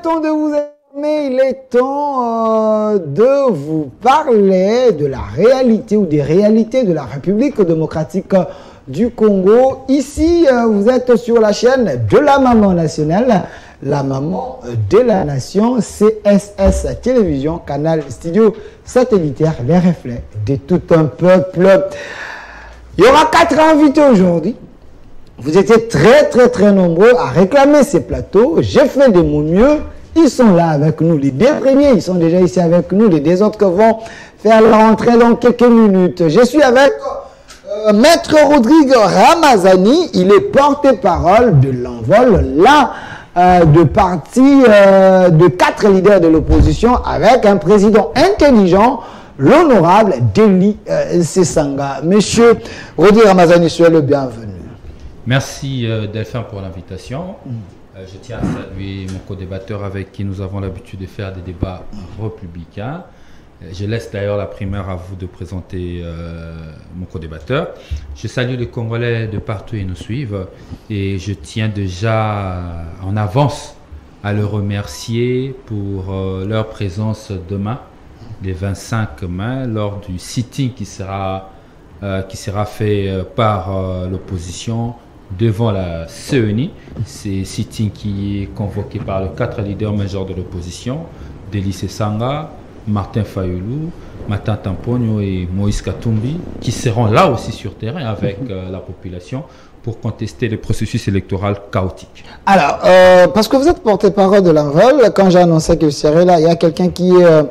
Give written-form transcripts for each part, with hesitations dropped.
temps de vous aimer, il est temps de vous parler de la réalité ou des réalités de la République démocratique du Congo. Ici, vous êtes sur la chaîne de la maman nationale, la maman de la nation, CSS Télévision, canal studio satellitaire, les reflets de tout un peuple. Il y aura 4 invités aujourd'hui. Vous étiez très nombreux à réclamer ces plateaux. J'ai fait de mon mieux. Ils sont là avec nous. Les 2 premiers, ils sont déjà ici avec nous. Les 2 autres qui vont faire leur entrée dans quelques minutes. Je suis avec Maître Rodrigue Ramazani. Il est porte-parole de l'envol là de parti de 4 leaders de l'opposition avec un président intelligent, l'honorable Deli Sesanga. Monsieur Rodrigue Ramazani, soyez le bienvenu. Merci Delphin pour l'invitation. Je tiens à saluer mon co-débatteur avec qui nous avons l'habitude de faire des débats républicains. Je laisse d'ailleurs la primeur à vous de présenter mon co-débatteur. Je salue les Congolais de partout et nous suivent. Et je tiens déjà en avance à le remercier pour leur présence demain, les 25 mai, lors du sitting qui sera fait par l'opposition devant la CENI. C'est sitting qui est convoqué par les 4 leaders majeurs de l'opposition, Deli Sesanga, Martin Fayulu, Matata Mponyo et Moïse Katumbi, qui seront là aussi sur terrain avec la population pour contester le processus électoral chaotique. Alors, parce que vous êtes porte-parole de l'envol, quand j'ai annoncé que je serais là, il y a quelqu'un qui est...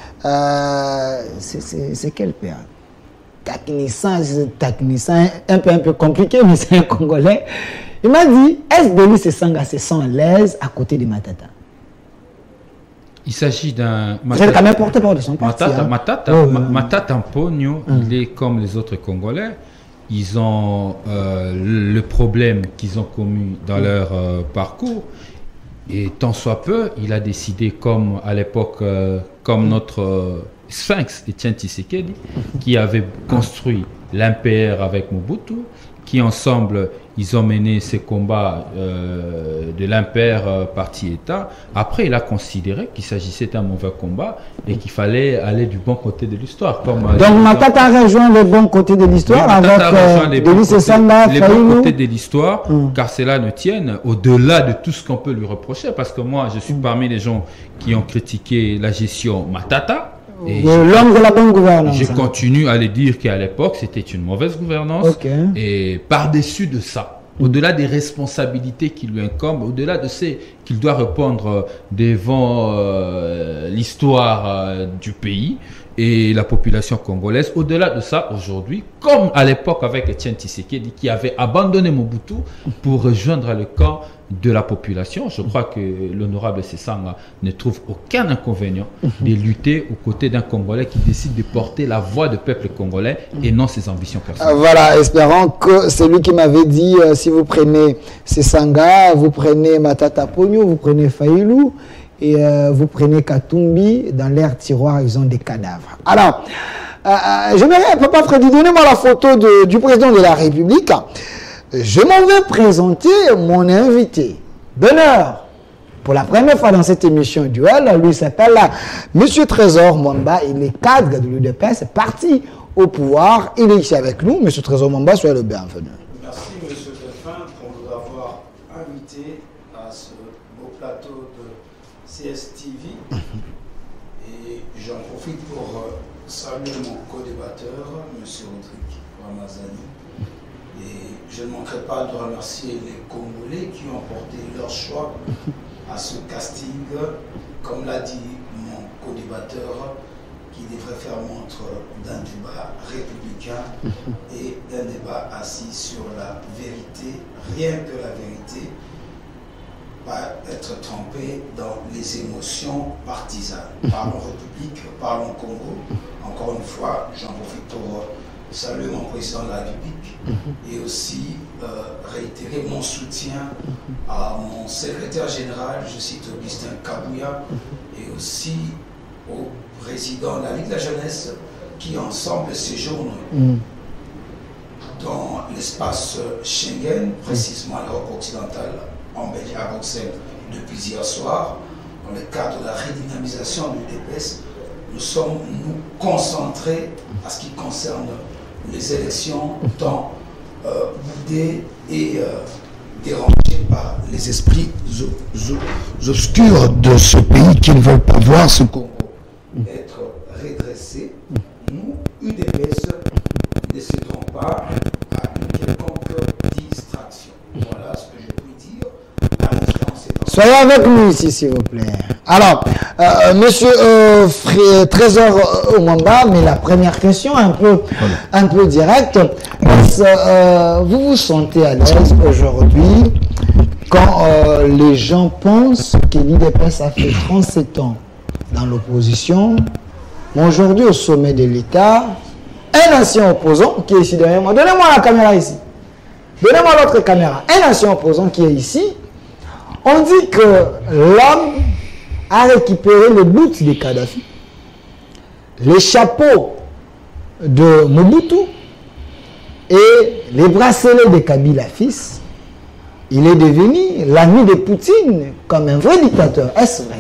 c'est quel père? Technicien, un peu compliqué, mais c'est un Congolais. Il m'a dit, est-ce que Deli Sesanga se sent à l'aise à côté de Matata? Il s'agit d'un... Vous êtes quand même porte-parole de son parti. Matata Mponyo, il est comme les autres Congolais. Ils ont le problème qu'ils ont commis dans leur parcours. Et tant soit peu, il a décidé, comme à l'époque, comme notre Sphinx, Etienne Tshisekedi, qui avait construit l'MPR avec Mobutu, qui ensemble, ils ont mené ces combats de l'MPR parti-État. Après, il a considéré qu'il s'agissait d'un mauvais combat et qu'il fallait aller du bon côté de l'histoire. Donc, Matata a rejoint le bon côté de l'histoire avec Deli Sesanga, les bons côtés de l'histoire, car cela ne tienne au-delà de tout ce qu'on peut lui reprocher. Parce que moi, je suis parmi les gens qui ont critiqué la gestion Matata. L'homme de la bonne gouvernance. Je continue à le dire qu'à l'époque, c'était une mauvaise gouvernance. Et par-dessus de ça, au-delà des responsabilités qui lui incombent, au-delà de ce qu'il doit répondre devant l'histoire du pays et la population congolaise, au-delà de ça, aujourd'hui, comme à l'époque avec Etienne Tshisekedi, qui avait abandonné Mobutu pour rejoindre le camp de la population, je crois que l'honorable Sesanga ne trouve aucun inconvénient de lutter aux côtés d'un Congolais qui décide de porter la voix du peuple congolais et non ses ambitions personnelles. Voilà, espérons que c'est lui qui m'avait dit, si vous prenez Sesanga, vous prenez Matata Mponyo, vous prenez Fayulu, et vous prenez Katumbi, dans leur tiroir, ils ont des cadavres. Alors, j'aimerais, Papa Freddy, donnez-moi la photo du président de la République. Je m'en vais présenter mon invité d'honneur. Pour la première fois dans cette émission duel, lui s'appelle Monsieur Trésor Mwamba. Il est cadre de l'UDPS, parti au pouvoir. Il est ici avec nous. Monsieur Trésor Mwamba, soyez le bienvenu. Merci, Monsieur Delphin, pour nous avoir invités à ce beau plateau de CSTV. Et j'en profite pour saluer mon co-débatteur, Monsieur Rodrigue Ramazani. Et je ne manquerai pas de remercier les Congolais qui ont porté leur choix à ce casting, comme l'a dit mon co-débatteur, qui devrait faire montre d'un débat républicain et d'un débat assis sur la vérité, rien que la vérité, pas être trempé dans les émotions partisanes. Parlons République, parlons Congo. Encore une fois, j'en profite pour saluer mon président de la République et aussi réitérer mon soutien à mon secrétaire général, je cite Augustin Kabouya, et aussi au président de la Ligue de la Jeunesse qui ensemble séjournent dans l'espace Schengen, précisément l'Europe occidentale, en Belgique, à Bruxelles, depuis hier soir. dans le cadre de la redynamisation de l'UDPS, nous sommes concentrés à ce qui concerne les élections, tant boudées et dérangées par les esprits obscurs de ce pays qui ne veulent pas voir ce Congo être redressé. Nous, UDPS, ne cédons pas à une quelconque distraction. Voilà ce que je peux dire à l'instant. Soyez avec nous ici, s'il vous plaît. Alors, monsieur Trésor Mwamba, mais la première question un peu directe. Vous vous sentez à l'aise aujourd'hui quand les gens pensent que l'UDPS a fait 37 ans dans l'opposition, mais aujourd'hui au sommet de l'État, un ancien opposant qui est ici derrière moi, donnez-moi la caméra ici, donnez-moi l'autre caméra, un ancien opposant qui est ici, on dit que l'homme a récupéré le bout de Kadhafi, les chapeaux de Mobutu et les bracelets de Kabila fils. Il est devenu l'ami de Poutine comme un vrai dictateur. Est-ce vrai?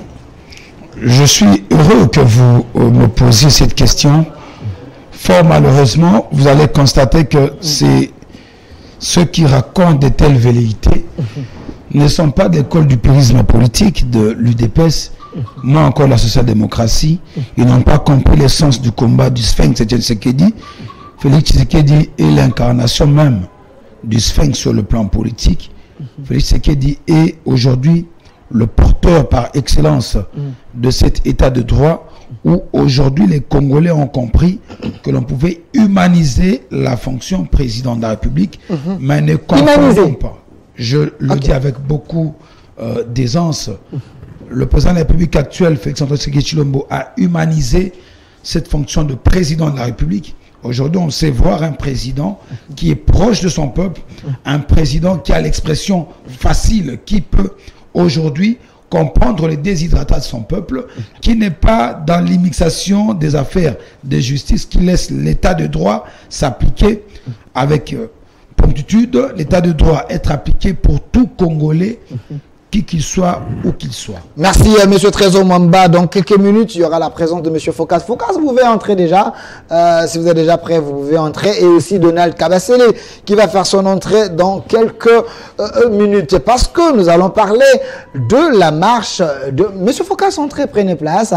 Je suis heureux que vous me posiez cette question. Fort malheureusement, vous allez constater que c'est ceux qui racontent de telles velléités ne sont pas d'école du purisme politique de l'UDPS, moins encore la social-démocratie. Ils n'ont pas compris l'essence du combat du Sphinx et Tshisekedi. Félix Tshisekedi est l'incarnation même du Sphinx sur le plan politique. Félix Tshisekedi est aujourd'hui le porteur par excellence de cet état de droit où aujourd'hui les Congolais ont compris que l'on pouvait humaniser la fonction président de la République, mais ne confondons pas. Je le dis avec beaucoup d'aisance. Le président de la République actuel, Félix-Antoine Tshisekedi Tshilombo, a humanisé cette fonction de président de la République. Aujourd'hui, on sait voir un président qui est proche de son peuple, un président qui a l'expression facile, qui peut aujourd'hui comprendre les déshydratats de son peuple, qui n'est pas dans l'immixation des affaires de justice, qui laisse l'état de droit s'appliquer avec promptitude, l'état de droit être appliqué pour tout Congolais, qui qu'il soit, où qu'il soit. Merci, monsieur Trésor Mwamba. Dans quelques minutes, il y aura la présence de monsieur Focas. Focas, vous pouvez entrer déjà. Si vous êtes déjà prêt, vous pouvez entrer. Et aussi Donald Kabasele, qui va faire son entrée dans quelques minutes. Parce que nous allons parler de la marche de... Monsieur Focas, entrez, prenez place.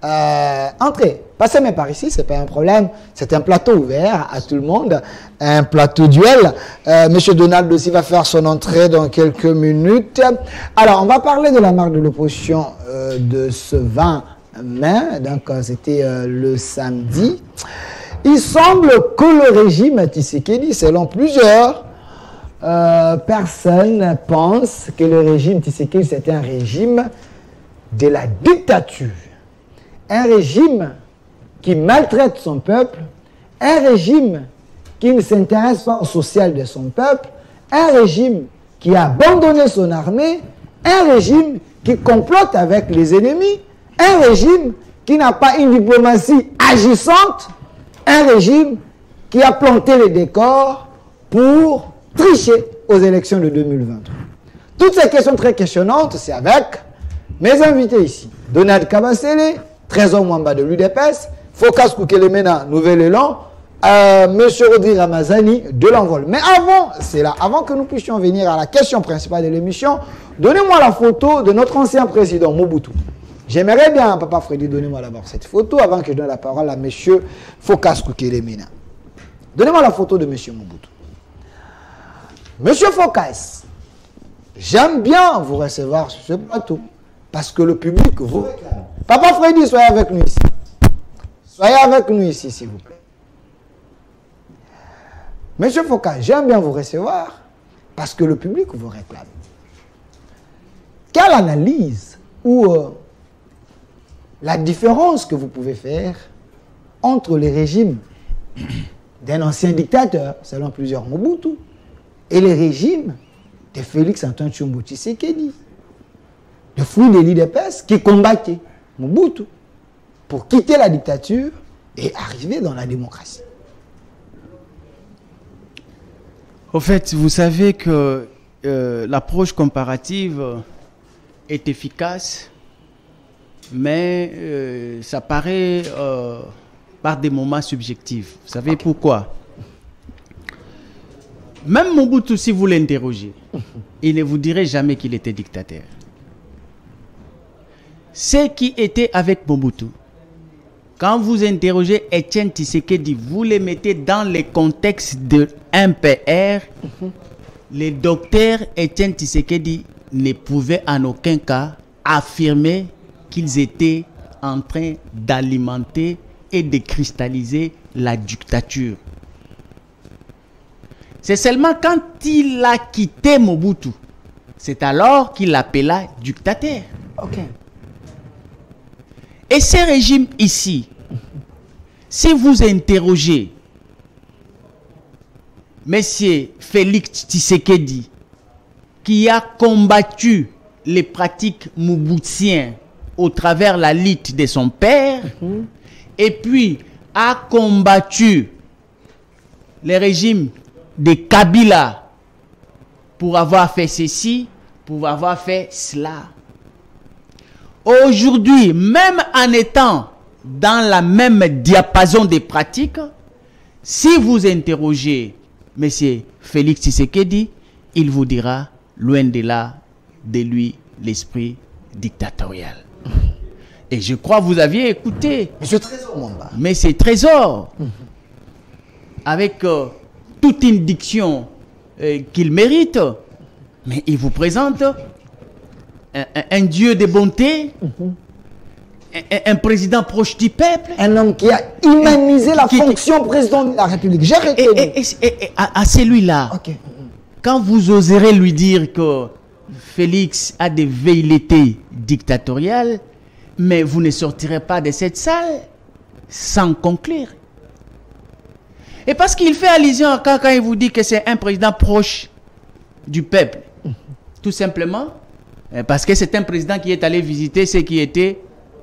Entrez. Passez même par ici, c'est pas un problème. C'est un plateau ouvert à tout le monde, un plateau duel. Monsieur Donald aussi va faire son entrée dans quelques minutes. Alors, on va parler de la marche de l'opposition de ce 20 mai. Donc, c'était le samedi. Il semble que le régime Tshisekedi, selon plusieurs personnes, pense que le régime Tshisekedi, c'est un régime de la dictature. Un régime qui maltraite son peuple, un régime qui ne s'intéresse pas au social de son peuple, un régime qui a abandonné son armée, un régime qui complote avec les ennemis, un régime qui n'a pas une diplomatie agissante, un régime qui a planté les décors pour tricher aux élections de 2023. Toutes ces questions très questionnantes, c'est avec mes invités ici. Donald Kabasele, Trésor Mwamba de l'UDPS, Focas Kukelemena, Nouvel Élan, Monsieur Rodri Ramazani de l'Envol. Mais avant, c'est là, avant que nous puissions venir à la question principale de l'émission, donnez-moi la photo de notre ancien président Mobutu. J'aimerais bien, Papa Freddy, donnez-moi d'abord cette photo avant que je donne la parole à Monsieur Focas Kukelemena. Donnez-moi la photo de Monsieur Mobutu. Monsieur Focas, j'aime bien vous recevoir sur ce plateau parce que le public vous réclame. Papa Freddy, soyez avec nous ici. Soyez avec nous ici, s'il vous plaît. Monsieur Focas, j'aime bien vous recevoir parce que le public vous réclame. Quelle analyse ou la différence que vous pouvez faire entre les régimes d'un ancien dictateur, selon plusieurs Mobutu, et les régimes de Félix-Antoine Tshisekedi, de fruits de l'UDPS qui combattaient Mobutu pour quitter la dictature et arriver dans la démocratie. Au fait, vous savez que l'approche comparative est efficace mais ça paraît par des moments subjectifs. Vous savez pourquoi? Même Mobutu, si vous l'interrogez, il ne vous dirait jamais qu'il était dictateur. Ceux qui étaient avec Mobutu, quand vous interrogez Étienne Tshisekedi, vous les mettez dans le contexte d'un PR, le docteur Étienne Tshisekedi ne pouvait en aucun cas affirmer qu'ils étaient en train d'alimenter et de cristalliser la dictature. C'est seulement quand il a quitté Mobutu, c'est alors qu'il l'appela dictateur. Ok. Et ce régime ici, si vous interrogez Monsieur Félix Tshisekedi, qui a combattu les pratiques moubutiennes au travers la lutte de son père, et puis a combattu les régimes de Kabila pour avoir fait ceci, pour avoir fait cela. Aujourd'hui, même en étant dans la même diapason des pratiques, si vous interrogez M. Félix Tshisekedi, il vous dira, loin de là, de lui, l'esprit dictatorial. Et je crois que vous aviez écouté Monsieur Trésor Mwamba. M. Trésor, avec toute une diction qu'il mérite, mais il vous présente un Dieu de bonté, un président proche du peuple. Un homme qui a humanisé la fonction président de la République. J'ai reconnu. Et à celui-là, Ok. quand vous oserez lui dire que Félix a des velléités dictatoriales, mais vous ne sortirez pas de cette salle sans conclure. Et parce qu'il fait allusion à quand il vous dit que c'est un président proche du peuple. Tout simplement parce que c'est un président qui est allé visiter ceux qui étaient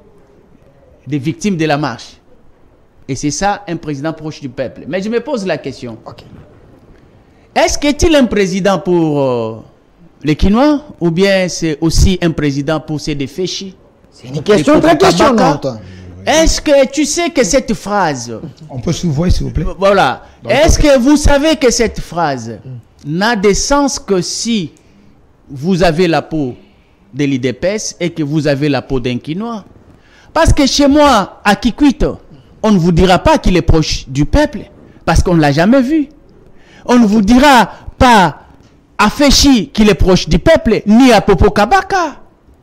des victimes de la marche. Et c'est ça, un président proche du peuple. Mais je me pose la question. Ok. Est-ce qu'il est un président pour les Quinois ou bien c'est aussi un président pour ces déféchis? C'est une question très questionnante. Est-ce que tu sais que cette phrase... On peut s'ouvrir, s'il vous plaît? Voilà. Est-ce que vous savez que cette phrase n'a de sens que si vous avez la peau de l'IDPS et que vous avez la peau d'un Quinois? Parce que chez moi, à Kikwit, on ne vous dira pas qu'il est proche du peuple, parce qu'on ne l'a jamais vu. On ne vous dira pas à Féchi qu'il est proche du peuple, ni à Popo Kabaka.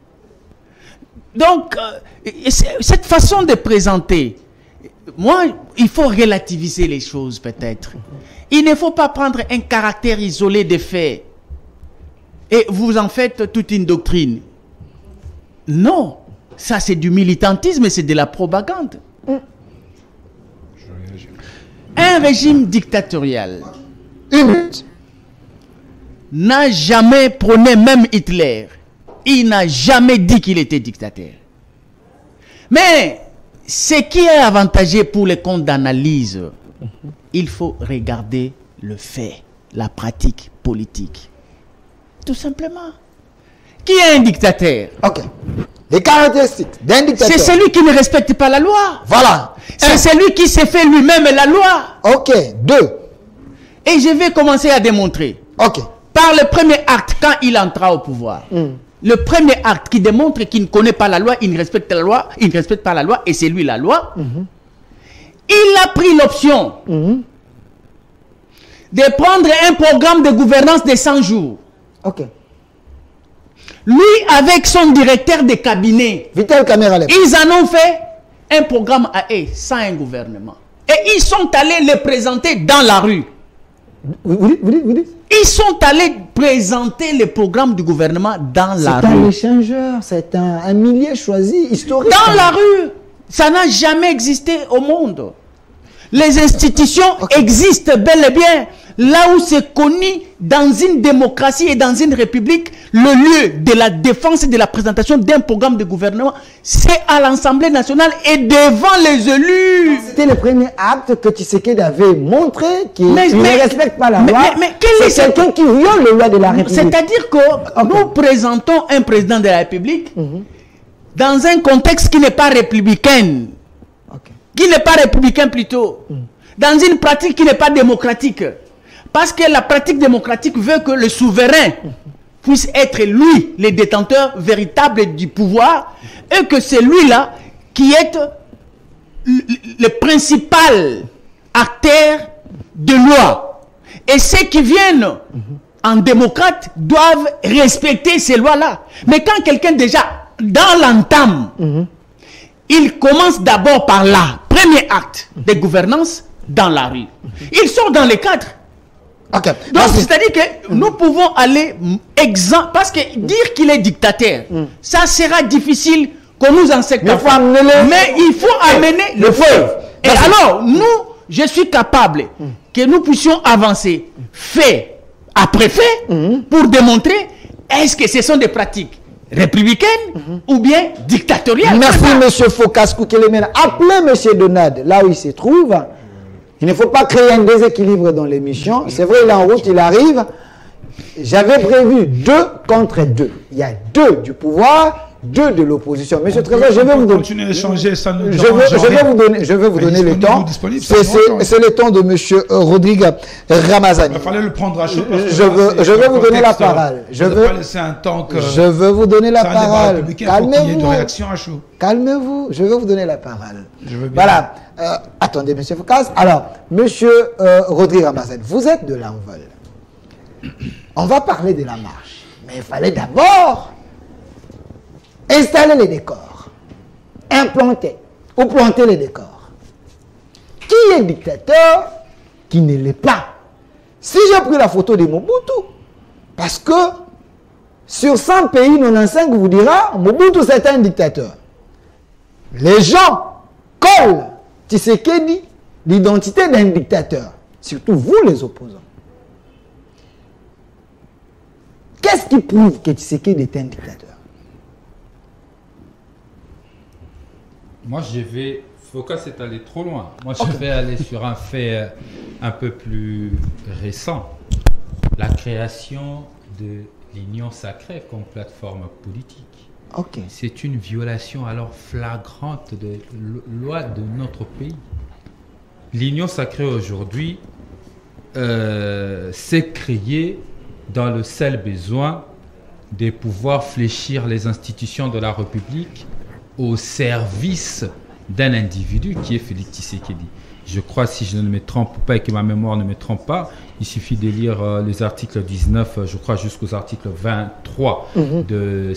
Donc, cette façon de présenter, moi, il faut relativiser les choses peut-être. Il ne faut pas prendre un caractère isolé des faits et vous en faites toute une doctrine. Non, ça c'est du militantisme et c'est de la propagande. Un régime dictatorial n'a jamais prôné, même Hitler, il n'a jamais dit qu'il était dictateur. Mais ce qui est avantageux pour les comptes d'analyse, il faut regarder le fait, la pratique politique. Tout simplement. Qui est un dictateur? Ok. Les caractéristiques d'un dictateur. C'est celui qui ne respecte pas la loi. Voilà. C'est celui qui s'est fait lui-même la loi. Ok. 2. Et je vais commencer à démontrer. Ok. Par le premier acte, quand il entra au pouvoir. Le premier acte qui démontre qu'il ne connaît pas la loi, il ne respecte la loi, il ne respecte pas la loi, et c'est lui la loi. Il a pris l'option de prendre un programme de gouvernance de 100 jours. Ok. Lui, avec son directeur de cabinet, Vital Kamerhe. ils en ont fait un programme à eux, sans un gouvernement. Et ils sont allés le présenter dans la rue. Vous dites Ils sont allés présenter le programme du gouvernement dans la C'est un rue. échangeur, c'est un milieu choisi, historique. Dans la rue. Ça n'a jamais existé au monde. Les institutions existent bel et bien. Là où c'est connu dans une démocratie et dans une république, le lieu de la défense et de la présentation d'un programme de gouvernement, c'est à l'Assemblée nationale et devant les élus. C'était le premier acte que Tshisekedi avait montré qu'il Mais- ne respecte pas la loi. mais quel est C'est quelqu'un qui viole les lois de la République. C'est-à-dire que nous présentons un président de la République dans un contexte qui n'est pas républicain, qui n'est pas républicain plutôt, dans une pratique qui n'est pas démocratique. Parce que la pratique démocratique veut que le souverain puisse être lui, le détenteur véritable du pouvoir, et que c'est lui-là qui est le principal acteur de loi. Et ceux qui viennent en démocrate doivent respecter ces lois-là. Mais quand quelqu'un déjà, dans l'entame, il commence d'abord par là, premier acte de gouvernance dans la rue. Il sort dans les cadres. Ok. Donc, c'est-à-dire que nous pouvons aller exempt, parce que dire qu'il est dictateur, ça sera difficile qu'on nous enseigne. Mais il faut amener le feu. Et alors, nous, je suis capable que nous puissions avancer fait après fait pour démontrer est-ce que ce sont des pratiques républicaines ou bien dictatoriales. Merci, M. Phocas Koukelemena. Appelez M. Donald là où il se trouve. Il ne faut pas créer un déséquilibre dans l'émission. C'est vrai, il est en route, il arrive. J'avais prévu 2 contre 2. Il y a 2 du pouvoir, 2 de l'opposition. Monsieur Trésor, je vais vous donner. Continuer à échanger, ça nous je vais vous donner le temps. C'est le temps de Monsieur Rodrigue Ramazani. Il fallait le prendre à chaud. Je veux vous donner la parole. Je veux vous donner la parole. Calmez-vous. Calmez-vous. Je veux vous donner la parole. Voilà. Attendez, Monsieur Phocas. Alors, Monsieur Rodrigue Ramazani, vous êtes de l'envol. On va parler de la marche. Mais il fallait d'abord installer les décors, implanter ou planter les décors. Qui est dictateur, qui ne l'est pas? Si j'ai pris la photo de Mobutu, parce que sur 100 pays, 95 vous dira Mobutu c'est un dictateur. Les gens collent Tshisekedi l'identité d'un dictateur, surtout vous les opposants. Qu'est-ce qui prouve que Tshisekedi est un dictateur? Moi, Phocas est allé trop loin. Moi, je vais aller sur un fait un peu plus récent. La création de l'Union sacrée comme plateforme politique. C'est une violation alors flagrante de loi de notre pays. L'Union sacrée aujourd'hui s'est créée dans le seul besoin de pouvoir fléchir les institutions de la République au service d'un individu qui est Félix Tshisekedi. Je crois, si je ne me trompe pas et que ma mémoire ne me trompe pas, il suffit de lire les articles 19, je crois, jusqu'aux articles 23 de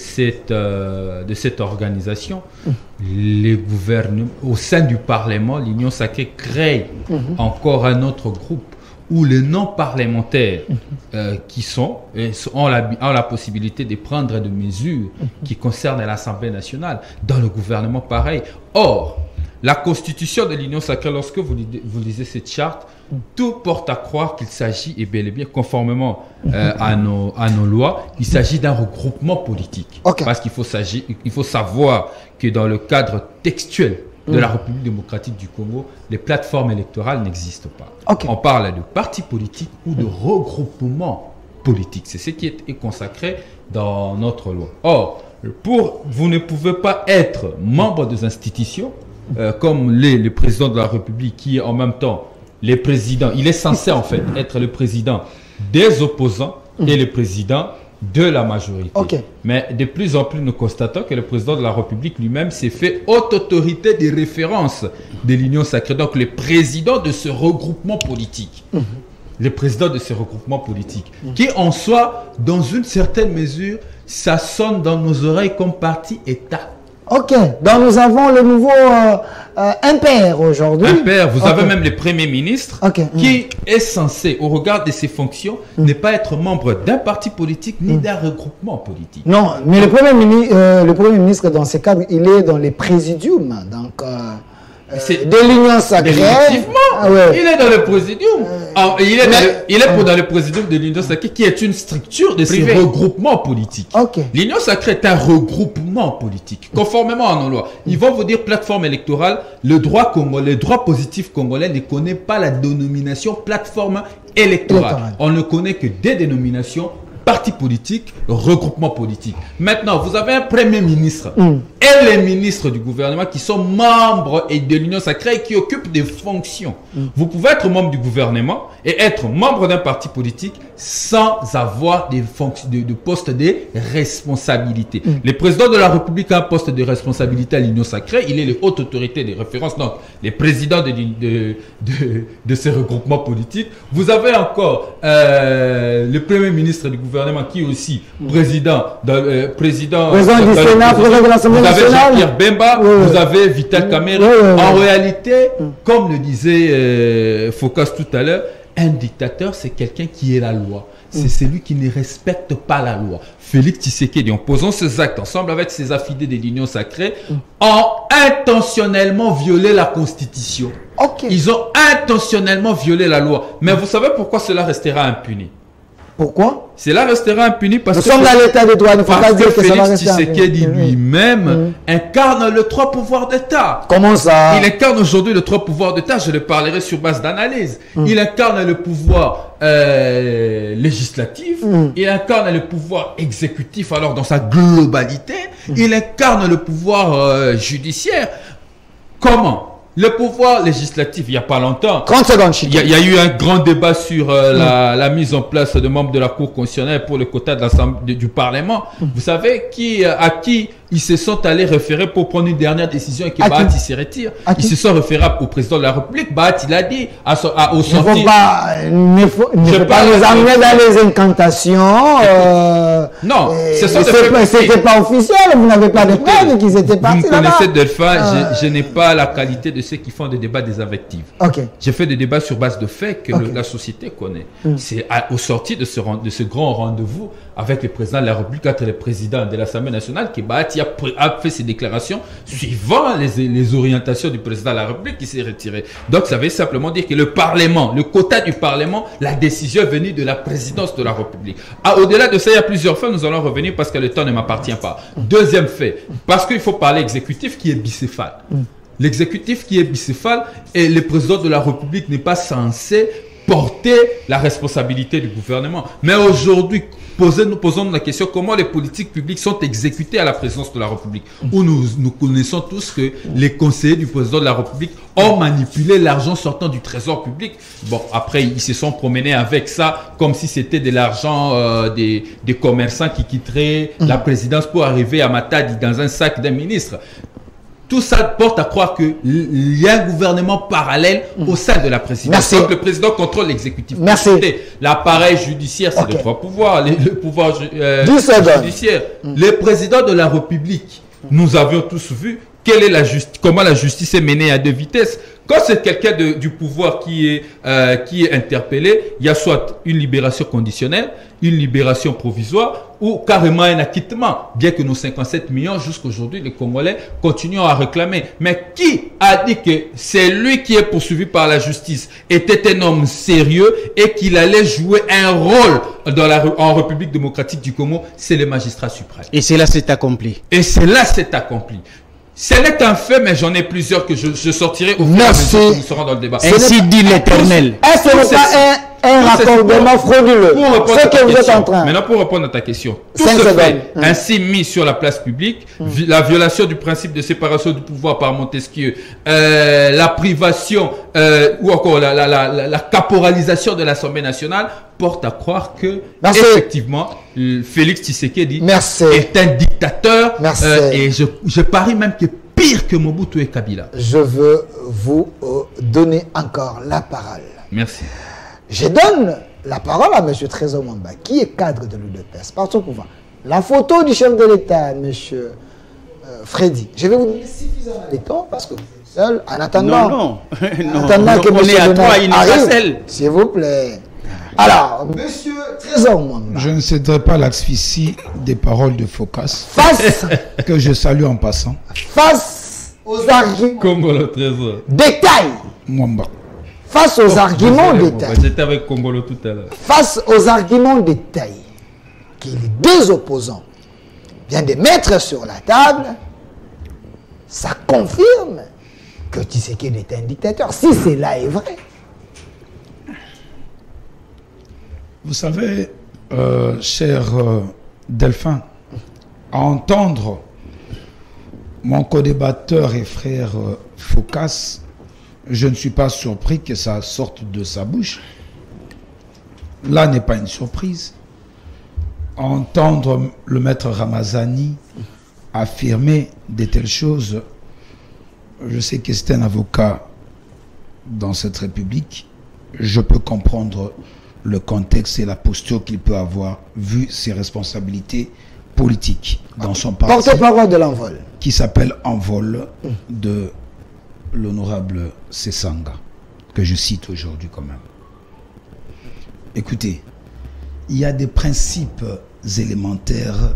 cette organisation. Les gouvernements, au sein du Parlement, l'Union sacrée crée encore un autre groupe où les non-parlementaires qui ont la possibilité de prendre des mesures qui concernent l'Assemblée nationale, dans le gouvernement pareil. Or, la constitution de l'Union sacrée, lorsque vous lisez cette charte, tout porte à croire qu'il s'agit, et bel et bien conformément à nos lois, il s'agit d'un regroupement politique. Parce qu'il faut savoir que dans le cadre textuel de la République démocratique du Congo, les plateformes électorales n'existent pas. On parle de partis politiques ou de regroupements politiques. C'est ce qui est consacré dans notre loi. Or, vous ne pouvez pas être membre des institutions comme le président de la République qui est en même temps le président. Il est censé en fait être le président des opposants et le président de la majorité. Mais de plus en plus, nous constatons que le président de la République lui-même s'est fait haute autorité de référence de l'Union sacrée. Donc, le président de ce regroupement politique. Le président de ce regroupement politique. Qui en soit, dans une certaine mesure, ça sonne dans nos oreilles comme parti-État. Donc nous avons le nouveau impair aujourd'hui. Impair, vous avez même le Premier ministre qui est censé, au regard de ses fonctions, ne pas être membre d'un parti politique ni d'un regroupement politique. Non, mais le Premier ministre, dans ce cadre, il est dans les présidiums. Donc, de l'Union sacrée. Il est dans le présidium. Il est dans le présidium de l'Union sacrée qui est une structure de ces regroupements politiques. L'Union sacrée est un regroupement politique. Conformément à nos lois, ils vont vous dire plateforme électorale. Le droit positif congolais ne connaît pas la dénomination plateforme électorale. On ne connaît que des dénominations parti politique, regroupement politique. Maintenant, vous avez un premier ministre et les ministres du gouvernement qui sont membres de l'Union sacrée et qui occupent des fonctions. Vous pouvez être membre du gouvernement et être membre d'un parti politique sans avoir des fonctions, de postes de responsabilité. Le président de la République a un poste de responsabilité à l'Union sacrée. Il est les hautes autorités de référence, donc les présidents de ces regroupements politiques. Vous avez encore le premier ministre du gouvernement qui est aussi président du Sénat, président de l'Assemblée nationale. Vous avez Jean-Pierre Bemba, vous avez Vital Kamerhe. En réalité, comme le disait Focas tout à l'heure, un dictateur, c'est quelqu'un qui est la loi. C'est celui qui ne respecte pas la loi. Félix Tshisekedi, en posant ses actes ensemble avec ses affidés de l'Union sacrée, ont intentionnellement violé la Constitution. Ils ont intentionnellement violé la loi. Mais vous savez pourquoi cela restera impuni? Pourquoi? Cela restera impuni parce nous sommes dans l'état de droit. Il ne faut pas dire que ça va rester impuni. Félix Tshisekedi lui-même incarne les trois pouvoirs d'État. Comment ça? Il incarne aujourd'hui les trois pouvoirs d'État. Je le parlerai sur base d'analyse. Il incarne le pouvoir législatif. Il incarne le pouvoir exécutif alors dans sa globalité. Il incarne le pouvoir judiciaire. Comment? Le pouvoir législatif, il n'y a pas longtemps, 30 secondes, il y a eu un grand débat sur la mise en place de membres de la Cour constitutionnelle pour le quota du Parlement. Vous savez à qui ils se sont allés référer pour prendre une dernière décision et que Bahati se retire. Ils se sont référés au président de la République. Bahati l'a dit au sortir. Il ne faut pas nous emmener dans les incantations. Non, c'était pas officiel. Vous n'avez pas de preuves qu'ils étaient partis là-bas. Vous me connaissez Delphin, je n'ai pas la qualité de ceux qui font des débats des invectives. J'ai fait des débats sur base de faits que la société connaît. C'est au sortir de ce grand rendez-vous avec le président de la République, entre le président de l'Assemblée nationale, que Bahati a fait ses déclarations suivant les orientations du président de la République qui s'est retiré. Donc ça veut simplement dire que le Parlement, le quota du Parlement, la décision est venue de la présidence de la République. Au-delà de ça, il y a plusieurs faits, nous allons revenir parce que le temps ne m'appartient pas. Deuxième fait, parce qu'il faut parler exécutif qui est bicéphale. L'exécutif qui est bicéphale et le président de la République n'est pas censé porter la responsabilité du gouvernement. Mais aujourd'hui, posons-nous la question, comment les politiques publiques sont exécutées à la présidence de la République, où nous connaissons tous que les conseillers du président de la République ont manipulé l'argent sortant du trésor public. Bon, après, ils se sont promenés avec ça comme si c'était de l'argent des commerçants qui quitteraient la présidence pour arriver à Matadi dans un sac d'un ministre. Tout ça porte à croire qu'il y a un gouvernement parallèle au sein de la présidence. Donc le président contrôle l'exécutif. L'appareil judiciaire, c'est le trois pouvoirs. Le pouvoir judiciaire. Le président de la République, nous avions tous vu comment la justice est menée à deux vitesses. Quand c'est quelqu'un du pouvoir qui est interpellé, il y a soit une libération conditionnelle, une libération provisoire ou carrément un acquittement. Bien que nos 57 millions, jusqu'aujourd'hui, les Congolais continuent à réclamer. Mais qui a dit que c'est lui qui est poursuivi par la justice était un homme sérieux et qu'il allait jouer un rôle en République démocratique du Congo? C'est le magistrat suprême. Et c'est là c'est accompli. Et c'est là c'est accompli. Ce n'est qu'un fait, mais j'en ai plusieurs que je sortirai au fur et à mesure que nous serons dans le débat. Ainsi dit l'Éternel. Est-ce que ce n'est pas un raccordement frauduleux? Ce que vous êtes en train. Maintenant, pour répondre à ta question, tout ce fait ainsi mis sur la place publique, la violation du principe de séparation du pouvoir par Montesquieu, la privation ou encore la caporalisation de l'Assemblée nationale porte à croire que effectivement Félix Tshisekedi est un dictateur et je parie même que pire que Mobutu et Kabila. Je veux vous donner encore la parole. Merci. Je donne la parole à M. Trésor Mwamba, qui est cadre de l'UDPS, par son pouvoir. La photo du chef de l'État, M. Freddy. Je vais vous donner suffisamment de temps parce que vous êtes seul. En attendant, non. En attendant que M. Donald arrive, s'il vous plaît. Alors, M. Trésor Mwamba. Je ne céderai pas l'asphyxie des paroles de Focas, que je salue en passant. Face aux arguments Combo le Trésor. Détail. Mwamba. Face aux arguments détail. J'étais avec Kombolo tout à l'heure. Face aux arguments détail que les deux opposants viennent de mettre sur la table, ça confirme que Tshisekedi est un dictateur. Si cela est vrai. Vous savez, cher Delphin, à entendre mon co-débatteur et frère Phocas, je ne suis pas surpris que ça sorte de sa bouche. Là n'est pas une surprise. À entendre le maître Ramazani affirmer de telles choses, je sais que c'est un avocat dans cette République. Je peux comprendre le contexte et la posture qu'il peut avoir vu ses responsabilités politiques dans son parti. Porte-parole de l'Envol. Qui s'appelle Envol de l'honorable Sessanga, que je cite aujourd'hui quand même. Écoutez, il y a des principes élémentaires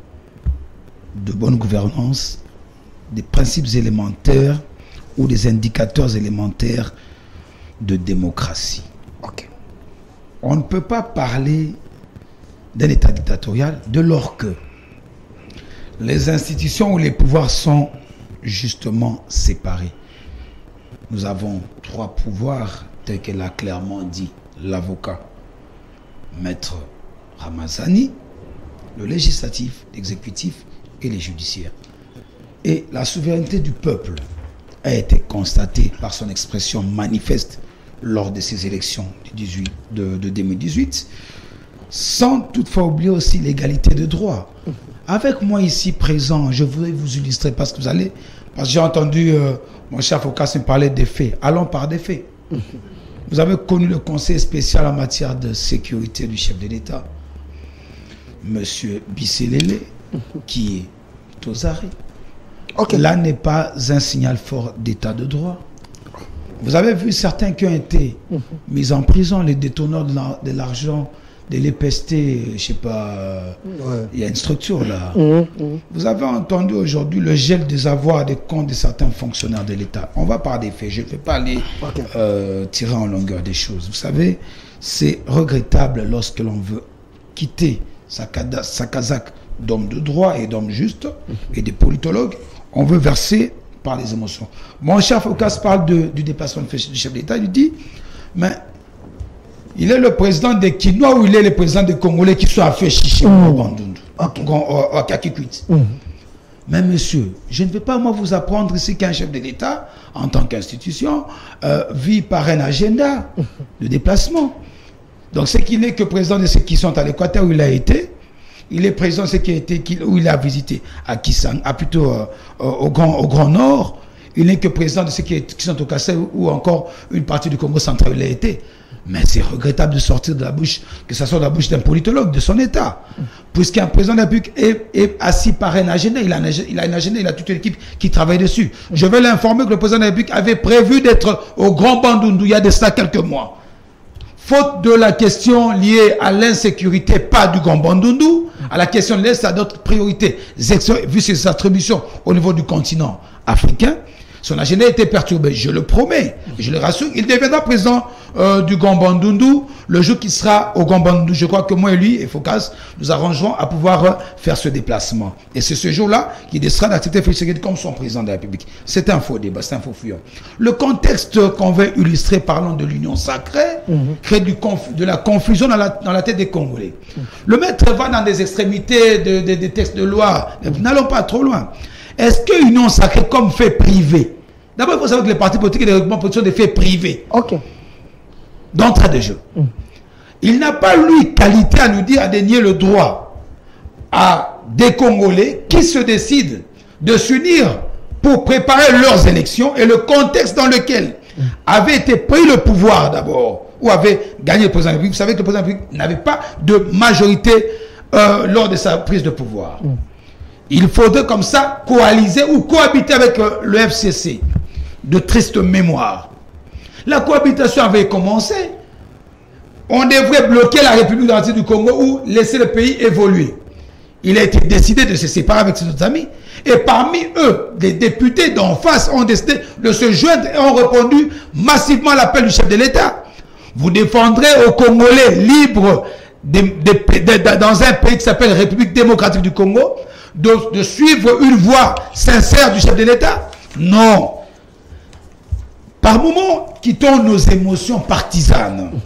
de bonne gouvernance, des principes élémentaires ou des indicateurs élémentaires de démocratie. Ok. On ne peut pas parler d'un État dictatorial dès lors que les institutions ou les pouvoirs sont justement séparés. Nous avons 3 pouvoirs, tels que l'a clairement dit l'avocat maître Ramazani, le législatif, l'exécutif et les judiciaires. Et la souveraineté du peuple a été constatée par son expression manifeste lors de ces élections de 2018, sans toutefois oublier aussi l'égalité de droit. Avec moi ici présent, je voudrais vous illustrer parce que j'ai entendu mon cher Phocas me parler des faits. Allons par des faits. Vous avez connu le conseil spécial en matière de sécurité du chef de l'État, Monsieur Bisselele, qui est aux arrêts. Okay. Là n'est pas un signal fort d'état de droit. Vous avez vu certains qui ont été mis en prison, les détourneurs de l'argent, de l'EPST, je ne sais pas, il y a une structure là. Vous avez entendu aujourd'hui le gel des avoirs des comptes de certains fonctionnaires de l'État. On va par des faits, je ne vais pas aller tirer en longueur des choses. Vous savez, c'est regrettable lorsque l'on veut quitter sa casaque d'homme de droit et d'homme juste et des politologues, on veut verser par les émotions. Mon cher Phocas parle du déplacement du chef d'État, il dit, mais il est le président des Kinois ou il est le président des Congolais qui sont affichés chez Bandundu, au Kakikwit. Mais monsieur, je ne vais pas moi vous apprendre ici qu'un chef de l'État, en tant qu'institution, vit par un agenda de déplacement. Donc c'est qu'il n'est que président de ceux qui sont à l'Équateur où il a été. Il est président de ceux qui a été, où il a visité à Kisang, plutôt au Grand Nord. Il n'est que président de ceux qui sont au Kassai ou encore une partie du Congo central où il a été. Mais c'est regrettable de sortir de la bouche, que ça soit de la bouche d'un politologue de son État. Puisqu'un président de la République est assis par un agenda, il a un agenda, il a toute une équipe qui travaille dessus. Je vais l'informer que le président de la République avait prévu d'être au Grand Bandundu il y a de cela quelques mois. Faute de la question liée à l'insécurité, pas du Grand Bandundu, à la question liée à d'autres priorités, vu ses attributions au niveau du continent africain, son agenda a été perturbé. Je le promets, je le rassure, il deviendra président du Grand Bandundu le jour qu'il sera au Grand Bandundu. Je crois que moi et lui, et Phocas, nous arrangerons à pouvoir faire ce déplacement. Et c'est ce jour-là qu'il décidera d'accepter Félix Tshisekedi comme son président de la République. C'est un faux débat, c'est un faux fuyant. Le contexte qu'on veut illustrer, parlant de l'union sacrée, crée de la confusion dans la tête des Congolais. Le maître va dans des extrémités des textes de loi. N'allons pas trop loin. Est-ce que l'union sacrée comme fait privé? D'abord, il faut savoir que les partis politiques et les regroupements politiques sont des faits privés. Ok. D'entrée de jeu. Il n'a pas, lui, qualité à nous dire, à dénier le droit à des Congolais qui se décident de s'unir pour préparer leurs élections et le contexte dans lequel avait été pris le pouvoir d'abord, ou avait gagné le président de la République. Vous savez que le président de la République n'avait pas de majorité lors de sa prise de pouvoir. Il faudrait comme ça coaliser ou cohabiter avec le FCC. De triste mémoire. La cohabitation avait commencé. On devrait bloquer la République démocratique du Congo ou laisser le pays évoluer. Il a été décidé de se séparer avec ses autres amis. Et parmi eux, des députés d'en face ont décidé de se joindre et ont répondu massivement à l'appel du chef de l'État. Vous défendrez aux Congolais libres dans un pays qui s'appelle République démocratique du Congo de suivre une voie sincère du chef de l'État? Non. Par moments, quittons nos émotions partisanes.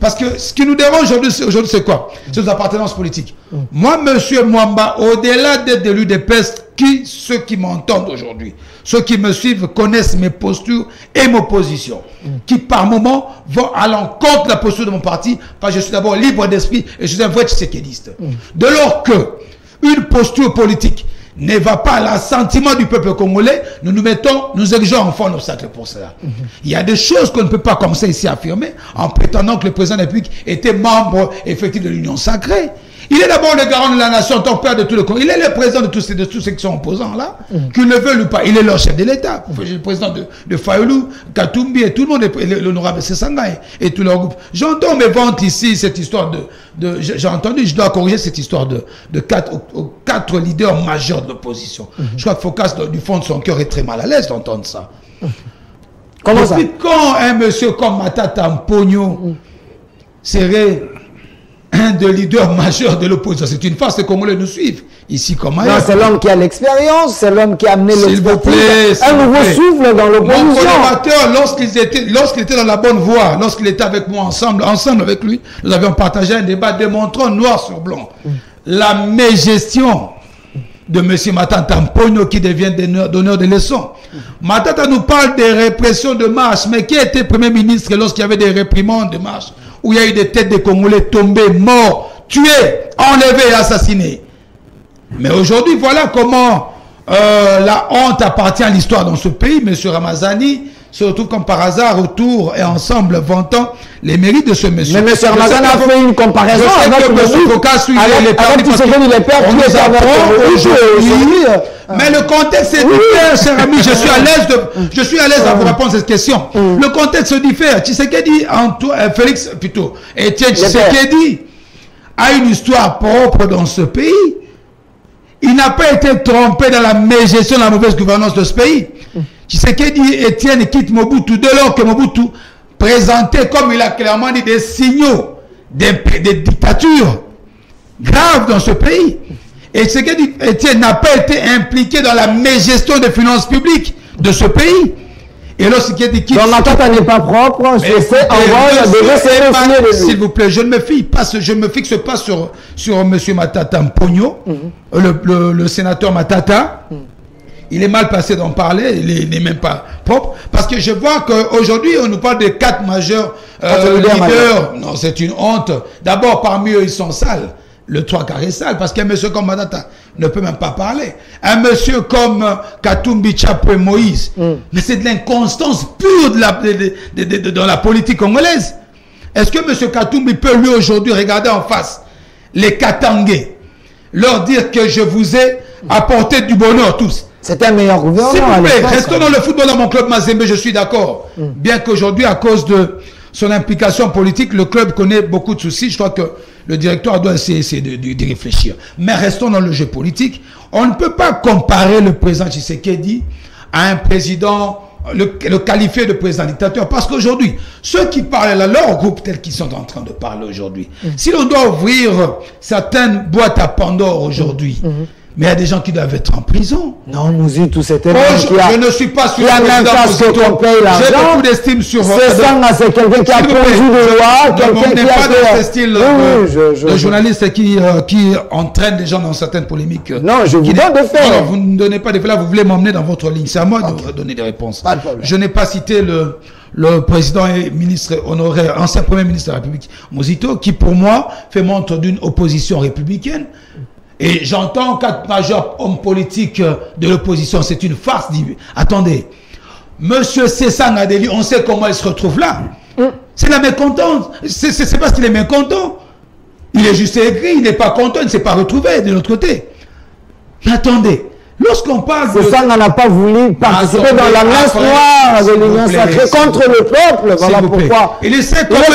Parce que ce qui nous dérange aujourd'hui, c'est quoi? C'est nos appartenances politiques. Moi, monsieur Mwamba, au-delà d'être élu des pestes, ceux qui m'entendent aujourd'hui, ceux qui me suivent connaissent mes postures et mes positions, qui par moments vont à l'encontre de la posture de mon parti, parce que je suis d'abord libre d'esprit et je suis un vrai tshisekidiste. De lors que une posture politique ne va pas à l'assentiment du peuple congolais, nous exigeons enfin un obstacle pour cela. Il y a des choses qu'on ne peut pas comme ça ici affirmer en prétendant que le président de la République était membre effectif de l'Union sacrée. Il est d'abord le garant de la nation, ton père de tout le Congo. Il est le président de tous ceux qui sont opposants là, qu'ils le veulent ou pas. Il est leur chef de l'État. Le président de Fayoulou, Katumbi et tout le monde, l'honorable Sessangaï et tout leur groupe. J'entends mes ventes ici, cette histoire j'ai entendu, je dois corriger cette histoire de quatre leaders majeurs de l'opposition. Je crois que Focas, du fond de son cœur, est très mal à l'aise d'entendre ça. Comment ça? Quand un monsieur comme Matata Mpogno serait un des leaders majeurs de l'opposition, c'est une farce, les Congolais nous suivent, ici comme ailleurs. Non, c'est l'homme qui a l'expérience, c'est l'homme qui a amené l'expertise. Un nouveau souffle dans l'opposition. Mon collaborateur, lorsqu'il était dans la bonne voie, lorsqu'il était avec moi ensemble avec lui, nous avions partagé un débat démontrant noir sur blanc la mégestion de M. Matata Mpogno qui devient donneur de leçons. Matata nous parle des répressions de marche, mais qui était Premier ministre lorsqu'il y avait des réprimandes de marche, où il y a eu des têtes de Congolais tombées, morts, tués, enlevés et assassinés. Mais aujourd'hui, voilà comment la honte appartient à l'histoire dans ce pays. M. Ramazani se retrouve comme par hasard autour et ensemble vantant les mérites de ce monsieur. Mais M. Ramazani a fait une comparaison avec M. Focas, mais le contexte est différent, cher ami. Je suis à l'aise à vous répondre à cette question. Le contexte diffère. Tshisekedi, Félix plutôt, Etienne Tshisekedi a une histoire propre dans ce pays. Il n'a pas été trompé dans la mégestion, la mauvaise gouvernance de ce pays. Tshisekedi, Etienne quitte Mobutu dès lors que Mobutu présentait, comme il a clairement dit, des signaux des dictatures graves dans ce pays. Et Tshisekedi, Etienne n'a pas été impliqué dans la mégestion des finances publiques de ce pays. Et lorsqu'il dit donc Matata n'est pas propre, s'il vous plaît, je ne me fixe pas sur M. Matata Mpogno, le sénateur Matata. Il est mal passé d'en parler, il n'est même pas propre, parce que je vois qu'aujourd'hui on nous parle de 4 majeurs leaders. Non, c'est une honte. D'abord, parmi eux, ils sont sales. Le 3/4 est sale, parce qu'un monsieur comme Matata ne peut même pas parler. Un monsieur comme Katumbi Chapo et Moïse, mais c'est de l'inconstance pure dans la politique congolaise. Est-ce que monsieur Katumbi peut lui aujourd'hui regarder en face les Katangais, leur dire que je vous ai apporté du bonheur tous? C'est un meilleur gouvernement. S'il vous plaît, restons dans le football dans mon club Mazembe, je suis d'accord. Bien qu'aujourd'hui, à cause de son implication politique, le club connaît beaucoup de soucis. Je crois que le directeur doit essayer d'y réfléchir. Mais restons dans le jeu politique. On ne peut pas comparer le président Tshisekedi à un président, le qualifier de président dictateur. Parce qu'aujourd'hui, ceux qui parlent à leur groupe tel qu'ils sont en train de parler aujourd'hui, si l'on doit ouvrir certaines boîtes à Pandore aujourd'hui, mais il y a des gens qui doivent être en prison. Non, nous y tous c'était je ne suis pas sur le président. J'ai beaucoup d'estime sur c'est quelqu'un qui a pondu de loi, quelqu'un qui a pas dans ce style de journaliste qui entraîne des gens dans certaines polémiques. Non, je vous donne des faits. Alors, vous ne donnez pas des faits là, vous voulez m'emmener dans votre ligne. C'est à moi de donner des réponses. Je n'ai pas cité le président et ministre honoraire, ancien premier ministre de la République, Mozito, qui pour moi fait montre d'une opposition républicaine. Et j'entends 4 majeurs hommes politiques de l'opposition, c'est une farce. Attendez, Monsieur Sessang Adeli, on sait comment il se retrouve là. C'est la mécontente. C'est parce qu'il est mécontent. Il est juste écrit, il n'est pas content, il ne s'est pas retrouvé de l'autre côté. Mais attendez, lorsqu'on parle de... Sessang n'a pas voulu participer dans la messe noire de l'Union sacrée contre le peuple. Voilà pourquoi. Il sait comment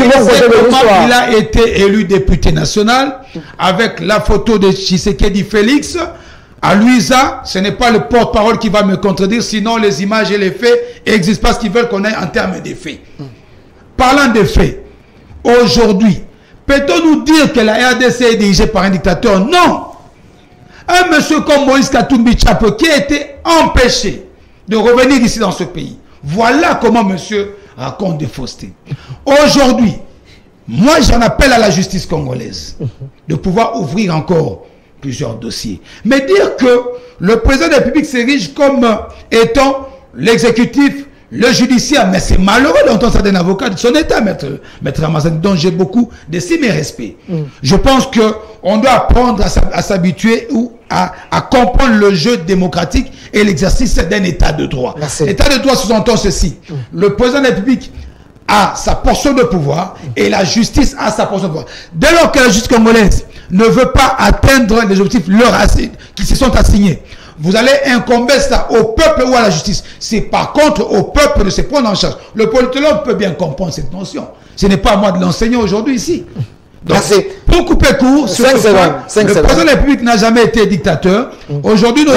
il a été élu député national avec la photo de Tshisekedi Félix. À Luisa, ce n'est pas le porte-parole qui va me contredire, sinon les images et les faits existent, parce qu'ils veulent qu'on ait en termes des faits. Parlant des faits, aujourd'hui, peut-on nous dire que la RDC est dirigée par un dictateur? Non. Un monsieur comme Moïse Katumbi Chapo qui a été empêché de revenir ici dans ce pays. Voilà comment monsieur raconte des faussetés. Aujourd'hui, Moi, j'en appelle à la justice congolaise de pouvoir ouvrir encore plusieurs dossiers. Mais dire que le président de la République s'érige comme étant l'exécutif, le judiciaire, mais c'est malheureux d'entendre ça d'un avocat de son état, maître Ramazani, dont j'ai beaucoup d'estime et respect. Je pense qu'on doit apprendre à s'habituer ou à comprendre le jeu démocratique et l'exercice d'un état de droit. L'état de droit sous-entend ceci. Le président de la République a sa portion de pouvoir et la justice a sa portion de pouvoir. Dès lors que la justice congolaise ne veut pas atteindre les objectifs qui se sont assignés, vous allez incomber ça au peuple ou à la justice. C'est par contre au peuple de se prendre en charge. Le politologue peut bien comprendre cette notion. Ce n'est pas à moi de l'enseigner aujourd'hui ici. Donc, pour couper court, sur ce point, le président de la République n'a jamais été dictateur. Aujourd'hui, nos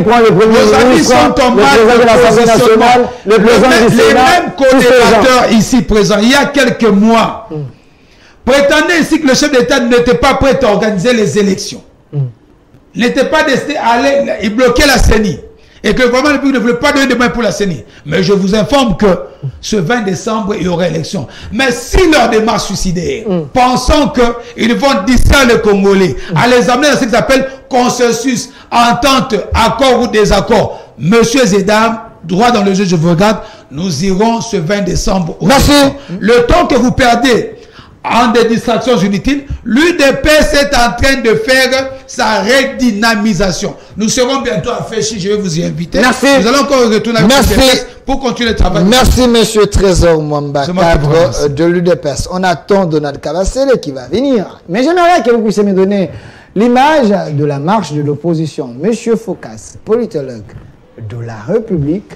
amis sont en mal de positionnement. Les mêmes co-débatteurs ici présents, il y a quelques mois, prétendaient ici que le chef d'État n'était pas prêt à organiser les élections. N'était pas destiné à aller, il bloquait la CENI. Et que le gouvernement de la République ne voulait pas donner de main pour la CENI. Mais je vous informe que ce 20 décembre, il y aura élection. Mais si leur démarche suicidaire, pensant qu'ils vont distraire les Congolais, à les amener dans ce qu'ils appellent consensus, entente, accord ou désaccord, messieurs et dames, droit dans le jeu, je vous regarde, nous irons ce 20 décembre. Merci. Le temps que vous perdez en des distractions inutiles, l'UDPS est en train de faire sa redynamisation. Nous serons bientôt à Féchi, je vais vous y inviter. Merci. Nous allons encore retourner avec l'UDPS pour continuer le travail. Merci, monsieur Trésor Mwamba, cadre de l'UDPS. On attend Donald Kabasele qui va venir. Mais j'aimerais que vous puissiez me donner l'image de la marche de l'opposition. Monsieur Focas, politologue de la République,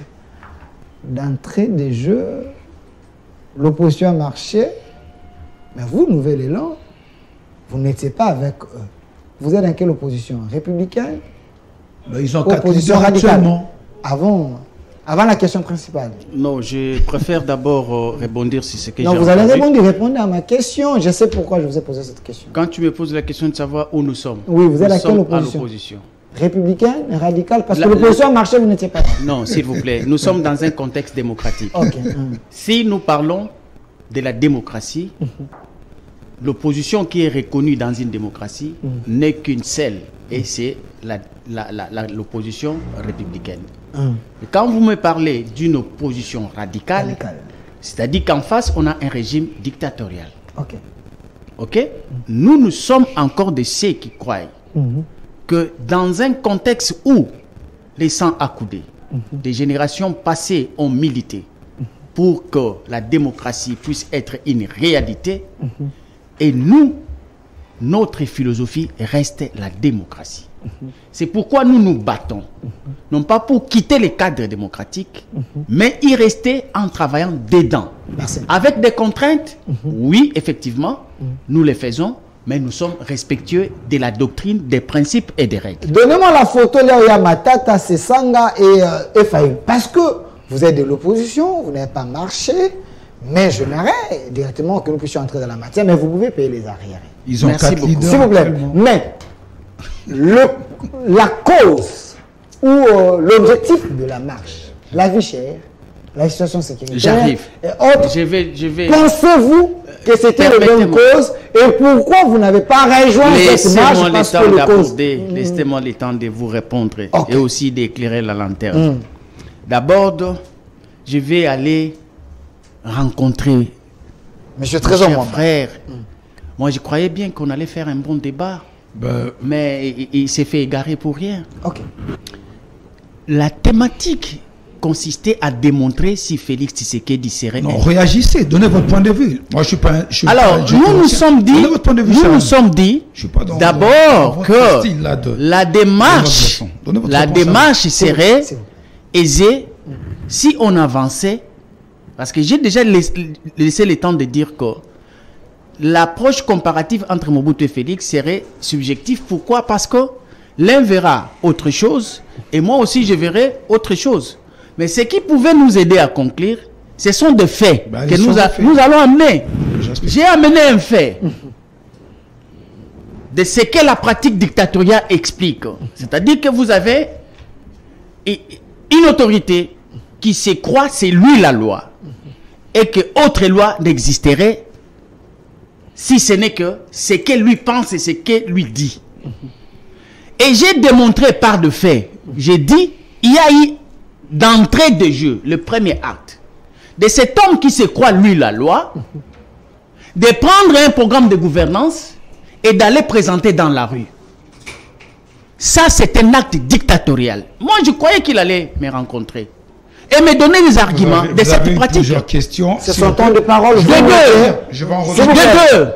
d'entrée des jeux, l'opposition a marché. Mais vous, Nouvel Élan, vous n'étiez pas avec eux. Vous êtes dans quelle opposition? Républicaine? Ils ont opposition radicale. Avant la question principale. Non, je préfère d'abord répondre sur ce que j'ai entendu. Non, vous allez répondre à ma question. Je sais pourquoi je vous ai posé cette question. Quand tu me poses la question de savoir où nous sommes. Oui, vous êtes à quelle opposition? Républicaine, radicale? Parce que l'opposition a marché, vous n'étiez pas là. Non, s'il vous plaît. Nous sommes dans un contexte démocratique. Okay. Si nous parlons de la démocratie, l'opposition qui est reconnue dans une démocratie n'est qu'une seule, et c'est l'opposition républicaine. Et quand vous me parlez d'une opposition radicale, c'est-à-dire qu'en face, on a un régime dictatorial. Ok? Nous sommes encore de ceux qui croient que dans un contexte où les sangs a coulé, des générations passées ont milité pour que la démocratie puisse être une réalité, et nous, notre philosophie reste la démocratie. C'est pourquoi nous nous battons, non pas pour quitter les cadres démocratiques, mais y rester en travaillant dedans. Avec des contraintes, oui, effectivement, nous les faisons, mais nous sommes respectueux de la doctrine, des principes et des règles. Donnez-moi la photo là où il y a Matata, Sesanga et Faye. Parce que vous êtes de l'opposition, vous n'avez pas marché, mais je m'arrête directement que nous puissions entrer dans la matière, mais vous pouvez payer les arriérés. Ils ont Merci beaucoup. S'il vous plaît. Mais la cause ou l'objectif de la marche, la vie chère, la situation sécuritaire. J'arrive. Je vais. Pensez-vous que c'était la bonne cause et pourquoi vous n'avez pas rejoint cette marche? Parce que laissez-moi le temps de vous répondre et aussi d'éclairer la lanterne. D'abord, je vais aller rencontrer Monsieur Trésor, mon frère. Moi, je croyais bien qu'on allait faire un bon débat, mais il s'est fait égarer pour rien. La thématique consistait à démontrer si Félix Tshisekedi serait... Non, réagissez, donnez votre point de vue. Moi, je suis pas... Alors, nous nous sommes dit d'abord que la démarche serait aisée si on avançait, parce que j'ai déjà laissé le temps de dire que l'approche comparative entre Mobutu et Félix serait subjective. Pourquoi? Parce que l'un verra autre chose et moi aussi je verrai autre chose. Mais ce qui pouvait nous aider à conclure, ce sont des faits que nous allons amener. J'ai amené un fait de ce que la pratique dictatoriale explique. C'est-à-dire que vous avez une autorité qui se croit, c'est lui la loi, et que autre loi n'existerait si ce n'est que ce que lui pense et ce que lui dit. Et j'ai démontré par de fait, j'ai dit, il y a eu d'entrée de jeu, le premier acte, de cet homme qui se croit, lui, la loi, de prendre un programme de gouvernance et d'aller présenter dans la rue. Ça, c'est un acte dictatorial. Moi, je croyais qu'il allait me rencontrer et me donner des arguments de cette pratique. Plusieurs questions. C'est son temps de parole. Je vais en revenir.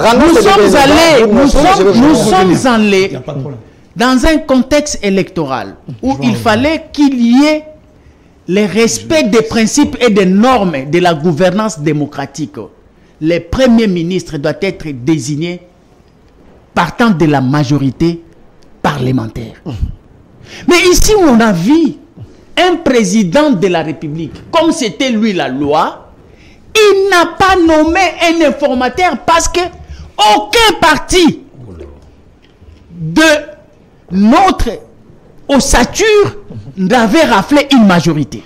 Nous sommes allés dans un contexte électoral où il fallait qu'il y ait le respect des principes et des normes de la gouvernance démocratique. Le Premier ministre doit être désigné partant de la majorité parlementaire. Mais ici, on a vu un président de la République, comme c'était lui la loi, il n'a pas nommé un informateur parce que aucun parti de notre ossature n'avait raflé une majorité.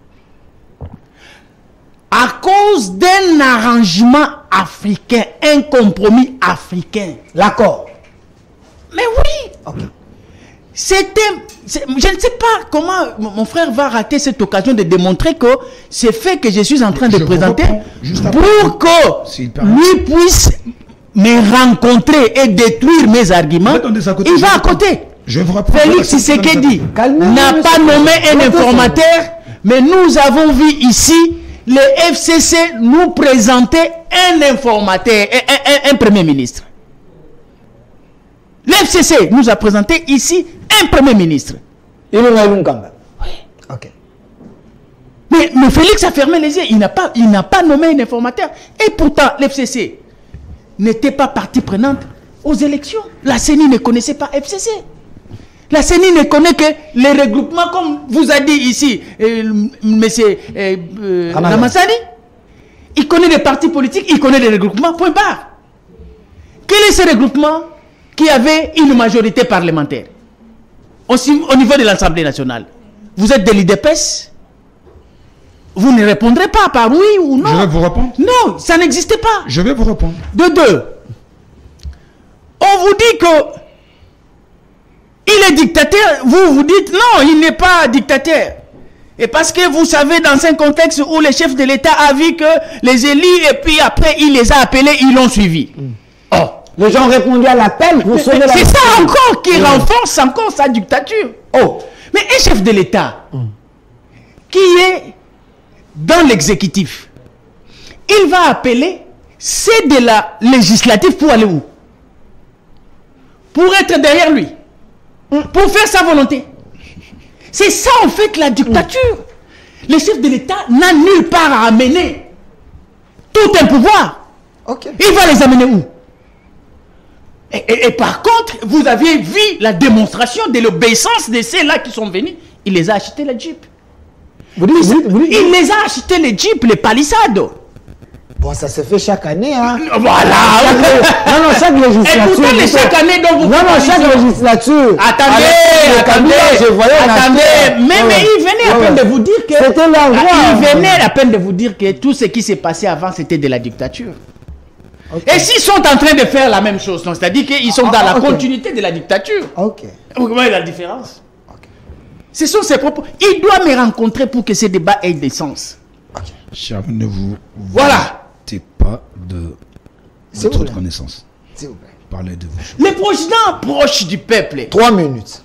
À cause d'un arrangement africain, un compromis africain. L'accord. Mais oui. Okay. Je ne sais pas comment mon frère va rater cette occasion de démontrer que c'est fait que je suis en train de présenter pour que lui puisse me rencontrer et détruire mes arguments. Il va à côté. Félix Tshisekedi n'a pas nommé un informateur, mais nous avons vu ici le FCC nous présenter un informateur, un premier ministre. Le FCC nous a présenté ici un premier ministre. Oui. Okay. Mais Félix a fermé les yeux. Il n'a pas nommé un informateur. Et pourtant, l'FCC n'était pas partie prenante aux élections. La CENI ne connaissait pas FCC. La CENI ne connaît que les regroupements, comme vous a dit ici M. Ramassani. Il connaît les partis politiques, il connaît les regroupements, point barre. Quel est ce regroupement qui avait une majorité parlementaire aussi, au niveau de l'Assemblée nationale? Vous êtes de l'IDPS? Vous ne répondrez pas par oui ou non. Je vais vous répondre. Non, ça n'existait pas. Je vais vous répondre. De deux, on vous dit que il est dictateur, vous dites non, il n'est pas dictateur. Et parce que vous savez, dans un contexte où le chef de l'État a vu que les élus, et puis après il les a appelés, ils l'ont suivi. Oh. Les gens ont répondu à l'appel pour sauver la... C'est ça encore qui renforce encore sa dictature. Oh. Mais un chef de l'État qui est dans l'exécutif, il va appeler, c'est de la législative pour aller où? Pour être derrière lui. Pour faire sa volonté. C'est ça en fait la dictature. Le chef de l'État n'a nulle part à amener tout un pouvoir. Okay. Il va les amener où? Et par contre, vous aviez vu la démonstration de l'obéissance de ceux-là qui sont venus. Il les a achetés la Jeep. Il les a achetés les Jeep, les palissades. Bon, ça se fait chaque année, hein. Voilà. Chaque législature. Écoutez, chaque année dont vous chaque législature. Attendez. Mais il venait à peine de vous dire que... C'était la loi. Il venait à peine de vous dire que tout ce qui s'est passé avant, c'était de la dictature. Okay. Et s'ils sont en train de faire la même chose, c'est-à-dire qu'ils sont dans la continuité de la dictature. Vous voyez la différence? Ce sont ses propos. Il doit me rencontrer pour que ce débat ait des sens. Cher, ne vous... Voilà. Pas de votre connaissance. S'il vous plaît. Parlez de vous. Les présidents proches du peuple. 3 minutes.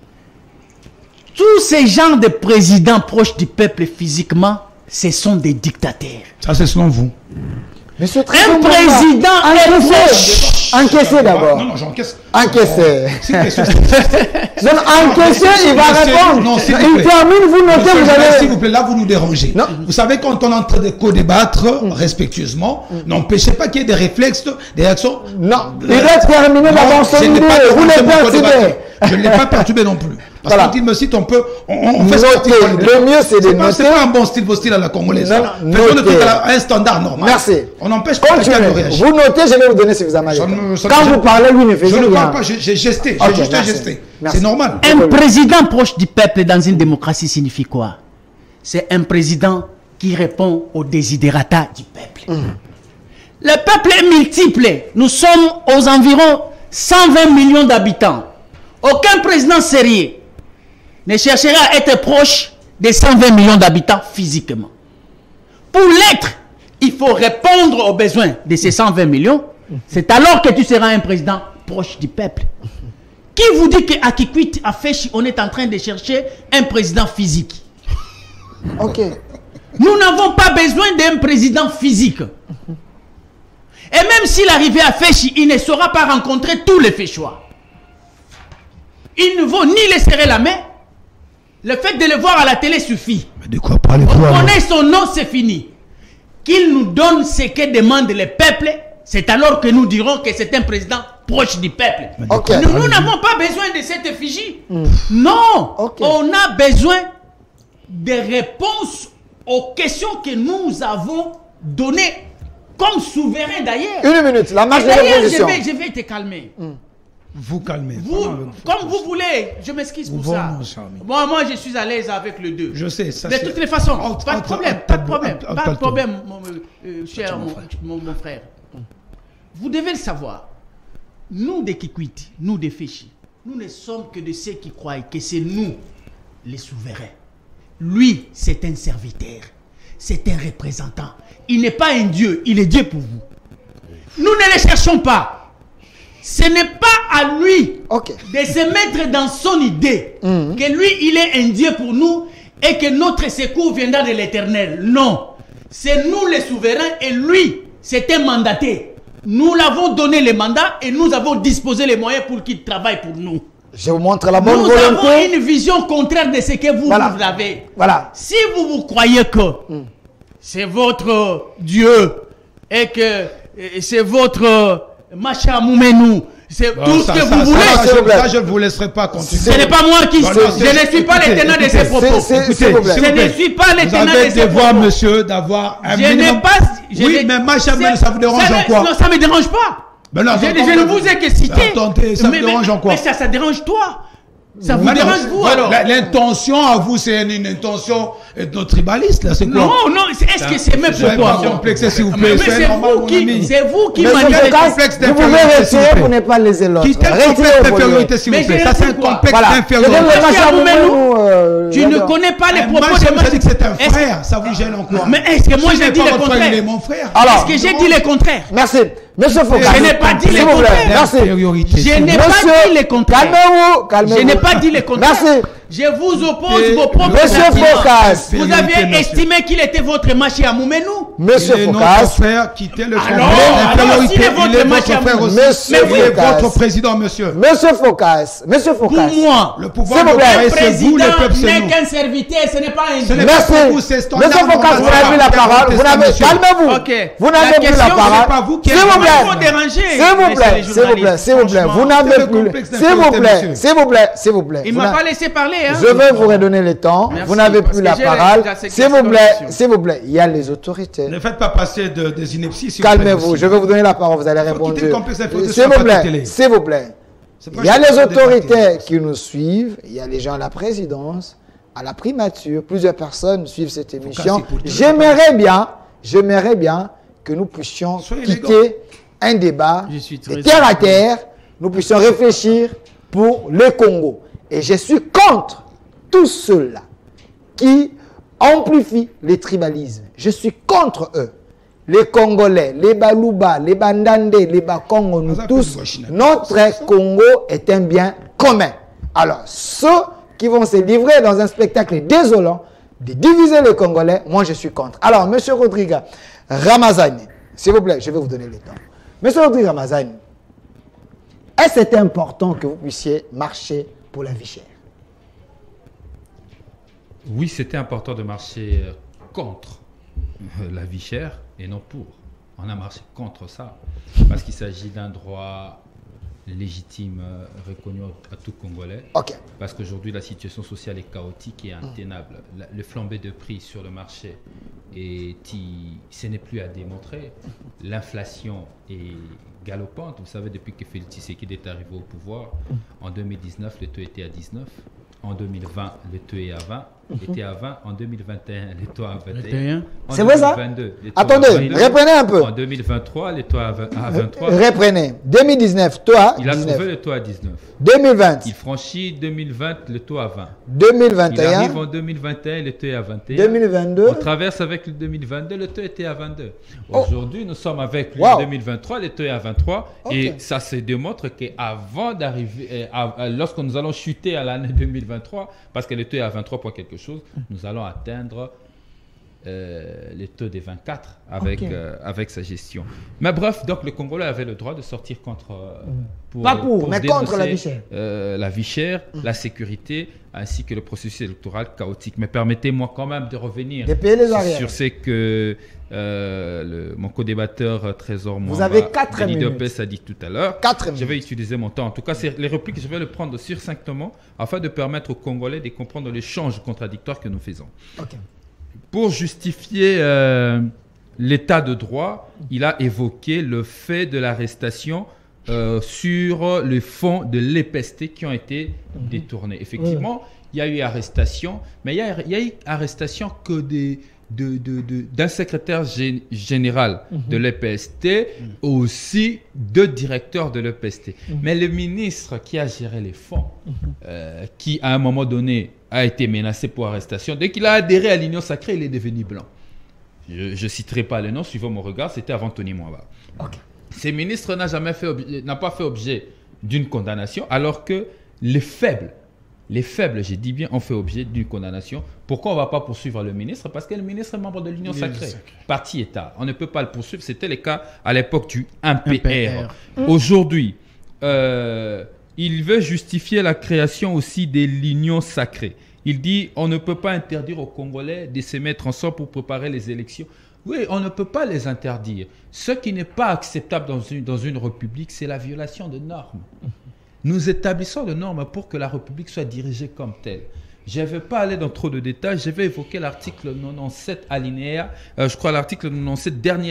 Tous ces gens de présidents proches du peuple physiquement, ce sont des dictateurs. Ça, c'est selon vous. Monsieur un président encaissé d'abord. Non, j'encaisse. Encaissé. Encaissé, il va répondre. Non, s'il il termine, vous notez, vous avez... S'il vous plaît, là, vous nous dérangez. Non. Vous savez, quand on est en train de co-débattre respectueusement, n'empêchez pas qu'il y ait des réflexes, des réactions. Non, il va terminer d'abord son idée. Vous les perturbez. Je ne l'ai pas perturbé non plus. Parce que quand il me cite, on fait noter. Le mieux, c'est de noter. C'est pas un bon style, vos styles à la congolaise. Faisons le truc à un standard normal. Merci. On n'empêche pas quelqu'un de réagir. Vous notez, je vais vous donner suffisamment. Quand vous parlez, lui ne fait rien. Je ne parle pas, j'ai gesté. J'ai juste gesté. C'est normal. Un président proche du peuple dans une démocratie signifie quoi? C'est un président qui répond aux desiderata du peuple. Le peuple est multiple. Nous sommes aux environs 120 millions d'habitants. Aucun président sérieux ne cherchera à être proche des 120 millions d'habitants physiquement. Pour l'être, il faut répondre aux besoins de ces 120 millions. C'est alors que tu seras un président proche du peuple. Qui vous dit qu'à Kikwit, à Féchi, on est en train de chercher un président physique? Ok. Nous n'avons pas besoin d'un président physique. Et même s'il arrivait à Féchi, il ne saura pas rencontrer tous les Féchois. Il ne vaut ni les serrer la main. Le fait de le voir à la télé suffit. Mais de quoi parlez-vous? On connaît son nom, c'est fini. Qu'il nous donne ce que demande le peuple, c'est alors que nous dirons que c'est un président proche du peuple. Ok. Nous n'avons pas besoin de cette effigie. Non. Ok. On a besoin des réponses aux questions que nous avons données comme souverain d'ailleurs. Une minute, la marche de D'ailleurs, l'opposition. je vais te calmer. Vous calmez. Vous, comme vous voulez, je m'excuse pour ça. mon charmé. Moi, je suis à l'aise avec le 2. Je sais, ça De c'est- toutes les façons, Entre- pas de entre- problème, entre- pas de problème, entre- pas de entre- problème, cher mon mon frère. Vous devez le savoir. Nous, des Kikwit, nous, des Féchi, nous ne sommes que de ceux qui croient que c'est nous, les souverains. Lui, c'est un serviteur, c'est un représentant. Il n'est pas un Dieu, il est Dieu pour vous. Nous ne le cherchons pas. Ce n'est pas à lui Ok. de se mettre dans son idée que lui, il est un Dieu pour nous et que notre secours viendra de l'éternel. Non. C'est nous les souverains et lui, c'est un mandaté. Nous l'avons donné le mandat et nous avons disposé les moyens pour qu'il travaille pour nous. Je vous montre la bonne Nous volonté. avons une vision contraire de ce que vous, Voilà. vous avez. Voilà. Si vous croyez que c'est votre Dieu et que c'est votre Macha Moumenou, c'est tout ce que vous voulez. Ça, je ne vous laisserai pas continuer. Ce n'est pas moi qui... Non, non, je ne suis pas le tenant de ces propos. s'il vous plaît. Je ne suis pas le Vous tenant de avez ces devoir, propos. monsieur, d'avoir un Je n'ai minimum... pas... Oui, mais Macha Moumenou, ça vous dérange en quoi? Non, ça ne me dérange pas. Ben non, Je ne vous ai que cité. Attendez, ça me dérange en quoi? Mais ça dérange toi. Ça vous Mais non, dérange vous alors? L'intention à vous, c'est une intention ethnotribaliste, là, c'est quoi? Non, non, est-ce que c'est même Soyez pour pas toi? complexé, s'il vous Mais plaît. Soyez normal, mon ami. c'est vous qui Monsieur manipulez. Focas, complexe vous pouvez d'infériorité, s'il vous retirer plaît. pour ne pas léser l'autre. Quittez le Retirez complexe au volume. d'infériorité, s'il vous Mais plaît. je Ça, c'est un réponds quoi? complexe Voilà. Je donne le d'infériorité. match à Moumenou. Moumenou, Tu ne connais pas les propos Moi, de je moi. me dis que c'est un Est-ce que- frère, ça vous gêne en quoi? Mais est-ce que moi Si j'ai dit pas le votre frère, il est contraire? mon frère. Alors, Est-ce que j'ai dit le contraire? merci. Monsieur Focas. Je n'ai pas dit S'il le vous plaît. contraire. Merci. Infériorité. Je n'ai pas dit le contraire. Calmez-vous. Calmez-vous. Je n'ai pas dit le contraire. Merci. Je vous oppose vos propres Monsieur arguments. Focas. Vous aviez estimé qu'il était votre machi à Moumenou? Monsieur Il est notre Focas. frère, quittez le complexe alors, d'infériorité. s'il est votre Il est match à votre frère vous. aussi. Monsieur Il est Focas. votre président, monsieur. Monsieur Focas. Monsieur Pour Focas. moi, Le pouvoir S'il vous de plaît. Paris, un c'est vous, le président peuple, c'est n'est nous. qu'un serviteur, ce n'est pas un Ce n'est dieu. pas Merci. pour vous, c'est standard Monsieur Focas, vous normal. n'avez plus la parole. Vous n'avez... Monsieur. Calmez-vous. Ok. Vous La n'avez plus la question, parole. c'est pas vous qui S'il êtes- vous Il faut plaît. déranger. S'il vous messieurs plaît. les S'il vous plaît. journalistes, S'il vous plaît. franchement. Vous n'avez le plus... complexe S'il vous d'infériorité, plaît. monsieur. S'il vous plaît. S'il vous plaît. Il Vous m'a n'a- pas laissé parler. Hein. Je vais vous redonner le temps. Merci, Vous n'avez parce plus que la j'ai parole. la S'il vous plaît, séquence s'il vous plaît, il y a les autorités. Ne faites pas passer des inepties. s'il vous plaît, Calmez-vous, monsieur. je vais vous donner la parole, vous allez répondre. quitter le complexe d'infériorité S'il sur vous la plaît, télé. s'il vous plaît. C'est pas Il y a juste les pour débattre. autorités qui nous suivent, il y a les gens à la présidence, à la primature, plusieurs personnes suivent cette émission. c'est pour dire- J'aimerais bien que nous puissions Soyez quitter un débat Je suis très de terre à terre, nous puissions réfléchir pour le Congo. Et je suis contre tous ceux-là qui amplifient les tribalismes. Je suis contre eux. Les Congolais, les Baluba, les Bandande, les Bakongo, nous Ça tous, fait gauche, notre Congo est un bien commun. Alors, ceux qui vont se livrer dans un spectacle désolant, de diviser les Congolais, moi je suis contre. Alors, Monsieur Rodrigue Ramazani, s'il vous plaît, je vais vous donner le temps. Monsieur Rodrigue Ramazani, est-ce que c'est important que vous puissiez marcher pour la vie chère? Oui, c'était important de marcher contre la vie chère et non pour. On a marché contre ça parce qu'il s'agit d'un droit légitime reconnu à tout Congolais. Ok. Parce qu'aujourd'hui, la situation sociale est chaotique et intenable. Le flambé de prix sur le marché, ce n'est plus à démontrer. L'inflation est galopante. Vous savez, depuis que Félix Tshisekedi est arrivé au pouvoir, en 2019, le taux était à 19. En 2020, le taux est à 20. Était à 20. En 2021, le taux à 21. C'est vrai ça? 2022, Attendez, reprenez un peu. En 2023, le taux à 23. Reprenez. 2019, toi, Il a 19. trouvé le taux à 19. 2020, Il franchit 2020, le taux à 20. Il 2021, arrive en 2021, le taux est à 21. 2022. On traverse avec le 2022, le taux était à 22. Oh. Aujourd'hui, nous sommes avec lui Wow. en 2023, le taux est à 23. Ok. Et ça se démontre qu'avant d'arriver, lorsque nous allons chuter à l'année 2023, parce que le taux est à 23 pour quelque chose, nous allons atteindre le taux des 24 avec, Ok. avec sa gestion. Mais bref, donc le Congolais avait le droit de sortir contre... Pas pour, mais contre la dénoncer, vie chère. la vie chère, la sécurité, ainsi que le processus électoral chaotique. Mais permettez-moi quand même de revenir De payer les arrières. sur ce que mon co-débatteur Trésor Vous avez Mwamba 4 de minutes. l'IDPS a dit tout à l'heure. 4 Je vais minutes. utiliser mon temps. En tout cas, c'est les répliques, je vais le prendre succinctement afin de permettre aux Congolais de comprendre l'échange contradictoire que nous faisons. Ok. Pour justifier l'état de droit, il a évoqué le fait de l'arrestation sur le fonds de l'EPST qui ont été détournés. Effectivement, il y a eu arrestation, mais il y a eu arrestation que d'un secrétaire général de l'EPST, aussi de directeurs de l'EPST. Mais le ministre qui a géré les fonds, qui à un moment donné a été menacé pour arrestation, dès qu'il a adhéré à l'Union sacrée, il est devenu blanc. Je ne citerai pas le nom, suivant mon regard, c'était avant Tony Mwamba. Ok. Ces ministres n'a pas fait objet d'une condamnation, alors que les faibles, je dis bien, ont fait objet d'une condamnation. Pourquoi on ne va pas poursuivre le ministre? Parce que le ministre est membre de l'Union sacrée, parti État. On ne peut pas le poursuivre. C'était le cas à l'époque du MPR. Aujourd'hui, il veut justifier la création aussi de l'Union sacrée. Il dit on ne peut pas interdire aux Congolais de se mettre ensemble pour préparer les élections. Oui, on ne peut pas les interdire. Ce qui n'est pas acceptable dans une république, c'est la violation de normes. Nous établissons des normes pour que la République soit dirigée comme telle. Je ne vais pas aller dans trop de détails, je vais évoquer l'article 97 alinéa, je crois l'article 97 dernier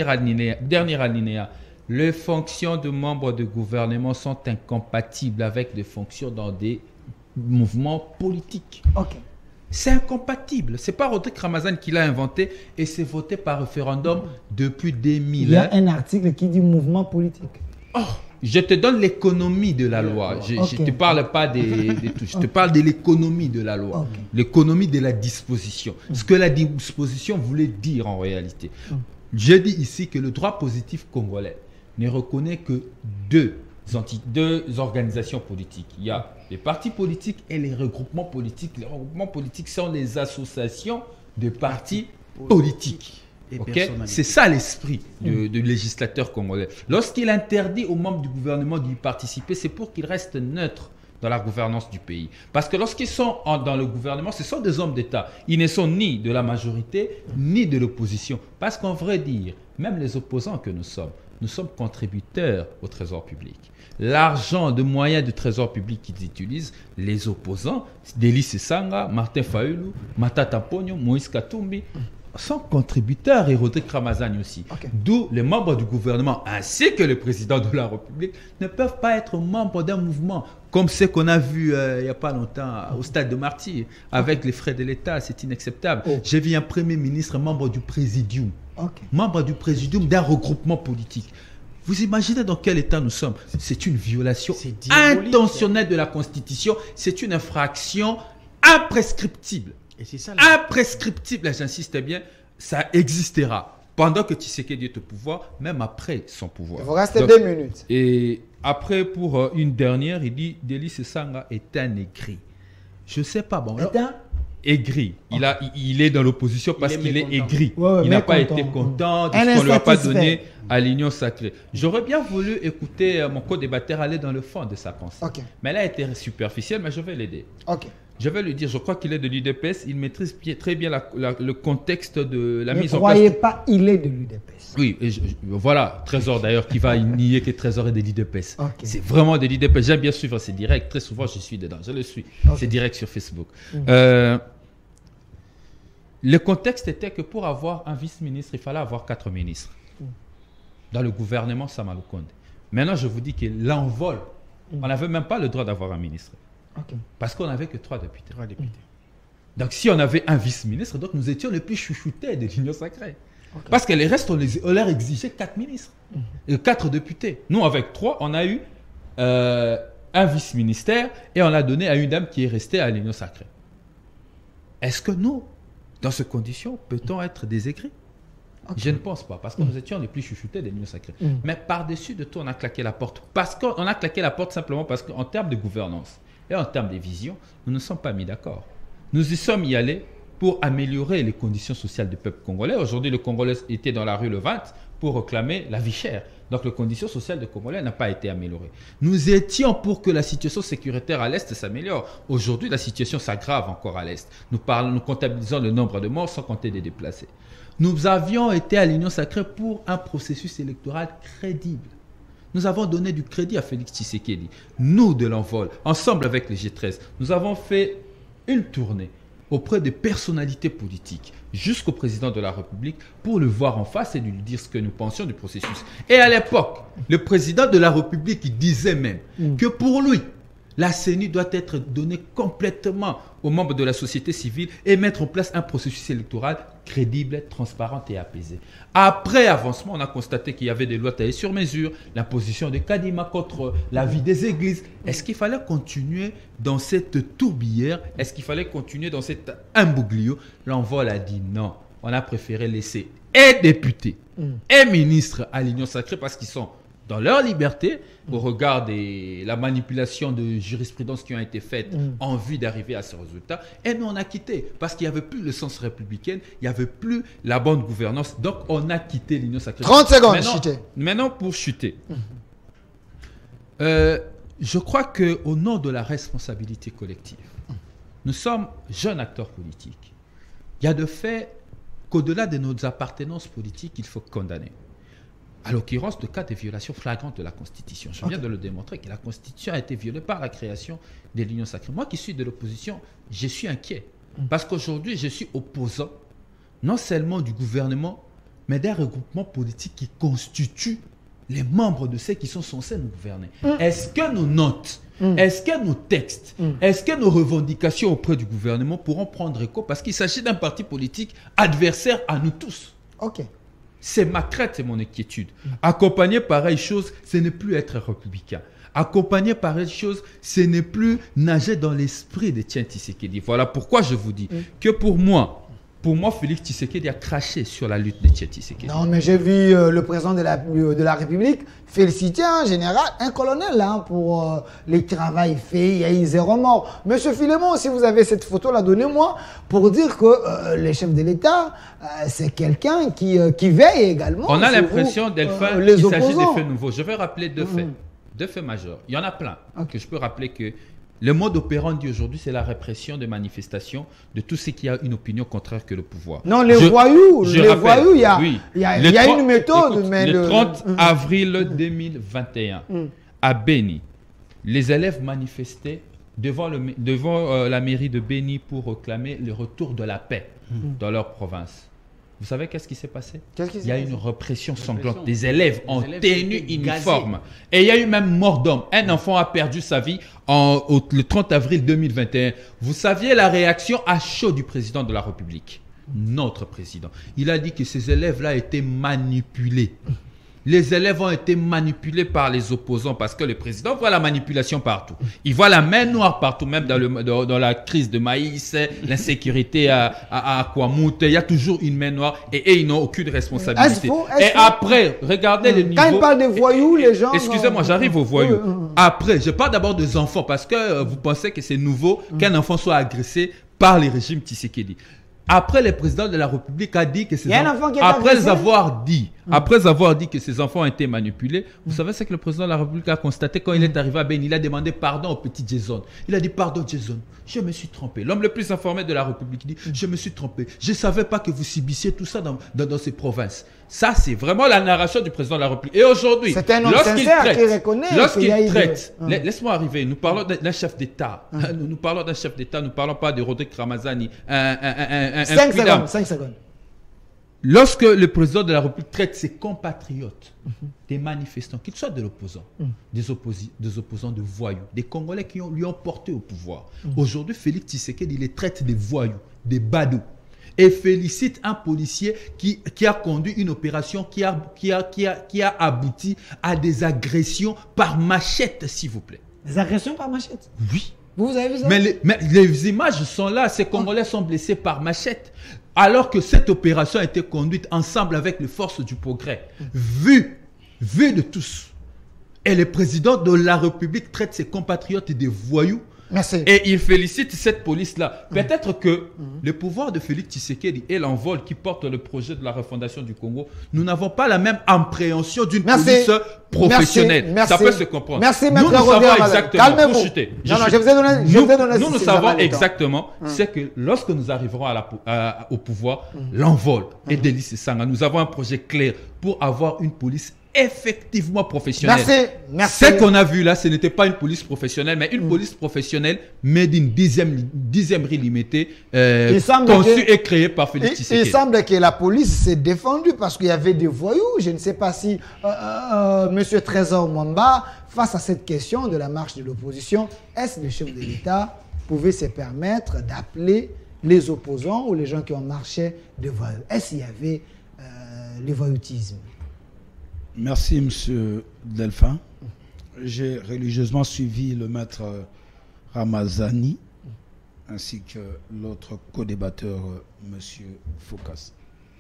alinéa. Les fonctions de membres de gouvernement sont incompatibles avec des fonctions dans des mouvements politiques. Ok. C'est incompatible. Ce n'est pas Rodrigue Ramazan qui l'a inventé et c'est voté par référendum depuis 2000. Il y a un article qui dit mouvement politique. Oh, je te donne l'économie de la loi. Je ne te parle pas des touches. Je te parle de l'économie de la loi. Ok. L'économie de la disposition. Ce que la disposition voulait dire en réalité. Je dis ici que le droit positif congolais ne reconnaît que deux organisations politiques. Il y a les partis politiques et les regroupements politiques. Les regroupements politiques sont les associations de partis politiques. Okay? C'est ça l'esprit du législateur congolais. Lorsqu'il interdit aux membres du gouvernement d'y participer, c'est pour qu'ils restent neutres dans la gouvernance du pays. Parce que lorsqu'ils sont dans le gouvernement, ce sont des hommes d'État. Ils ne sont ni de la majorité, ni de l'opposition. Parce qu'en vrai dire, même les opposants que nous sommes contributeurs au trésor public. L'argent de moyens du trésor public qu'ils utilisent, les opposants, Délice Sanga, Martin Fayulu, Matata Pogno, Moïse Katumbi, sont contributeurs et Rodrigue Ramazani aussi. Okay. D'où les membres du gouvernement ainsi que le président de la République ne peuvent pas être membres d'un mouvement comme ce qu'on a vu il n'y a pas longtemps au stade de Martyr avec les frais de l'État. C'est inacceptable. J'ai vu un premier ministre membre du présidium, membre du présidium d'un regroupement politique. Vous imaginez dans quel état nous sommes? C'est une violation intentionnelle de la Constitution. C'est une infraction imprescriptible. Et c'est ça, imprescriptible, j'insiste bien, ça existera pendant que Tshisekedi est au pouvoir, même après son pouvoir. Il vous reste 2 minutes. Et après, pour une dernière, il dit Délice Sanga est un aigri. Je ne sais pas, bon. Aigri. Il est dans l'opposition parce qu'il est aigri. Il n'a pas été content de ce qu'on ne lui a pas donné à l'Union sacrée. J'aurais bien voulu écouter mon co-débatteur aller dans le fond de sa pensée. Mais elle a été superficielle, mais je vais l'aider. Je vais lui dire, je crois qu'il est de l'UDPS, il maîtrise très bien le contexte de la mise en place. Ne croyez pas, il est de l'UDPS. Oui, et voilà, Trésor d'ailleurs, qui va nier que Trésor est de l'UDPS. C'est vraiment de l'UDPS. J'aime bien suivre ses directs, très souvent je suis dedans, je le suis. C'est direct sur Facebook. Le contexte était que pour avoir un vice-ministre, il fallait avoir 4 ministres. Dans le gouvernement Samalukonde. Maintenant, je vous dis que l'envol, on n'avait même pas le droit d'avoir un ministre. Parce qu'on n'avait que 3 députés. Donc si on avait un vice-ministre, donc nous étions les plus chouchoutés de l'Union sacrée. Parce que les restes, on leur exigeait 4 ministres et 4 députés. Nous, avec 3, on a eu un vice-ministère et on l'a donné à une dame qui est restée à l'Union sacrée. Est-ce que nous, dans ces conditions, peut-on être des aigris? Je ne pense pas, parce que nous étions les plus chouchoutés de l'Union sacrée. Mais par-dessus de tout, on a claqué la porte. Parce qu'on a claqué la porte simplement parce qu'en termes de gouvernance et en termes de vision, nous ne sommes pas mis d'accord. Nous y sommes y allés pour améliorer les conditions sociales du peuple congolais. Aujourd'hui, le Congolais était dans la rue le 20 pour réclamer la vie chère. Donc, les conditions sociales des Congolais n'ont pas été améliorées. Nous étions pour que la situation sécuritaire à l'Est s'améliore. Aujourd'hui, la situation s'aggrave encore à l'Est. Nous comptabilisons le nombre de morts sans compter des déplacés. Nous avions été à l'Union sacrée pour un processus électoral crédible. Nous avons donné du crédit à Félix Tshisekedi. Nous, de l'Envol, ensemble avec les G13, nous avons fait une tournée auprès des personnalités politiques jusqu'au président de la République pour le voir en face et lui dire ce que nous pensions du processus. Et à l'époque, le président de la République disait même que pour lui, la CENI doit être donnée complètement aux membres de la société civile et mettre en place un processus électoral crédible, transparent et apaisé. Après avancement, on a constaté qu'il y avait des lois taillées sur mesure, l'imposition de Kadima contre la vie des églises. Est-ce qu'il fallait continuer dans cette tourbière? Est-ce qu'il fallait continuer dans cet imbroglio? L'Envol a dit non. On a préféré laisser et députés et ministres à l'Union sacrée parce qu'ils sont dans leur liberté, au regard de la manipulation de jurisprudence qui ont été faites en vue d'arriver à ce résultat. Et nous, on a quitté, parce qu'il n'y avait plus le sens républicain, il n'y avait plus la bonne gouvernance. Donc, on a quitté l'Union sacrée. 30 secondes, chuter. Maintenant, pour chuter. Je crois qu'au nom de la responsabilité collective, nous sommes jeunes acteurs politiques. Il y a de fait qu'au-delà de nos appartenances politiques, il faut condamner. À l'occurrence, le cas de violation flagrante de la Constitution. Je viens de le démontrer que la Constitution a été violée par la création de l'Union sacrée. Moi qui suis de l'opposition, je suis inquiet. Parce qu'aujourd'hui, je suis opposant non seulement du gouvernement, mais d'un regroupement politique qui constitue les membres de ceux qui sont censés nous gouverner. Est-ce que nos notes, est-ce que nos textes, est-ce que nos revendications auprès du gouvernement pourront prendre écho? Parce qu'il s'agit d'un parti politique adversaire à nous tous. Ok. C'est ma crainte et mon inquiétude. Accompagner pareille chose, ce n'est plus être républicain. Accompagner pareille chose, ce n'est plus nager dans l'esprit de Tiens Tshisekedi. Voilà pourquoi je vous dis que pour moi, Félix Tshisekedi a craché sur la lutte de Tiens Tshisekedi. Non, mais j'ai vu le président de la République féliciter un général, un colonel, pour les travaux faits. Il y a eu 0 mort. Monsieur Philémon, si vous avez cette photo-là, donnez-moi pour dire que le chef de l'État, c'est quelqu'un qui veille également. On a l'impression, Delphin, qu'il s'agit de faits nouveaux. Je vais rappeler 2 faits. 2 faits majeurs. Il y en a plein. Que je peux rappeler que le mode opérandi aujourd'hui, c'est la répression des manifestations de tout ce qui a une opinion contraire que le pouvoir. Non, les voyous, il y a une méthode. Écoute, mais le 30 avril 2021, à Béni, les élèves manifestaient devant la mairie de Béni pour réclamer le retour de la paix dans leur province. Vous savez qu'est-ce qui s'est passé? Il y a eu une répression sanglante. Des élèves en tenue uniforme. Et il y a eu même mort d'homme. Un enfant a perdu sa vie le 30 avril 2021. Vous saviez la réaction à chaud du président de la République? Notre président. Il a dit que ces élèves-là étaient manipulés. Les élèves ont été manipulés par les opposants parce que le président voit la manipulation partout. Il voit la main noire partout, même dans la crise de maïs, l'insécurité à Kouamout. Il y a toujours une main noire et ils n'ont aucune responsabilité. Après, regardez le niveau. Quand il parle des voyous, les gens... Excusez-moi, j'arrive aux voyous. Après, je parle d'abord des enfants parce que vous pensez que c'est nouveau qu'un enfant soit agressé par les régimes Tshisekedi. Après, le président de la République a dit que ces enfants, après avoir dit que ces enfants ont été manipulés, vous savez ce que le président de la République a constaté quand il est arrivé à Béni? Il a demandé pardon au petit Jason. Il a dit pardon Jason, je me suis trompé. L'homme le plus informé de la République dit je me suis trompé. Je ne savais pas que vous subissiez tout ça dans ces provinces. Ça, c'est vraiment la narration du président de la République. Et aujourd'hui, lorsqu'il traite, laisse-moi arriver, nous parlons d'un chef d'État. Nous parlons d'un chef d'État, nous ne parlons pas de Rodrigue Ramazani. 5 secondes. lorsque le président de la République traite ses compatriotes, des manifestants, qu'ils soient de l'opposant, des opposants de voyous, des Congolais qui lui ont porté au pouvoir. Aujourd'hui, Félix Tshisekedi, il les traite des voyous, des badauds. Et félicite un policier qui a conduit une opération qui a abouti à des agressions par machette, s'il vous plaît. Des agressions par machette? Oui. Vous avez vu ça? Mais les images sont là. Ces Congolais sont blessés par machette. Alors que cette opération a été conduite ensemble avec les forces du progrès. Vu de tous. Et le président de la République traite ses compatriotes des voyous. Merci. Et il félicite cette police-là. Peut-être que le pouvoir de Félix Tshisekedi et l'envol qui porte le projet de la refondation du Congo, nous n'avons pas la même appréhension d'une police professionnelle. Merci. Ça peut se comprendre. Merci, nous savons exactement. Calmez-vous. Nous savons exactement, c'est que lorsque nous arriverons au pouvoir, l'envol et Délice Sanga, nous avons un projet clair pour avoir une police effectivement professionnelle. Merci. Ce qu'on a vu là, ce n'était pas une police professionnelle, mais une police professionnelle, mais d'une dixièmerie limitée, conçue et créée par Félix Tshisekedi. Il semble que la police s'est défendue parce qu'il y avait des voyous. Je ne sais pas si M. Trésor Mwamba, face à cette question de la marche de l'opposition, est-ce que le chef de l'État pouvait se permettre d'appeler les opposants ou les gens qui ont marché de voyous? Est-ce qu'il y avait le voyoutisme? Merci, M. Delphin. J'ai religieusement suivi le maître Ramazani ainsi que l'autre co-débatteur, M. Foucasse.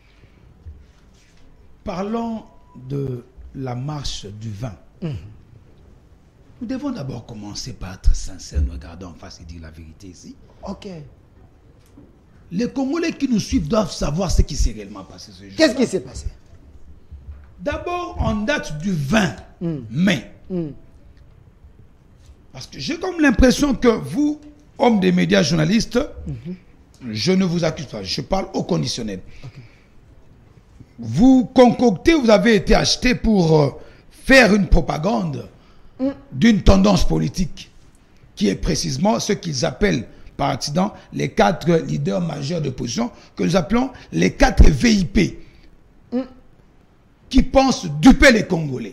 Parlons de la marche du vin. Nous devons d'abord commencer par être sincères, nous regarder en face et dire la vérité ici. Ok. Les Congolais qui nous suivent doivent savoir ce qui s'est réellement passé ce jour. Qu'est-ce qui s'est passé? D'abord, en date du 20 mai. Parce que j'ai comme l'impression que vous, hommes des médias journalistes, je ne vous accuse pas, je parle au conditionnel. Okay. Vous concoctez, vous avez été acheté pour faire une propagande d'une tendance politique qui est précisément ce qu'ils appellent par accident les 4 leaders majeurs d'opposition que nous appelons les 4 VIP. Qui pensent duper les Congolais.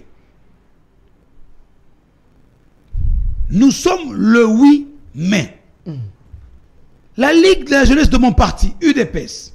Nous sommes le 8 mai. La Ligue de la jeunesse de mon parti, UDPS,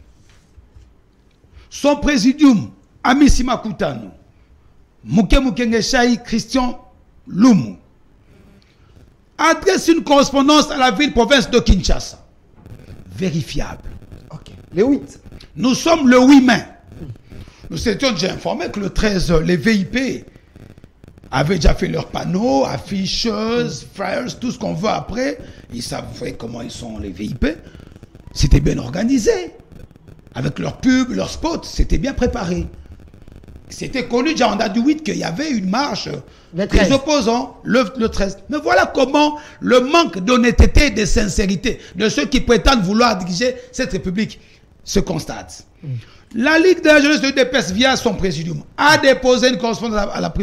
son présidium, Amissi Makutano, Mouké Moukengeshaï, Christian Loumou, adresse une correspondance à la ville-province de Kinshasa. Vérifiable. Ok. Le 8. Nous sommes le 8 mai. Nous étions déjà informés que le 13, les VIP avaient déjà fait leurs panneaux, affiches, flyers, tout ce qu'on veut après. Ils savent comment ils sont les VIP. C'était bien organisé. Avec leurs pubs, leurs spots, c'était bien préparé. C'était connu déjà en date du 8 qu'il y avait une marche des opposants le 13. Mais voilà comment le manque d'honnêteté et de sincérité de ceux qui prétendent vouloir diriger cette République se constate. La Ligue de la jeunesse de l'UDPS, via son présidium, a déposé une correspondance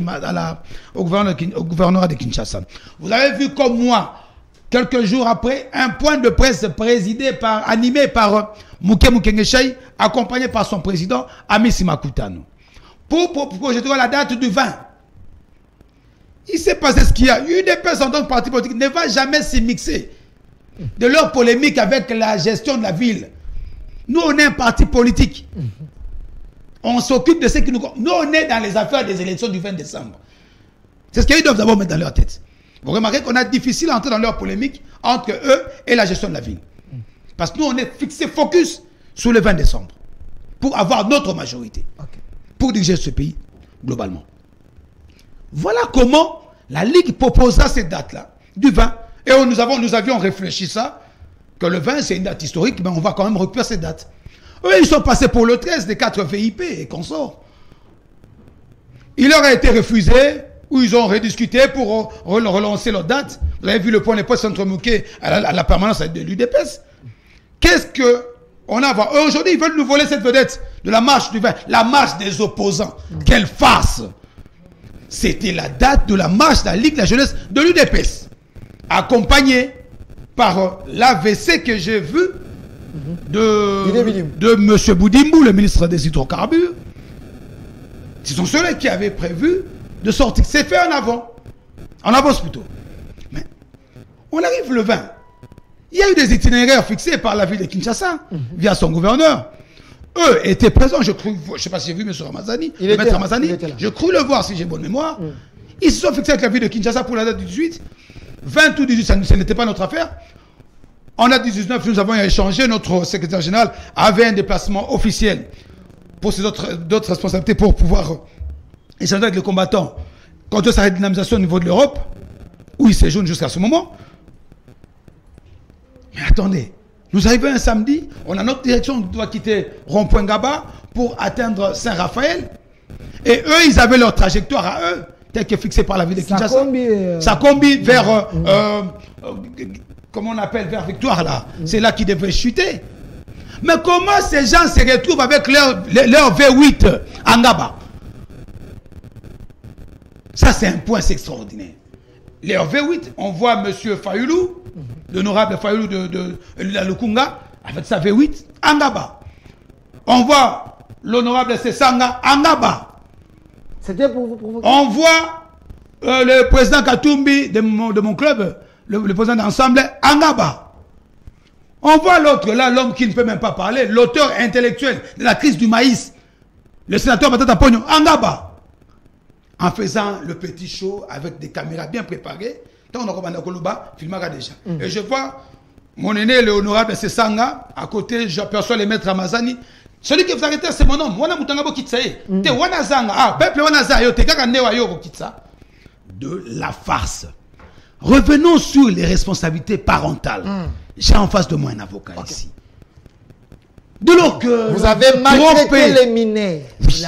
au gouvernorat de Kinshasa. Vous avez vu comme moi, quelques jours après, un point de presse animé par Mouké Moukengeshaï, accompagné par son président, Amissi Makutano, pour projeter la date du 20. Il s'est passé ce qu'il y a. UDPS en tant que parti politique ne va jamais s'y mixer de leur polémique avec la gestion de la ville. Nous, on est un parti politique. On s'occupe de ce qui nous... Nous, on est dans les affaires des élections du 20 décembre. C'est ce qu'ils doivent d'abord mettre dans leur tête. Vous remarquez qu'on a difficile à entrer dans leur polémique entre eux et la gestion de la ville. Parce que nous, on est fixé, focus sur le 20 décembre. Pour avoir notre majorité. Pour diriger ce pays, globalement. Voilà comment la Ligue proposera cette date-là, du 20. Et nous avions réfléchi ça. Que le 20, c'est une date historique, mais on va quand même récupérer cette date. Eux, ils sont passés pour le 13 des 4 VIP et consorts. Il leur a été refusé, ou ils ont rediscuté pour relancer leur date. Vous avez vu le point des postes entre Mouké à la permanence de l'UDPS. Qu'est-ce qu'on a? Aujourd'hui, ils veulent nous voler cette vedette de la marche du 20, la marche des opposants. Quelle farce! C'était la date de la marche de la Ligue de la jeunesse de l'UDPS, accompagnée par l'AVC que j'ai vu de M. Boudimbou, le ministre des Hydrocarbures. Ce sont ceux-là qui avaient prévu de sortir. C'est fait en avance plutôt. Mais on arrive le 20. Il y a eu des itinéraires fixés par la ville de Kinshasa, via son gouverneur. Eux étaient présents, je ne sais pas si j'ai vu M. Ramazani, le maître Ramazani, je crois le voir si j'ai bonne mémoire. Ils se sont fixés avec la ville de Kinshasa pour la date du 18. 20 ou 18, ce n'était pas notre affaire. En date du 19, nous avons échangé, notre secrétaire général avait un déplacement officiel pour ses d'autres responsabilités pour pouvoir échanger avec les combattants quant à sa redynamisation au niveau de l'Europe, où il séjourne jusqu'à ce moment. Mais attendez, nous arrivons un samedi, on a notre direction qui doit quitter Rond-Point Gaba pour atteindre Saint-Raphaël. Et eux, ils avaient leur trajectoire à eux, telle que fixée par la ville de Kinshasa. Ça combi vers, comment on appelle, vers Victoire là. C'est là qu'ils devaient chuter. Mais comment ces gens se retrouvent avec leur V8 en Gaba? Ça, c'est un point extraordinaire. Leur V8, on voit M. Fayoulou, l'honorable Fayoulou de la Lukunga, avec sa V8 en Gaba. On voit l'honorable Sessanga en Gaba. C'était pour vous provoquer. On voit le président Katumbi de mon club, le président d'ensemble, en Gaba. On voit l'autre là, l'homme qui ne peut même pas parler, l'auteur intellectuel de la crise du maïs, le sénateur Batata Pogno, en Gaba. En faisant le petit show avec des caméras bien préparées, tant on a commandé à Koloba, filmera déjà. Et je vois mon aîné, le honorable Sessanga, à côté, j'aperçois le maître Ramazani. Celui qui vous arrêtez, c'est mon homme. Wana Mutangabo Kitsae. Te Wana Zanga. Ah, peuple Wana Zayo, te Kakanewa Yo Kitsa. De la farce. Revenons sur les responsabilités parentales. J'ai en face de moi un avocat ici. De l'autre que vous avez maltraité les mineurs.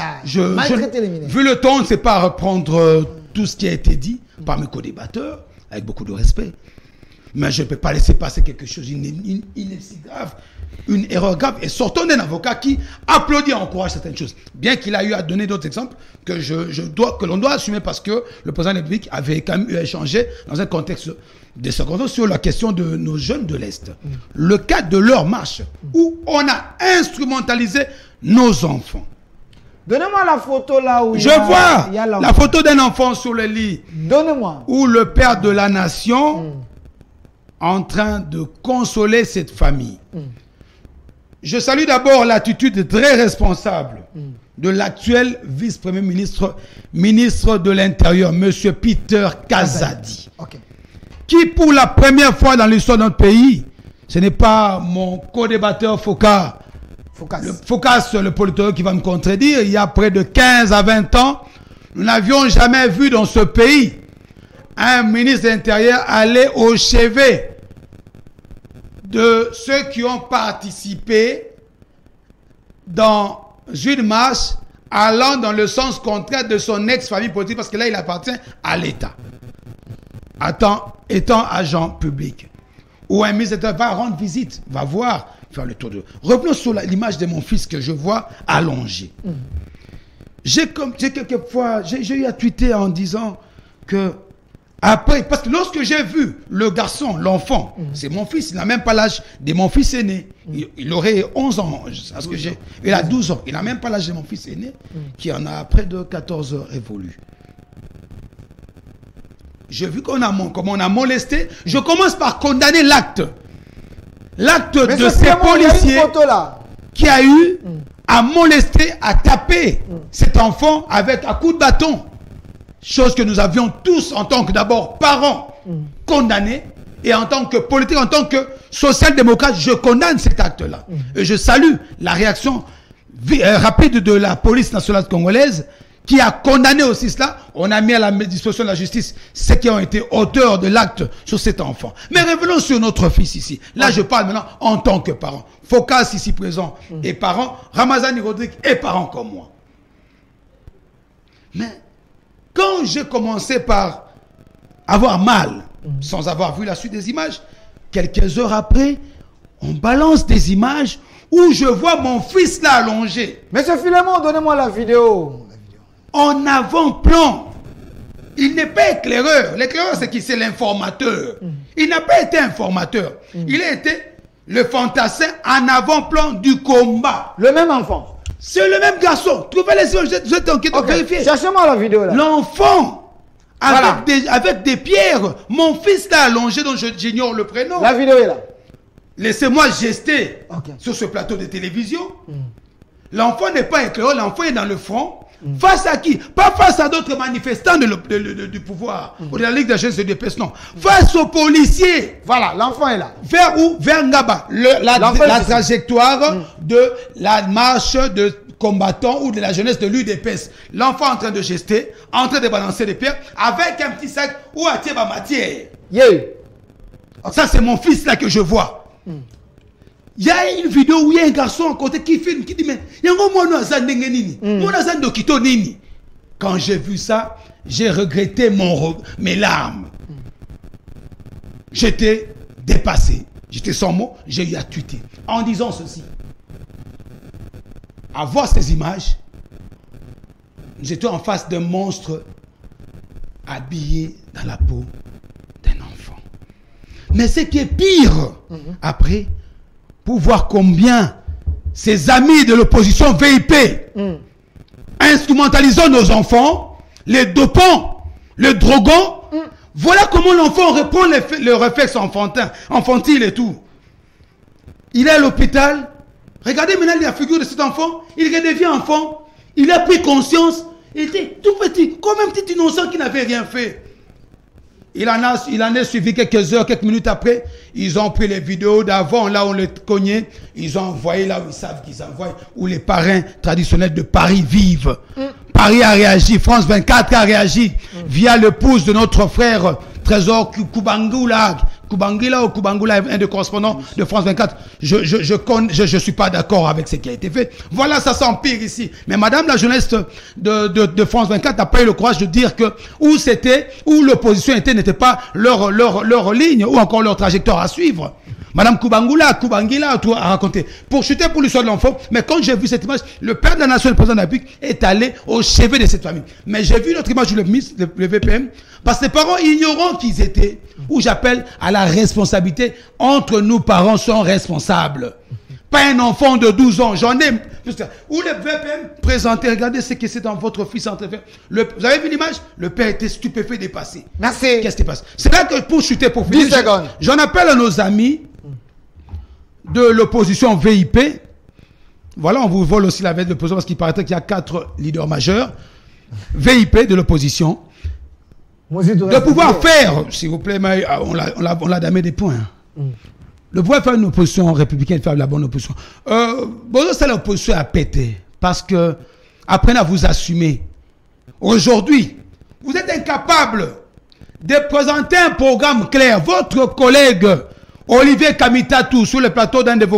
Vu le temps, on ne sait pas reprendre tout ce qui a été dit par mes co-débatteurs, avec beaucoup de respect. Mais je ne peux pas laisser passer quelque chose si grave, une erreur grave. Et sortons d'un avocat qui applaudit et encourage certaines choses. Bien qu'il a eu à donner d'autres exemples que l'on doit assumer parce que le président de la République avait quand même eu à échanger dans un contexte de circonstances sur la question de nos jeunes de l'Est. Le cas de leur marche, où on a instrumentalisé nos enfants. Donnez-moi la photo là où je vois la photo d'un enfant sur le lit. Donnez-moi. Où le père de la nation en train de consoler cette famille. Je salue d'abord l'attitude très responsable de l'actuel vice-premier ministre, ministre de l'Intérieur, M. Peter Kazadi. Qui, pour la première fois dans l'histoire de notre pays, ce n'est pas mon co-débatteur Focas, le politologue qui va me contredire, il y a près de 15 à 20 ans, nous n'avions jamais vu dans ce pays un ministre de l'Intérieur aller au chevet de ceux qui ont participé dans une marche allant dans le sens contraire de son ex-famille politique, parce que là, il appartient à l'État. Étant agent public. Ou un ministre va rendre visite, va voir, faire le tour de... Revenons sur l'image de mon fils que je vois allongé. J'ai eu à tweeter en disant que après, parce que lorsque j'ai vu le garçon, l'enfant, c'est mon fils, il n'a même pas l'âge de mon fils aîné. Il aurait 11 ans, parce que il a 12 ans. Il n'a même pas l'âge de mon fils aîné, qui en a près de 14 heures évolué. J'ai vu comment on a molesté. Je commence par condamner l'acte. L'acte de ces policiers qui a eu à molester, à taper cet enfant avec un coup de bâton. Chose que nous avions tous, en tant que d'abord parents, condamnés. Et en tant que politique, en tant que social-démocrate, je condamne cet acte-là. Et je salue la réaction rapide de la police nationale congolaise qui a condamné aussi cela. On a mis à la disposition de la justice ceux qui ont été auteurs de l'acte sur cet enfant. Mais revenons sur notre fils ici. Là, je parle maintenant en tant que parent. Focas ici présent est parent. Ramazani Rodrigue est parent comme moi. Mais quand j'ai commencé par avoir mal, sans avoir vu la suite des images, quelques heures après, on balance des images où je vois mon fils là allongé. Monsieur Philémon, donnez-moi la vidéo. En avant-plan. Il n'est pas éclaireur. L'éclaireur, c'est qui? C'est l'informateur. Il n'a pas été informateur. Il a été le fantassin en avant-plan du combat. Le même enfant. C'est le même garçon. Trouvez les images, je vais t'enquêter, vérifier. Cherchez-moi la vidéo là. L'enfant, Voilà. avec des pierres. Mon fils l'a allongé, dont j'ignore le prénom. La vidéo est là. Laissez-moi gester Ok. sur ce plateau de télévision. L'enfant n'est pas éclairé, l'enfant est dans le front. Face à qui? Pas face à d'autres manifestants du pouvoir ou de la Ligue de la jeunesse de DPS, non. Face aux policiers. Voilà, l'enfant est là. Vers où? Vers Ngaba. La trajectoire de la marche de combattants ou de la jeunesse de l'UDPS. L'enfant en train de gester, en train de balancer des pierres avec un petit sac ou à tirer ma matière. Yeah. Ça, c'est mon fils là que je vois. Il y a une vidéo où il y a un garçon à côté qui filme, qui dit mais quand j'ai vu ça, j'ai regretté mes larmes. J'étais dépassé. J'étais sans mots, j'ai eu à tuer. En disant ceci. À voir ces images, j'étais en face d'un monstre habillé dans la peau d'un enfant. Mais ce qui est pire, après, pour voir combien ces amis de l'opposition VIP instrumentalisant nos enfants, les dopants, les drogons, voilà comment l'enfant reprend le réflexe infantile et tout. Il est à l'hôpital. Regardez maintenant la figure de cet enfant. Il redevient enfant. Il a pris conscience. Il était tout petit, comme un petit innocent qui n'avait rien fait. Il en est suivi quelques heures, quelques minutes après. Ils ont pris les vidéos d'avant, là où on les cognait. Ils ont envoyé là où ils savent qu'ils envoient, où les parrains traditionnels de Paris vivent. Paris a réagi, France 24 a réagi, via le pouce de notre frère Trésor Kubangula, un des correspondants de France 24. Je suis pas d'accord avec ce qui a été fait. Voilà, ça s'empire ici. Mais madame la jeunesse de France 24 n'a pas eu le courage de dire que où l'opposition n'était pas leur ligne ou encore leur trajectoire à suivre. Madame Kubangula tout a raconté. Pour chuter pour l'histoire de l'enfant, mais quand j'ai vu cette image, le père de la nation, le président de la République, est allé au chevet de cette famille. Mais j'ai vu notre image du le VPM, parce que les parents ignorants qu'ils étaient, où j'appelle à la responsabilité, entre nous parents sont responsables. Pas un enfant de 12 ans, j'en ai. Où le VPM présentait, regardez ce que c'est dans votre fils en train de faire. Vous avez vu l'image? Le père était stupéfait, dépassé. Merci. Qu'est-ce qui passe? C'est là que pour chuter, pour finir, 10 secondes. J'en appelle à nos amis de l'opposition VIP. Voilà, on vous vole aussi la veille de l'opposition parce qu'il paraît qu'il y a 4 leaders majeurs. VIP de l'opposition. De pouvoir faire, s'il vous plaît, mais on l'a damé des points. De pouvoir faire une opposition républicaine, faire la bonne opposition. Bon, c'est l'opposition à péter. Parce que, apprenez à vous assumer. Aujourd'hui, vous êtes incapable de présenter un programme clair. Votre collègue Olivier Kamitatou, sur le plateau d'un de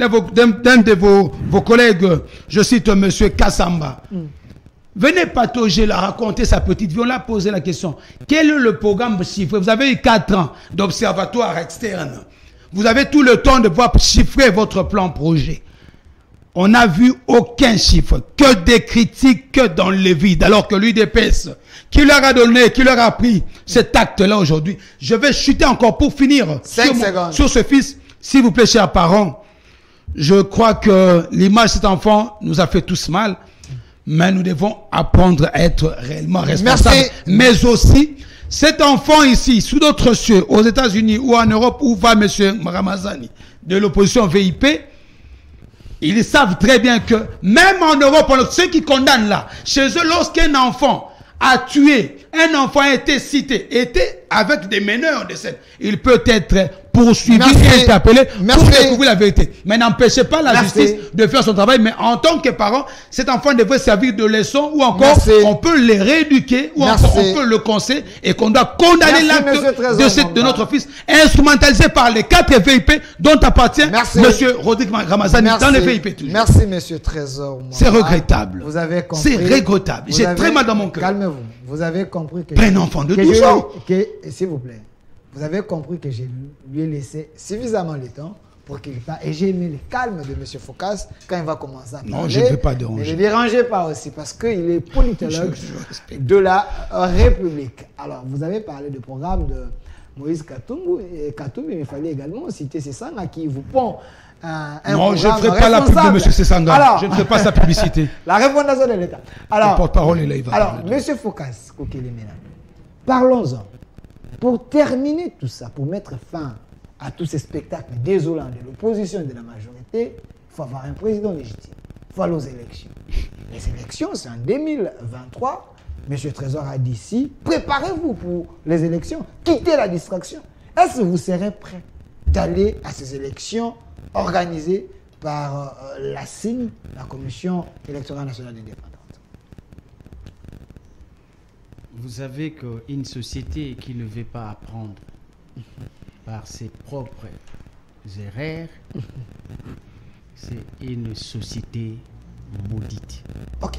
vos collègues, je cite M. Kassamba, venez patauger, la raconter sa petite vie. On l'a posé la question. Quel est le programme chiffré? Vous avez eu 4 ans d'observatoire externe. Vous avez tout le temps de pouvoir chiffrer votre plan projet. On n'a vu aucun chiffre, que des critiques, que dans le vide. Alors que l'UDPS, qui leur a donné, qui leur a pris cet acte-là aujourd'hui, je vais chuter encore pour finir sur ce fils. S'il vous plaît, chers parents, je crois que l'image de cet enfant nous a fait tous mal, mais nous devons apprendre à être réellement responsables. Merci. Mais aussi, cet enfant ici, sous d'autres cieux, aux États-Unis ou en Europe, où va M. Ramazani, de l'opposition VIP, ils savent très bien que, même en Europe, ceux qui condamnent là, chez eux, lorsqu'un enfant a tué, un enfant a été cité, était avec des meneurs de scène, il peut être poursuivi et interpellé pour découvrir la vérité. Mais n'empêchez pas la justice de faire son travail. Mais en tant que parent, cet enfant devrait servir de leçon ou encore on peut les rééduquer ou encore on peut le conseiller et qu'on doit condamner l'acte de notre fils instrumentalisé par les 4 VIP dont appartient M. Rodrigue Ramazani dans les VIP. Merci M. Trésor. C'est regrettable. Vous avez compris. C'est regrettable. J'ai très mal dans mon cœur. Calmez-vous. Vous avez compris que... Un enfant de 12 ans. S'il vous plaît. Vous avez compris que je lui ai laissé suffisamment le temps pour qu'il parle. Et j'ai aimé le calme de M. Focas quand il va commencer à parler. Non, je ne veux pas déranger. Mais ne dérangez pas aussi parce qu'il est politologue de la République. Alors, vous avez parlé du programme de Moïse Katumbi, il fallait également citer Sessanga qui vous pond non, je ne ferai pas la pub de M. Sessanga. Alors, je ne ferai pas sa publicité. La refondation de l'État. Alors, le porte-parole est là, il va alors, M. Focas Kokelemena, parlons-en. Pour terminer tout ça, pour mettre fin à tous ces spectacles désolants de l'opposition et de la majorité, il faut avoir un président légitime. Il faut aller aux élections. Les élections, c'est en 2023. M. Trésor a dit ici, préparez-vous pour les élections, quittez la distraction. Est-ce que vous serez prêt d'aller à ces élections organisées par la CIN, la Commission électorale nationale indépendante? Vous savez qu'une société qui ne veut pas apprendre par ses propres erreurs, c'est une société maudite. Ok.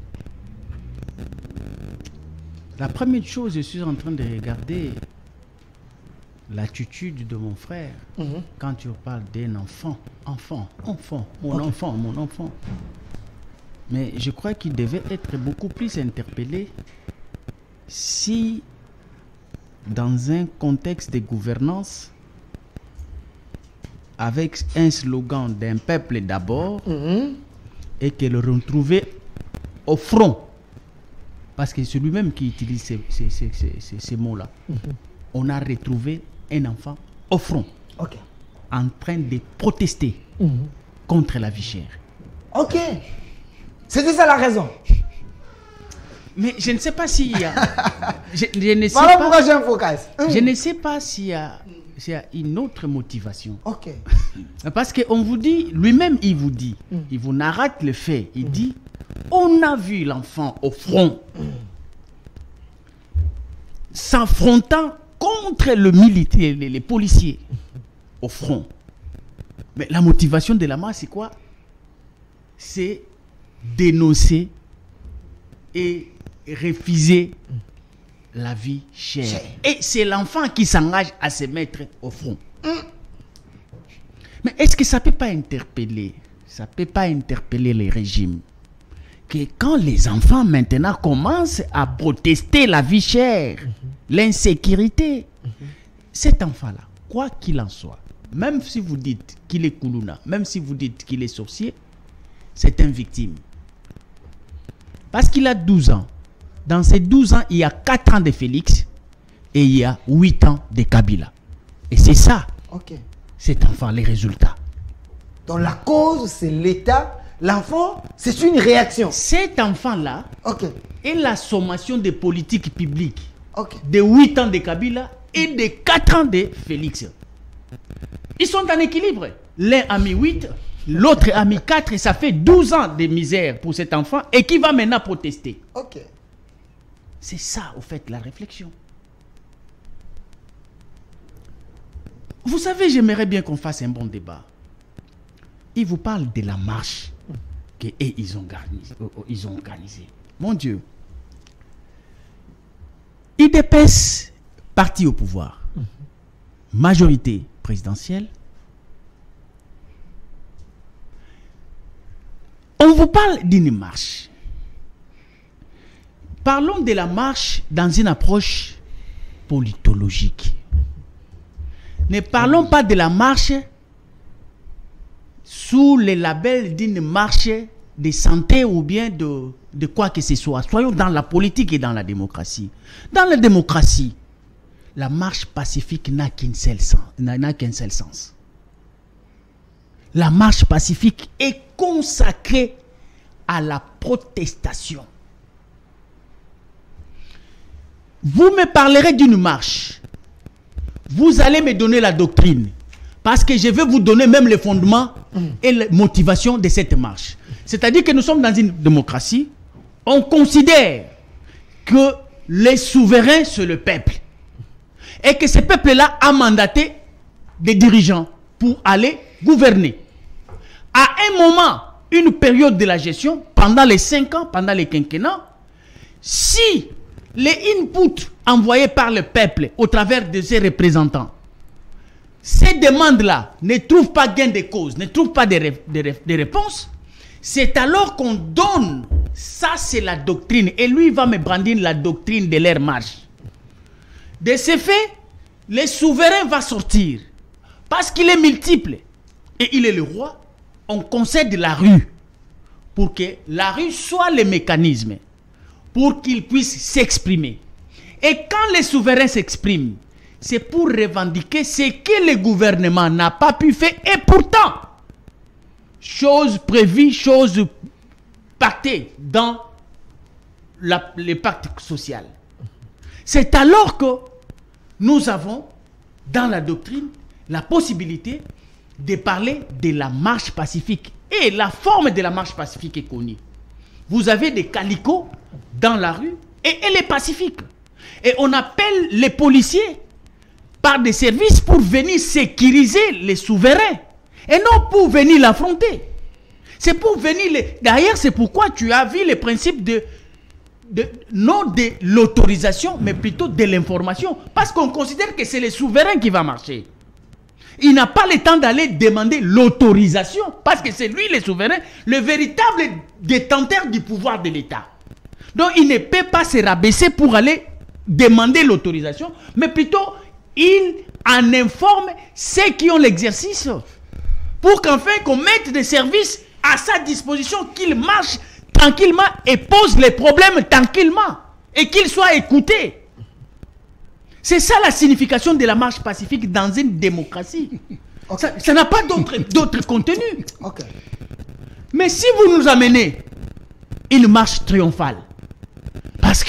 La première chose, je suis en train de regarder l'attitude de mon frère quand tu parles d'un enfant, mon enfant. Mais je crois qu'il devait être beaucoup plus interpellé si, dans un contexte de gouvernance, avec un slogan d'un peuple d'abord, et qu'il le retrouvait au front, parce que c'est lui-même qui utilise ces mots-là. On a retrouvé un enfant au front, en train de protester contre la vie chère. Ok. C'était ça la raison. Mais je ne sais pas s'il y a... je ne sais voilà pas, pourquoi j'ai un focus. Je ne sais pas s'il y a une autre motivation. Ok. Parce qu'on vous dit, lui-même il vous dit, il vous narrate le fait, il dit, on a vu l'enfant au front, s'affrontant contre le militaire, les policiers, au front. Mais la motivation de la masse, c'est quoi? C'est dénoncer et refuser la vie chère. Et c'est l'enfant qui s'engage à se mettre au front. Mais est-ce que ça ne peut pas interpeller? Ça ne peut pas interpeller les régimes que quand les enfants maintenant commencent à protester la vie chère, l'insécurité, cet enfant-là, quoi qu'il en soit, même si vous dites qu'il est Koulouna, même si vous dites qu'il est sorcier, c'est une victime. Parce qu'il a 12 ans. Dans ces 12 ans, il y a 4 ans de Félix et il y a 8 ans de Kabila. Et c'est ça, cet enfant, les résultats. Donc la cause, c'est l'État. L'enfant, c'est une réaction. Cet enfant-là est la sommation des politiques publiques de 8 ans de Kabila et de 4 ans de Félix. Ils sont en équilibre. L'un a mis 8, l'autre a mis 4 et ça fait 12 ans de misère pour cet enfant et qui va maintenant protester. C'est ça, au fait, la réflexion. Vous savez, j'aimerais bien qu'on fasse un bon débat. Il vous parle de la marche qu'ils ont organisée. Mon Dieu. IDPS, parti au pouvoir. Majorité présidentielle. On vous parle d'une marche. Parlons de la marche dans une approche politologique. Ne parlons pas de la marche sous le label d'une marche de santé ou bien de quoi que ce soit. Soyons dans la politique et dans la démocratie. Dans la démocratie, la marche pacifique n'a qu'un seul sens. La marche pacifique est consacrée à la protestation. Vous me parlerez d'une marche. Vous allez me donner la doctrine. Parce que je vais vous donner même les fondements et les motivations de cette marche. C'est-à-dire que nous sommes dans une démocratie. On considère que les souverains, c'est le peuple. Et que ce peuple-là a mandaté des dirigeants pour aller gouverner. À un moment, une période de la gestion, pendant les 5 ans, pendant les quinquennats, si les inputs envoyés par le peuple au travers de ses représentants, ces demandes-là ne trouvent pas gain de cause, ne trouvent pas de réponse, c'est alors qu'on donne, ça c'est la doctrine, et lui va me brandir la doctrine de leur marche. De ce fait, le souverain va sortir. Parce qu'il est multiple et il est le roi, on concède la rue pour que la rue soit le mécanisme pour qu'il puisse s'exprimer. Et quand les souverains s'expriment, c'est pour revendiquer ce que le gouvernement n'a pas pu faire. Et pourtant, chose prévue, chose pactée dans le pacte social. C'est alors que nous avons, dans la doctrine, la possibilité de parler de la marche pacifique. Et la forme de la marche pacifique est connue. Vous avez des calicots dans la rue et elle est pacifique. Et on appelle les policiers par des services pour venir sécuriser les souverains et non pour venir l'affronter. C'est pour venir... D'ailleurs, c'est pourquoi tu as vu les principes non de l'autorisation, mais plutôt de l'information. Parce qu'on considère que c'est le souverain qui va marcher. Il n'a pas le temps d'aller demander l'autorisation, parce que c'est lui le souverain, le véritable détenteur du pouvoir de l'État. Donc il ne peut pas se rabaisser pour aller demander l'autorisation, mais plutôt il en informe ceux qui ont l'exercice, pour qu'enfin qu'on mette des services à sa disposition, qu'il marche tranquillement et pose les problèmes tranquillement, et qu'il soit écouté. C'est ça la signification de la marche pacifique dans une démocratie. Okay. Ça n'a pas d'autre contenu. Okay. Mais si vous nous amenez une marche triomphale, parce que,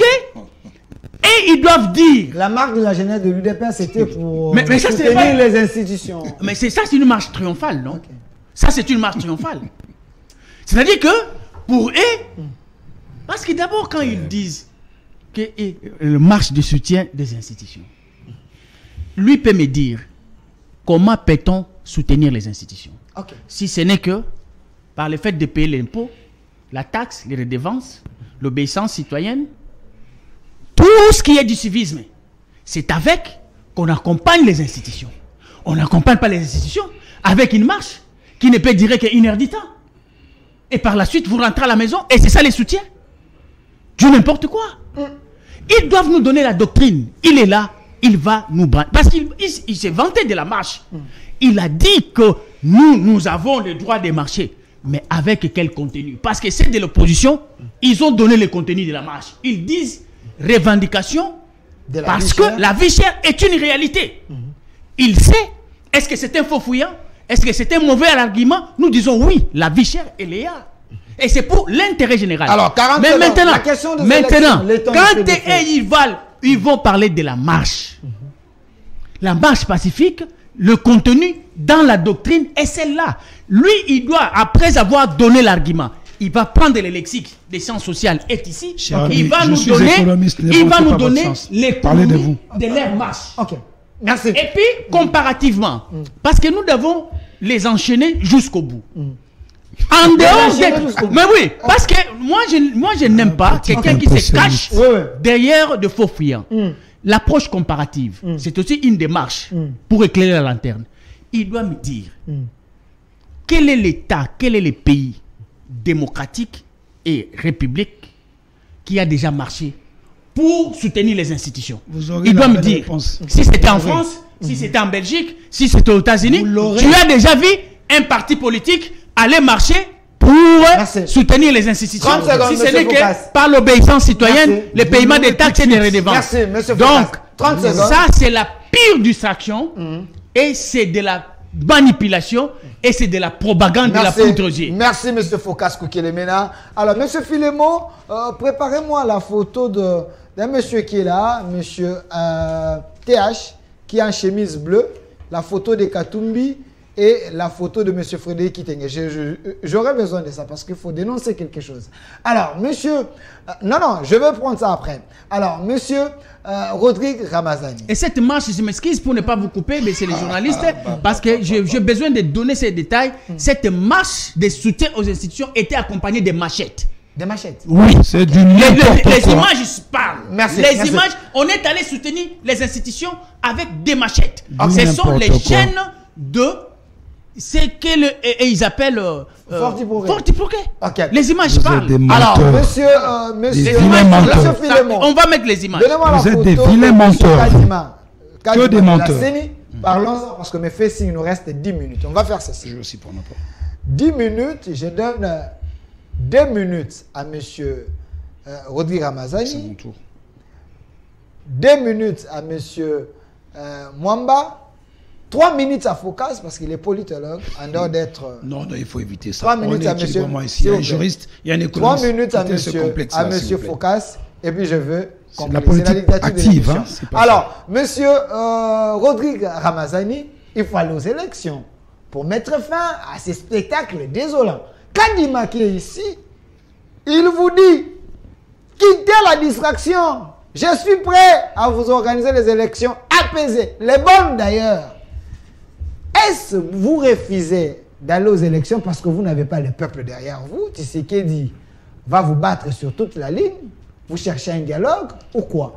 et ils doivent dire... La marque de la jeunesse de l'UDPS, c'était pour soutenir les institutions. Mais c'est ça, c'est une marche triomphale, non? Okay. Ça, c'est une marche triomphale. C'est-à-dire que, pour eux, parce que d'abord, quand ils disent que le marche de soutien des institutions, lui peut me dire comment peut-on soutenir les institutions, si ce n'est que par le fait de payer l'impôt, la taxe, les redevances, l'obéissance citoyenne, tout ce qui est du civisme. C'est avec qu'on accompagne les institutions. On n'accompagne pas les institutions avec une marche qui ne peut durer qu'une heure du temps. Et par la suite, vous rentrez à la maison et c'est ça les soutiens. Du n'importe quoi. Ils doivent nous donner la doctrine. Il est là, il va nous branler. Parce qu'il s'est vanté de la marche. Il a dit que nous avons le droit de marcher. Mais avec quel contenu? Parce que c'est de l'opposition, ils ont donné le contenu de la marche. Ils disent revendication parce que la vie chère est une réalité. Il sait, est-ce que c'est un faux fouillant? Est-ce que c'est un mauvais argument? Nous disons oui, la vie chère, elle est là. Et c'est pour l'intérêt général. Alors, mais maintenant, quand ils vont parler de la marche. La marche pacifique, le contenu dans la doctrine est celle-là. Lui, il doit, après avoir donné l'argument, il va prendre le lexique des sciences sociales est ici. Il va nous donner les contenus de leur marche. Ok. Merci. Et puis, comparativement, parce que nous devons les enchaîner jusqu'au bout. En dehors de... Mais oui, parce que moi je n'aime pas quelqu'un qui se cache derrière de faux fuyants. L'approche comparative, c'est aussi une démarche pour éclairer la lanterne. Il doit me dire quel est l'État, quel est le pays démocratique et république qui a déjà marché pour soutenir les institutions. Il doit me dire si c'était en France, si c'était en Belgique, si c'était aux États-Unis, tu as déjà vu un parti politique aller marcher pour soutenir les institutions. Si ce n'est que par l'obéissance citoyenne, le paiement des taxes et des redevances. Donc, ça c'est la pire distraction et c'est de la manipulation et c'est de la propagande de la poudre. Merci M. Focas Koukelemena. Alors M. Filemo, préparez-moi la photo d'un monsieur qui est là, M. TH, qui est en chemise bleue, la photo de Katumbi et la photo de M. Frédéric Kitenge. J'aurais besoin de ça parce qu'il faut dénoncer quelque chose. Alors, monsieur... non, je vais prendre ça après. Alors, monsieur Rodrigue Ramazani. Et cette marche, je m'excuse pour ne pas vous couper, mais c'est les journalistes, parce que j'ai besoin de donner ces détails. Cette marche de soutien aux institutions était accompagnée de machettes. Des machettes? Oui. C'est du n'importe quoi. Les images parlent. Merci. Les images, on est allé soutenir les institutions avec des machettes. Ce sont les chaînes de... C'est qu'ils appellent Fortipourquet. Okay. Les images parlent. Alors, monsieur Filemon, on va mettre les images. Donnez-moi la photo de M. Que des menteurs. Parlons-en, parce que mes faits, il nous reste 10 minutes. On va faire ceci. Je aussi pour n'importe. 10 minutes, je donne 2 minutes à M. Rodrigue C'est Ramazani, mon tour. 2 minutes à M. Mwamba, 3 minutes à Focas, parce qu'il est politologue, en dehors d'être... Non, il faut éviter ça. 3 minutes à monsieur. M. Moi ici, il y a un juriste, il y a un économiste. 3 minutes à M. M. Focas, et puis je veux... C'est la politique active. Hein, alors, M. Rodrigue Ramazani, il faut aller aux élections pour mettre fin à ces spectacles désolants. Kadima qui est ici, il vous dit, quittez la distraction. Je suis prêt à vous organiser les élections apaisées, les bonnes d'ailleurs. Est-ce que vous refusez d'aller aux élections parce que vous n'avez pas le peuple derrière vous? Tshisekedi va vous battre sur toute la ligne. Vous cherchez un dialogue ou quoi?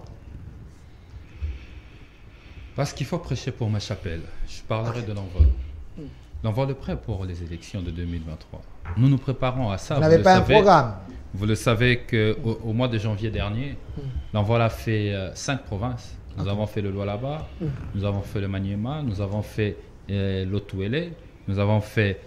Parce qu'il faut prêcher pour ma chapelle. Je parlerai de l'envol. L'envol est prêt pour les élections de 2023. Nous nous préparons à ça. Vous n'avez pas un programme? Vous le savez qu'au mois de janvier dernier, l'envol a fait 5 provinces. Nous avons fait le Lualaba, nous avons fait le Maniema, nous avons fait l'Otuele, nous avons fait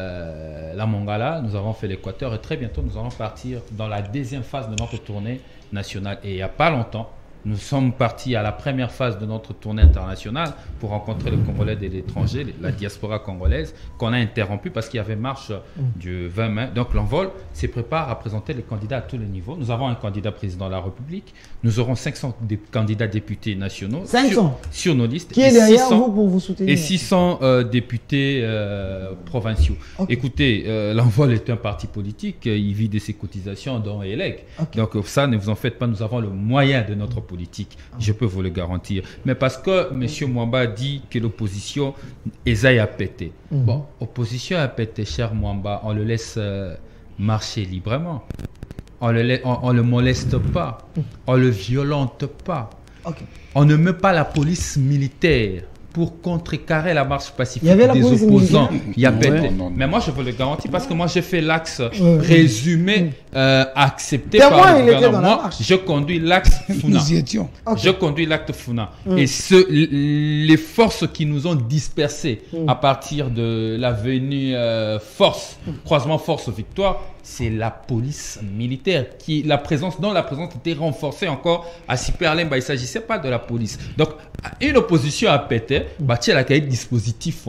la Mongala, nous avons fait l'Équateur et très bientôt nous allons partir dans la deuxième phase de notre tournée nationale. Et il n'y a pas longtemps, nous sommes partis à la première phase de notre tournée internationale pour rencontrer les Congolais de l'étranger, la diaspora congolaise, qu'on a interrompue parce qu'il y avait marche du 20 mai. Donc l'envol se prépare à présenter les candidats à tous les niveaux. Nous avons un candidat président de la République. Nous aurons 500 candidats députés nationaux 500 sur nos listes. Qui est derrière vous pour vous soutenir? Et 600 députés provinciaux. Okay. Écoutez, l'envol est un parti politique. Il vit de ses cotisations dont ELEC. Okay. Donc ça, ne vous en faites pas. Nous avons le moyen de notre politique. Je peux vous le garantir. Mais parce que M. Mwamba dit que l'opposition Esaïe a pété. Bon, opposition a pété, cher Mwamba. On le laisse marcher librement. On le moleste pas. On le violente pas. Okay. On ne met pas la police militaire pour contrecarrer la marche pacifique des opposants. Il y a pété. Mais moi, je vous le garantis parce que moi, j'ai fait l'axe résumé accepté par le gouvernement. Je conduis l'axe Funa. Je conduis l'acte Funa. Et les forces qui nous ont dispersés à partir de l'avenue Force, croisement Force-Victoire, c'est la police militaire dont la présence était renforcée encore à Siperlemba. Il ne s'agissait pas de la police. Donc, une opposition a pété, elle a créé des dispositifs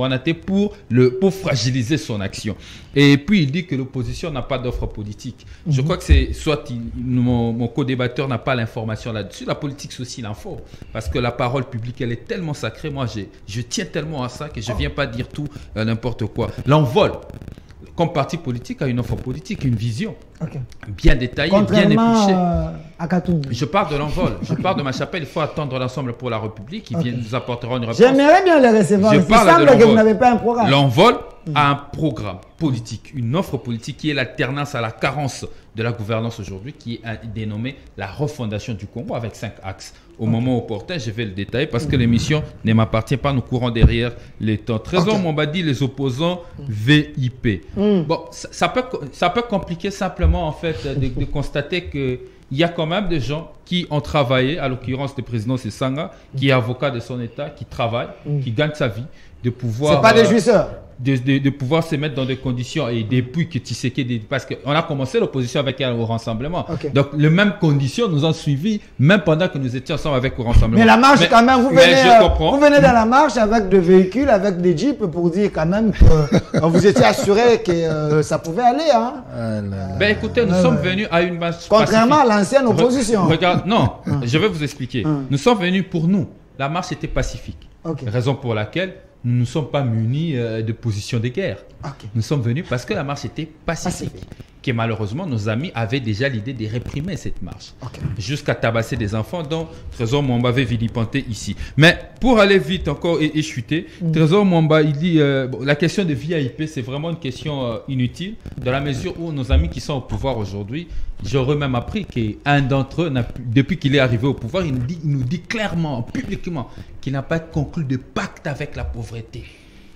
pour fragiliser son action. Et puis, il dit que l'opposition n'a pas d'offre politique. Je crois que c'est soit mon co-débatteur n'a pas l'information là-dessus. La politique, c'est aussi l'info. Parce que la parole publique, elle est tellement sacrée. Moi, je tiens tellement à ça que je ne viens pas dire tout n'importe quoi. L'envol, comme parti politique, a une offre politique, une vision bien détaillée, bien épluchée. À Katumbi. Je parle de l'envol, je parle de ma chapelle. Il faut attendre l'ensemble pour la République. Ils nous apporteront une réponse. J'aimerais bien les recevoir. Il semble que vous n'avez pas un programme. L'envol a un programme politique, une offre politique qui est l'alternance à la carence de la gouvernance aujourd'hui, qui est dénommée la refondation du Congo avec 5 axes. Au moment opportun, je vais le détailler parce que l'émission ne m'appartient pas. Nous courons derrière les temps. Trésor Mwamba dit les opposants VIP. Bon, ça peut compliquer simplement en fait de constater que il y a quand même des gens qui ont travaillé, à l'occurrence le président Sessanga, qui est avocat de son État, qui travaille, qui gagne sa vie, de pouvoir... C'est pas des jouisseurs. De pouvoir se mettre dans des conditions et depuis que Tshisekedi, parce qu'on a commencé l'opposition avec elle au rassemblement. Donc les mêmes conditions nous ont suivis même pendant que nous étions ensemble avec au rassemblement. Mais la marche quand même, vous venez dans la marche avec des véhicules, avec des jeeps pour dire quand même que vous étiez assuré que ça pouvait aller. Hein. Ben écoutez, nous sommes venus à une marche contrairement pacifique. À l'ancienne opposition. Regarde, non, je vais vous expliquer. Nous sommes venus pour nous. La marche était pacifique. Raison pour laquelle nous ne sommes pas munis de position de guerre. Nous sommes venus parce que la marche était pacifique. Que malheureusement, nos amis avaient déjà l'idée de réprimer cette marche. Jusqu'à tabasser des enfants dont Trésor Mwamba avait vilipenté ici. Mais pour aller vite encore et chuter, Trésor Mwamba, il dit la question de VIP, c'est vraiment une question inutile, dans la mesure où nos amis qui sont au pouvoir aujourd'hui, j'aurais même appris qu'un d'entre eux, depuis qu'il est arrivé au pouvoir, il nous dit clairement, publiquement, qu'il n'a pas conclu de pacte avec la pauvreté.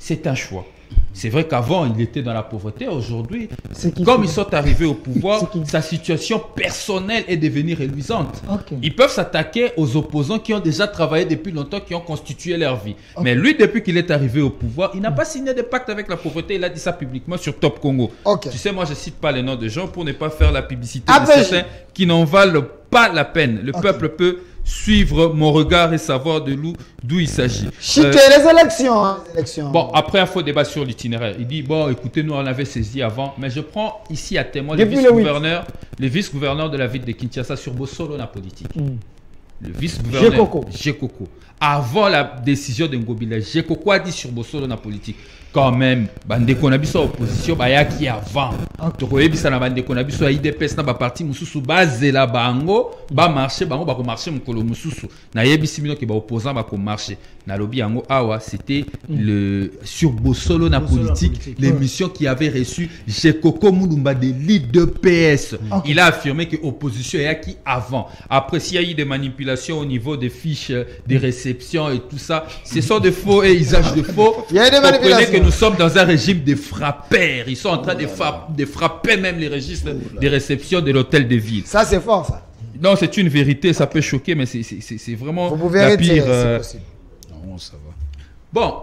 c'est un choix. C'est vrai qu'avant, il était dans la pauvreté. Aujourd'hui, C'est comme qui- ils sont arrivés au pouvoir, C'est qui- sa situation personnelle est devenue réluisante. Ok. Ils peuvent s'attaquer aux opposants qui ont déjà travaillé depuis longtemps, qui ont constitué leur vie. Mais lui, depuis qu'il est arrivé au pouvoir, il n'a pas signé de pacte avec la pauvreté. Il a dit ça publiquement sur Top Congo. Ok. Tu sais, moi, je cite pas les noms de gens pour ne pas faire la publicité Ah de ben, certains qui n'en valent pas la peine. Le peuple peut suivre mon regard et savoir d'où il s'agit. Chité, les élections. Hein, les élections. Bon, après un faux débat sur l'itinéraire, il dit, bon, écoutez, nous on avait saisi avant, mais je prends ici à témoin le Depuis le vice-gouverneur de la ville de Kinshasa sur Bossolo, la politique. Mm. Le vice-gouverneur Gekoko. Gekoko. Avant la décision de Ngobila, Gekoko a dit sur Bossolo, la politique. Quand même, bandeko na biso opposition bayaki avant. Tokoyebisa na bandeko na biso IDPS na ba parti mususu bazela bango ba marché bango ba ko marché mukolo mususu. Na yebisi mino ke ba opposant ba ko marché. Na lobi yango awa c'était le sur Bossolo na politique, l'émission qui avait reçu Gekoko Mulumba de l'IDPS. Il a affirmé que opposition yaki avant. Après s'il y a eu des manipulations au niveau des fiches des réceptions et tout ça, ce sont de faux et usage de faux. Il y a eu des Comprenez manipulations. que nous sommes dans un régime de frappeurs. Ils sont en train de frapper même les registres des réceptions de l'hôtel de ville. Ça, c'est fort, ça. Non, c'est une vérité, ça peut choquer, mais c'est vraiment Vous pouvez la retirer, pire. c'est possible. Non, ça va. Bon,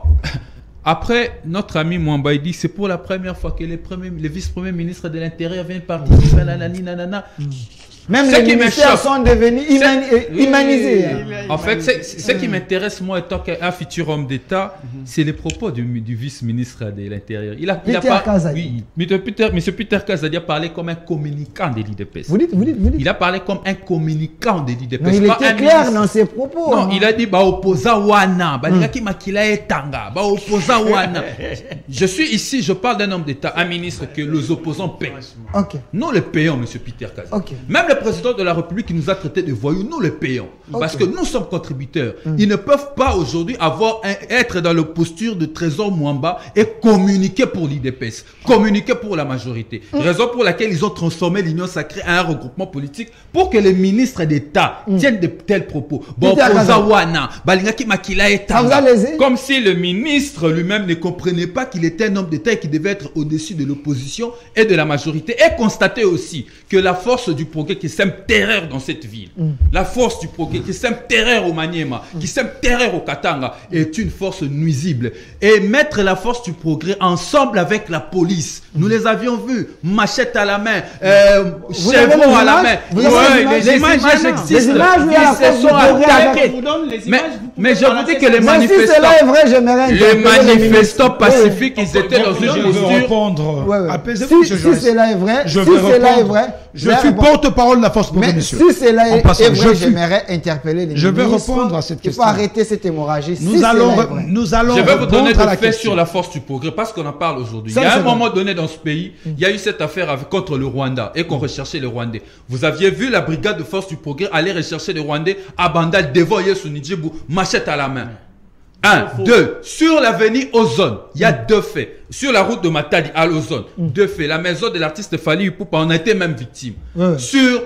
après, notre ami Mwamba il dit c'est pour la première fois que les vice-premiers ministres de l'Intérieur viennent participer. Nanani, nanana. Même Ce les qui me ministères choque, sont devenus Oui, humanisés. Hein. En fait, ce qui m'intéresse, moi, étant qu'un futur homme d'État, c'est les propos du vice-ministre de l'Intérieur. Il a Peter pas- Kazadi. Oui, Monsieur Peter Kazadi a parlé comme un communicant de l'IDPS. Vous dites. Il a parlé comme un communicant de l'IDPS. Mais il pas était un clair ministre. dans ses propos. Non, hein. il a dit bah opposa wana, balingaki makila etanga, bah opposa wana. Je suis ici, je parle d'un homme d'État, un ministre que les opposants paient. Ok. Nous les payons, Monsieur Peter Kazadi. Ok. Même le président de la République qui nous a traités de voyous, nous les payons. Parce que nous sommes contributeurs. Ils ne peuvent pas aujourd'hui être dans la posture de Trésor Mwamba et communiquer pour l'IDPS, communiquer pour la majorité. Raison pour laquelle ils ont transformé l'Union sacrée en un regroupement politique pour que les ministres d'État tiennent de tels propos. Bon, Peter Kazadi. Pozawana, balingaki makila etanga. Ça vous a lésé? Comme si le ministre lui-même ne comprenait pas qu'il était un homme d'État et qu'il devait être au-dessus de l'opposition et de la majorité. Et constater aussi que la force du progrès qui sème terreur dans cette ville, la force du progrès qui sème terreur au Maniema, qui sème terreur au Katanga, est une force nuisible. Et mettre la force du progrès ensemble avec la police, nous les avions vus, machette à la main, Vous avez chevron les à la images? Main. Vous avez Ouais, les images? les images Les existent. images où il y a la Ils se force sont du progrès attaqués. avec- Je vous donne les Mais, images, vous mais pouvez je vous balancer dis que ça. les Mais si manifestants, cela est vrai, j'aimerais les interpeller les manifestants ministres. pacifiques, ils étaient dans une Je veux posture. répondre. Ouais, ouais. Apaisez-vous, Si, monsieur si Joyce. cela est vrai, Je si vais cela est répondre. vrai, Je vais suis répondre. porte-parole de la force progrès, Mais monsieur. si cela En est passant, vrai, je suis- j'aimerais interpeller les Je vais ministres. répondre à cette Il question. faut arrêter cette hémorragie. Si Nous cela allons, est vrai. nous allons Je vais vous donner répondre à des la faits question. sur la force du progrès parce qu'on en parle aujourd'hui. Il Ça, y a c'est un vrai. moment donné dans ce pays, il y a eu cette affaire contre le Rwanda et qu'on recherchait les Rwandais. Vous aviez vu la brigade de force du progrès aller rechercher les Rwandais à Bandal, devant Yesu Nidjibou, machette à la main. Un, deux, sur l'avenue Ozone, il y a deux faits. Sur la route de Matadi à l'Ozone, deux faits. La maison de l'artiste Fali Ipupa, on a été même victime. Ouais. Sur,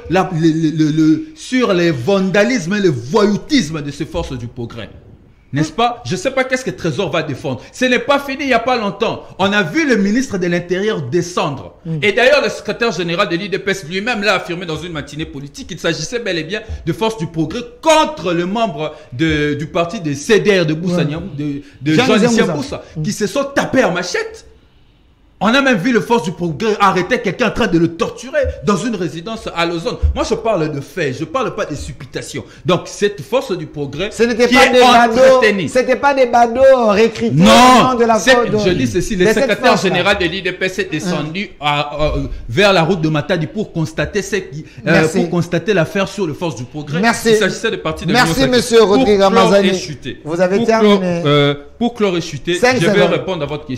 sur les vandalismes et le voyoutisme de ces forces du progrès. N'est-ce pas? Je ne sais pas qu'est-ce que Trésor va défendre. Ce n'est pas fini il n'y a pas longtemps. On a vu le ministre de l'Intérieur descendre. Et d'ailleurs, le secrétaire général de l'IDPS lui-même l'a affirmé dans une matinée politique qu'il s'agissait bel et bien de force du progrès contre le membre du parti de CDR de Boussa, de Jean-Lucien Boussa, qui se sont tapés en machette. On a même vu le force du progrès arrêter quelqu'un en train de le torturer dans une résidence à Lausanne. Moi, je parle de faits, je ne parle pas de supputations. Donc, cette force du progrès Ce n'était qui pas est des badauds. entretenue. C'était pas des badauds recrutés au Non, nom de la je dis ceci, le de cette secrétaire force-là. général de l'IDPS est descendu vers la route de Matadi pour constater Merci. pour constater l'affaire sur le force du progrès. Merci. Il s'agissait de partie de Merci, l'Union sacrée. monsieur Rodrigue Pour clore Ramazani. et chuter. Vous avez Pour terminé. pour clore et chuter, 5 je vais secondes. répondre à votre question.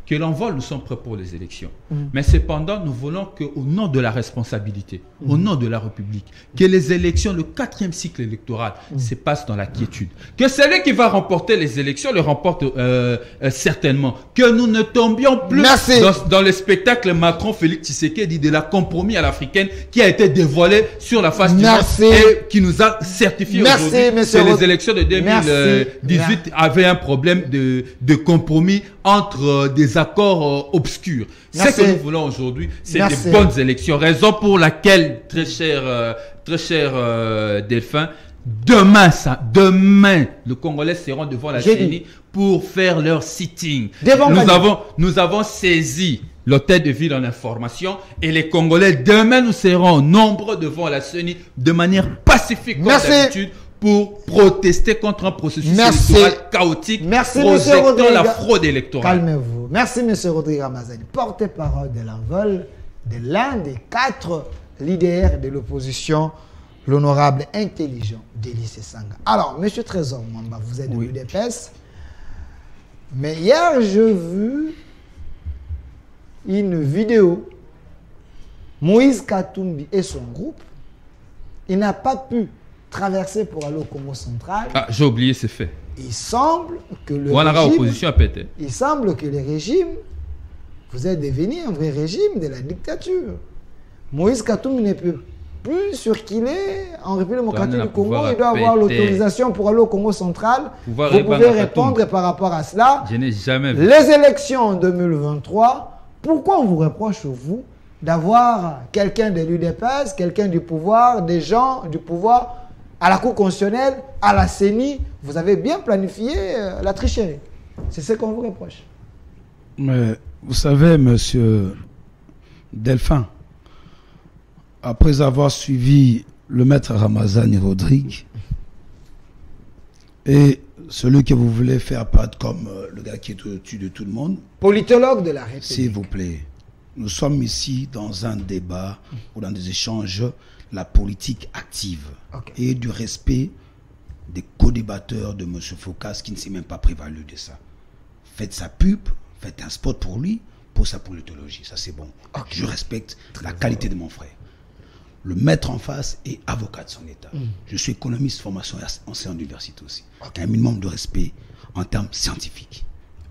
que l'envol, nous sommes prêts pour les élections. Mais cependant, nous voulons qu'au nom de la responsabilité, au nom de la République, que les élections, le 4e cycle électoral, se passent dans la quiétude. Que celui qui va remporter les élections le remporte certainement. Que nous ne tombions plus dans le spectacle Macron-Félix Tshisekedi de la compromis à l'africaine qui a été dévoilé sur la face du monde et qui nous a certifié aujourd'hui que les élections de 2018 avaient un problème de compromis entre des accords obscurs. Ce que nous voulons aujourd'hui, c'est des bonnes élections. Raison pour laquelle, très cher Delphin, demain, les Congolais seront devant la CENI pour faire leur sitting. Nous avons saisi l'hôtel de ville en information et les Congolais, demain, nous serons nombreux devant la CENI de manière pacifique comme d'habitude, pour protester contre un processus électoral chaotique, projetant la fraude électorale. Calmez-vous. Merci, M. Rodrigue Ramazani, porte-parole de l'envol de l'un des 4 leaders de l'opposition, l'honorable intelligent Délice Sanga. Alors, M. Trésor Mwamba, vous êtes de l'UDPS, mais hier, j'ai vu une vidéo, Moïse Katumbi et son groupe, il n'a pas pu traverser pour aller au Congo central. Ah, j'ai oublié, c'est fait. Il semble que le opposition a pété. Il semble que le régime, vous êtes devenu un vrai régime de la dictature. Moïse Katumbi ne peut plus circuler en République démocratique du Congo. Il doit avoir l'autorisation pour aller au Congo central. Vous pouvez répondre par rapport à cela. Je n'ai jamais vu. Les élections en 2023, pourquoi on vous reproche, vous, d'avoir quelqu'un de l'UDPS, quelqu'un du pouvoir, des gens du pouvoir à la Cour constitutionnelle, à la CENI? Vous avez bien planifié la tricherie. C'est ce qu'on vous reproche. Mais vous savez, monsieur Delphin, après avoir suivi le maître Ramazani Rodrigue et celui que vous voulez faire apparaître comme le gars qui est au-dessus de tout le monde, politologue de la République, s'il vous plaît, nous sommes ici dans un débat ou dans des échanges, la politique active et du respect des co-débatteurs de M. Focas qui ne s'est même pas prévalu de ça. Faites sa pub, faites un spot pour lui, pour sa politologie, ça c'est bon. Je respecte la qualité de mon frère. Le maître en face est avocat de son État. Je suis économiste, formation et enseignant d'université aussi. Un minimum de respect en termes scientifiques.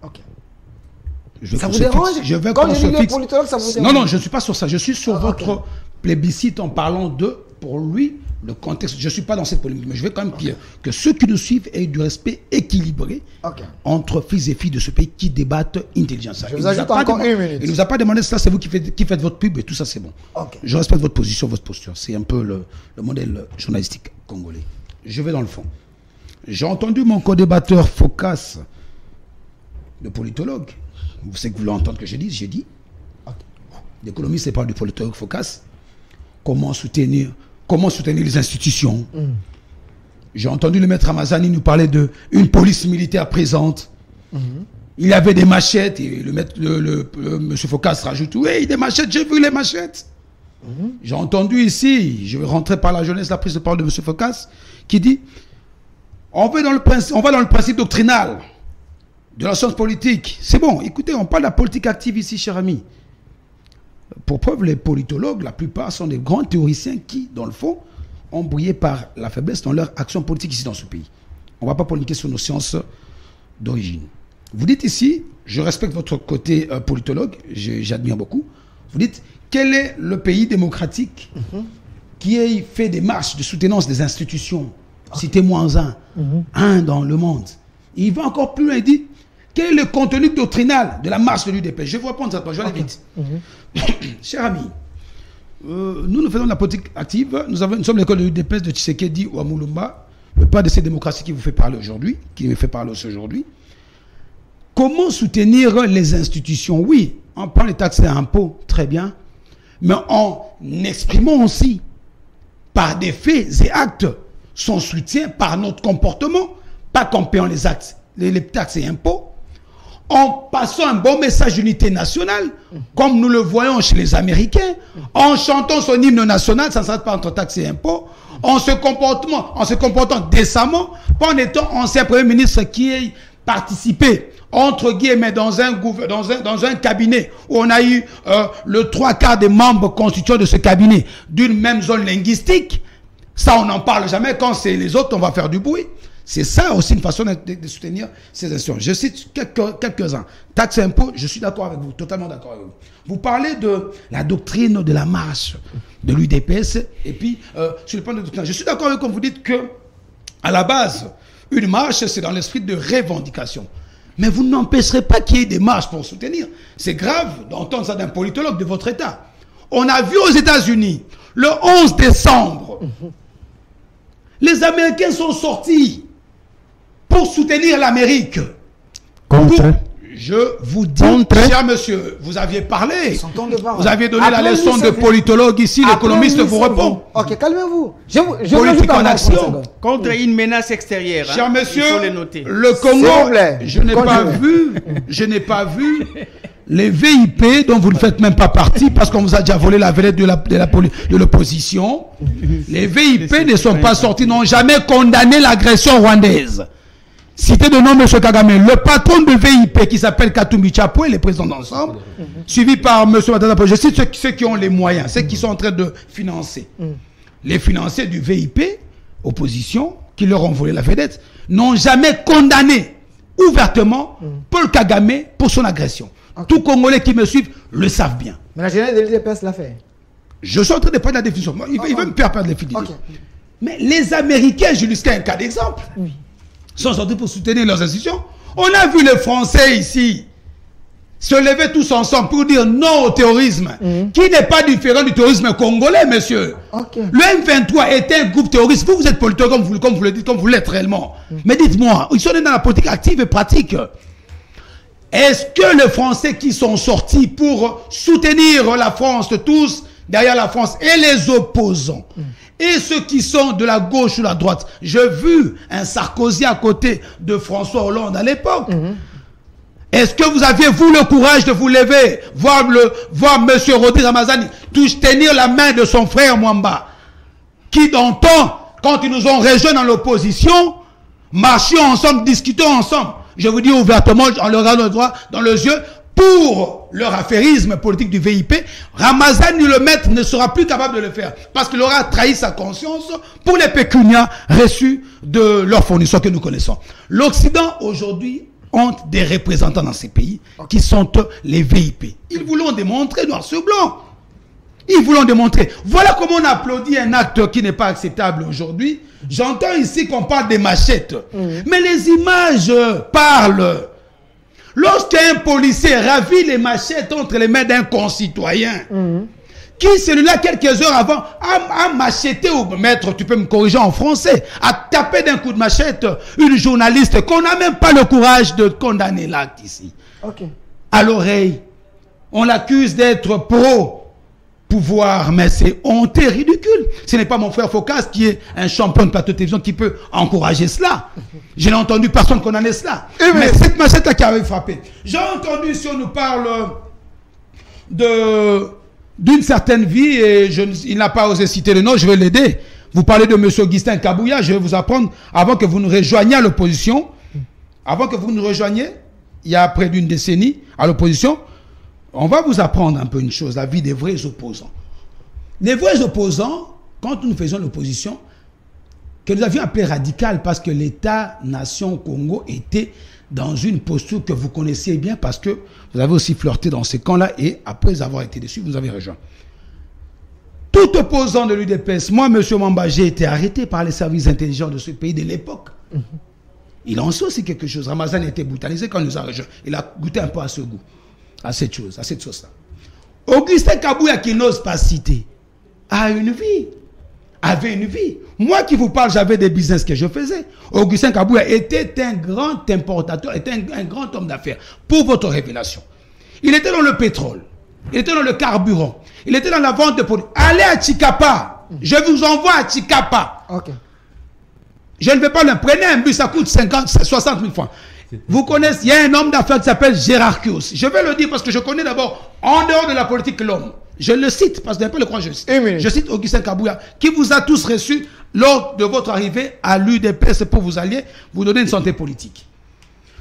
Ça vous dérange? Quand je dis les politologues, ça vous dérange? Non, je ne suis pas sur ça. Je suis sur votre plébiscite en parlant de, pour lui, le contexte. Je ne suis pas dans cette polémique, mais je veux quand même que ceux qui nous suivent aient du respect équilibré entre fils et filles de ce pays qui débattent intelligence. Je vous ajoute encore 1 minute. Il ne nous a pas demandé cela, c'est vous qui faites votre pub et tout ça, c'est bon. Je respecte votre position, votre posture. C'est un peu le modèle journalistique congolais. Je vais dans le fond. J'ai entendu mon co-débatteur Focas, le politologue. Vous savez que vous voulez entendre que j'ai dit. L'économiste, c'est pas du politologue Focas. Comment soutenir les institutions. J'ai entendu le maître Ramazani nous parler d'une police militaire présente. Il y avait des machettes et M. Focas rajoute, oui, des machettes, j'ai vu les machettes. J'ai entendu ici, je vais rentrer par la jeunesse, la prise de parole de M. Focas, qui dit, on va dans le principe doctrinal de la science politique. C'est bon, écoutez, on parle de la politique active ici, cher ami. Pour preuve, les politologues, la plupart sont des grands théoriciens qui, dans le fond, ont brillé par la faiblesse dans leur action politique ici dans ce pays. On ne va pas polémiquer sur nos sciences d'origine. Vous dites ici, je respecte votre côté politologue, j'admire beaucoup. Vous dites, quel est le pays démocratique qui ait fait des marches de soutenance des institutions? Citez-moi un dans le monde. Et il va encore plus loin, il dit, quel est le contenu doctrinal de la marche de l'UDP? Je vais vous répondre ça, je vais aller vite. Cher ami, nous faisons de la politique active. Nous sommes l'école de l'UDP de Tshisekedi ou à Moulumba, le pas de cette démocratie qui vous fait parler aujourd'hui, qui me fait parler aussi aujourd'hui. Comment soutenir les institutions? Oui, on prend les taxes et impôts, très bien, mais en exprimant aussi, par des faits et actes, son soutien par notre comportement, pas qu'en payant les actes, les taxes et impôts, en passant un bon message d'unité nationale, comme nous le voyons chez les Américains, en chantant son hymne national, ça ne s'arrête pas entre taxes et impôts, en se comportant décemment, pas en étant ancien Premier ministre qui est participé, entre guillemets, dans un cabinet où on a eu le 3/4 des membres constituants de ce cabinet d'une même zone linguistique, ça on n'en parle jamais. Quand c'est les autres, on va faire du bruit. C'est ça aussi une façon de soutenir ces institutions. Je cite quelques-uns. Taxe et impôts, je suis d'accord avec vous, totalement d'accord avec vous. Vous parlez de la doctrine de la marche de l'UDPS, et puis sur le plan de doctrine, je suis d'accord avec vous quand vous dites que, à la base, une marche, c'est dans l'esprit de revendication. Mais vous n'empêcherez pas qu'il y ait des marches pour soutenir. C'est grave d'entendre ça d'un politologue de votre État. On a vu aux États-Unis, le 11 décembre, les Américains sont sortis pour soutenir l'Amérique. Contre. Je vous dis, cher monsieur, vous aviez parlé. Vous aviez donné la leçon de politologue ici, l'économiste vous répond. Ok, calmez-vous. Politique en action. Contre une menace extérieure. Cher monsieur, il faut les noter. le Congo, je n'ai pas vu les VIP dont vous ne faites même pas partie parce qu'on vous a déjà volé la vedette de l'opposition. Les VIP ne sont pas sortis, n'ont jamais condamné l'agression rwandaise. Cité de nom, M. Kagame, le patron de VIP qui s'appelle Katumbi Chapwe, les présidents d'ensemble, suivi par M. Matata. Je cite ceux qui ont les moyens, ceux qui sont en train de financer. Les financiers du VIP, opposition, qui leur ont volé la vedette, n'ont jamais condamné ouvertement Paul Kagame pour son agression. Tout Congolais qui me suivent le savent bien. Mais la jeunesse de l'UDPS l'a fait. Je suis en train de parler de la définition. Il veut me faire perdre la définition. Mais les Américains, j'ai jusqu'à un cas d'exemple. Sont sortis pour soutenir leurs institutions. On a vu les Français ici se lever tous ensemble pour dire non au terrorisme, qui n'est pas différent du terrorisme congolais, monsieur. Le M23 était un groupe terroriste. Vous êtes politologue, comme vous le dites, comme vous l'êtes réellement. Mais dites-moi, ils sont dans la politique active et pratique. Est-ce que les Français qui sont sortis pour soutenir la France, tous derrière la France, et les opposants, et ceux qui sont de la gauche ou de la droite, j'ai vu un Sarkozy à côté de François Hollande à l'époque. Est-ce que vous aviez, vous, le courage de vous lever, voir M. Rodri Ramazani tenir la main de son frère Mwamba, qui dans le temps, quand ils nous ont rejoints dans l'opposition, marchions ensemble, discutons ensemble. Je vous dis ouvertement, en leur regardant dans les yeux, pour leur affairisme politique du VIP, Ramazani le maître ne sera plus capable de le faire parce qu'il aura trahi sa conscience pour les pécunias reçus de leurs fournisseurs que nous connaissons. L'Occident aujourd'hui ont des représentants dans ces pays qui sont les VIP. Ils vous l'ont démontré noir sur blanc. Ils vous l'ont démontré. Voilà comment on applaudit un acte qui n'est pas acceptable aujourd'hui. J'entends ici qu'on parle des machettes. Mais les images parlent. Lorsqu'un policier ravit les machettes entre les mains d'un concitoyen, qui celui-là quelques heures avant a macheté, ou maître, tu peux me corriger en français, a tapé d'un coup de machette une journaliste qu'on n'a même pas le courage de condamner l'acte ici. À l'oreille, on l'accuse d'être pro-pouvoir, mais c'est honteux, ridicule. Ce n'est pas mon frère Focas qui est un champion de plateau de télévision qui peut encourager cela. Je n'ai entendu personne condamner cela. Mais cette machette-là qui avait frappé. J'ai entendu, si on nous parle d'une certaine vie, et il n'a pas osé citer le nom, je vais l'aider. Vous parlez de M. Augustin Kabouya, je vais vous apprendre, avant que vous nous rejoigniez à l'opposition, avant que vous nous rejoigniez, il y a près d'une décennie, à l'opposition, on va vous apprendre un peu une chose, la vie des vrais opposants. Les vrais opposants, quand nous faisions l'opposition, que nous avions appelé radicale parce que l'État-nation Congo était dans une posture que vous connaissiez bien parce que vous avez aussi flirté dans ces camps-là et après avoir été déçu, vous avez rejoint. Tout opposant de l'UDPS, moi, M. Mwamba, j'ai été arrêté par les services intelligents de ce pays de l'époque. Il en sait aussi quelque chose. Ramazani a été brutalisé quand il nous a rejoint. Il a goûté un peu à ce goût, à cette chose, à cette sauce-là. Augustin Kabouya, qui n'ose pas citer, a une vie. Avait une vie. Moi qui vous parle, j'avais des business que je faisais. Augustin Kabouya était un grand importateur, était un grand homme d'affaires. Pour votre révélation. Il était dans le pétrole. Il était dans le carburant. Il était dans la vente de produits. Allez à Chikapa. Je vous envoie à Chikapa. Je ne vais pas le prendre un bus, ça coûte 60 000 francs. Vous connaissez, il y a un homme d'affaires qui s'appelle Gérard Kios. Je vais le dire parce que je connais d'abord, en dehors de la politique, l'homme. Je le cite parce que d'un peu le croire, je cite. Je cite Augustin Kabouya, qui vous a tous reçus lors de votre arrivée à l'UDPS pour vous allier, vous donner une santé politique.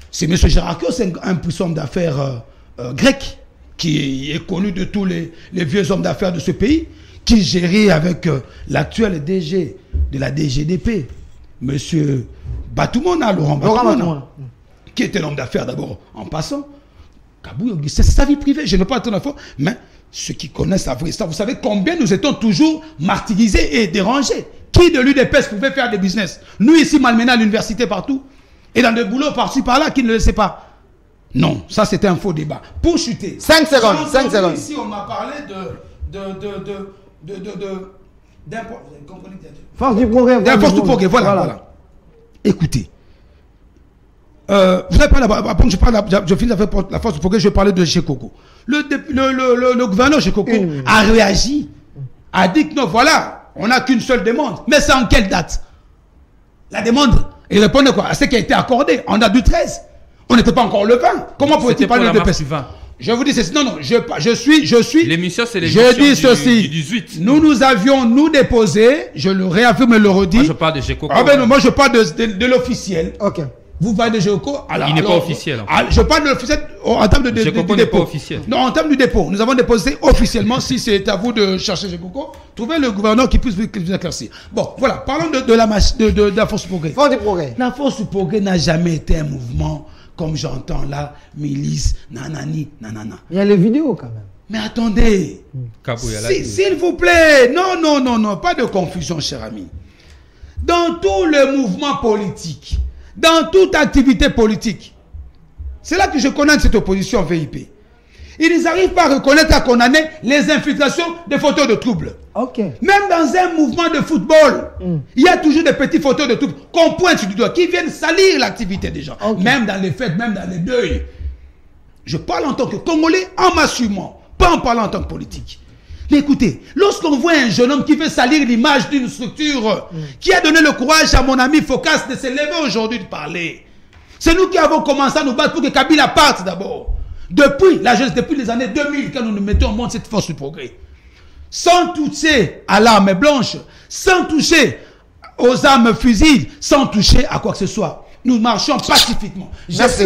C'est M. Gerakios, un puissant homme d'affaires grec, qui est connu de tous les vieux hommes d'affaires de ce pays, qui gérait avec l'actuel DG de la DGDP, M. Batoumona, Laurent Batoumona, qui était un homme d'affaires d'abord en passant. Kabou, c'est sa vie privée, je ne veux pas attendre la fois, mais ceux qui connaissent la vraie histoire, vous savez combien nous étions toujours martyrisés et dérangés. Qui de l'UDPS pouvait faire des business? Nous ici, malmenés à l'université partout, et dans des boulots par-ci par-là, qui ne le sait pas. Non, ça c'était un faux débat. Pour chuter. 5 secondes, 5 secondes. Ici, on m'a parlé Force du progrès. Force du progrès, voilà. Écoutez. Vous n'avez pas je finis la force du progrès, je vais parler de Gekoko. Le gouverneur Gekoko a réagi, a dit que non, voilà, on n'a qu'une seule demande. Mais c'est en quelle date? La demande, il répondait quoi? À ce qui a été accordé en date du 13. On n'était pas encore le 20. Comment pouvait-il parler de l'UDPS? Je vous dis ceci. Non, je suis. L'émission, c'est l'émission du 18. Nous avions déposé, je le réaffirme et le redis. Moi, je parle de Gekoko. Ah ben non, moi, je parle de l'officiel. Ok. Vous parlez de Gekoko? Il n'est pas officiel. Je parle de l'officiel en termes de Gekoko n'est pas officiel. Non, en termes du dépôt. Nous avons déposé officiellement, si c'est à vous de chercher Gekoko, trouvez le gouverneur qui puisse vous éclaircir. Bon, voilà. Parlons de la force du progrès. Force du progrès. La force du progrès n'a jamais été un mouvement, comme j'entends là, milice, nanani, nanana. Il y a les vidéos quand même. Mais attendez. S'il vous plaît. Non, pas de confusion, cher ami. Dans tout le mouvement politique, dans toute activité politique, c'est là que je connais cette opposition VIP. Ils n'arrivent pas à reconnaître, à condamner les infiltrations des fauteurs de troubles. Ok. Même dans un mouvement de football, il y a toujours des petits fauteurs de troubles qu'on pointe du doigt, qui viennent salir l'activité des gens. Okay. Même dans les fêtes, même dans les deuils. Je parle en tant que Congolais, en m'assumant, pas en parlant en tant que politique. Mais écoutez, lorsqu'on voit un jeune homme qui veut salir l'image d'une structure, qui a donné le courage à mon ami Focas de se lever aujourd'hui de parler, c'est nous qui avons commencé à nous battre pour que Kabila parte d'abord. Depuis les années 2000, quand nous nous mettons en monde cette force du progrès, sans toucher à l'arme blanche, sans toucher aux armes fusibles, sans toucher à quoi que ce soit. Nous marchons pacifiquement. Merci.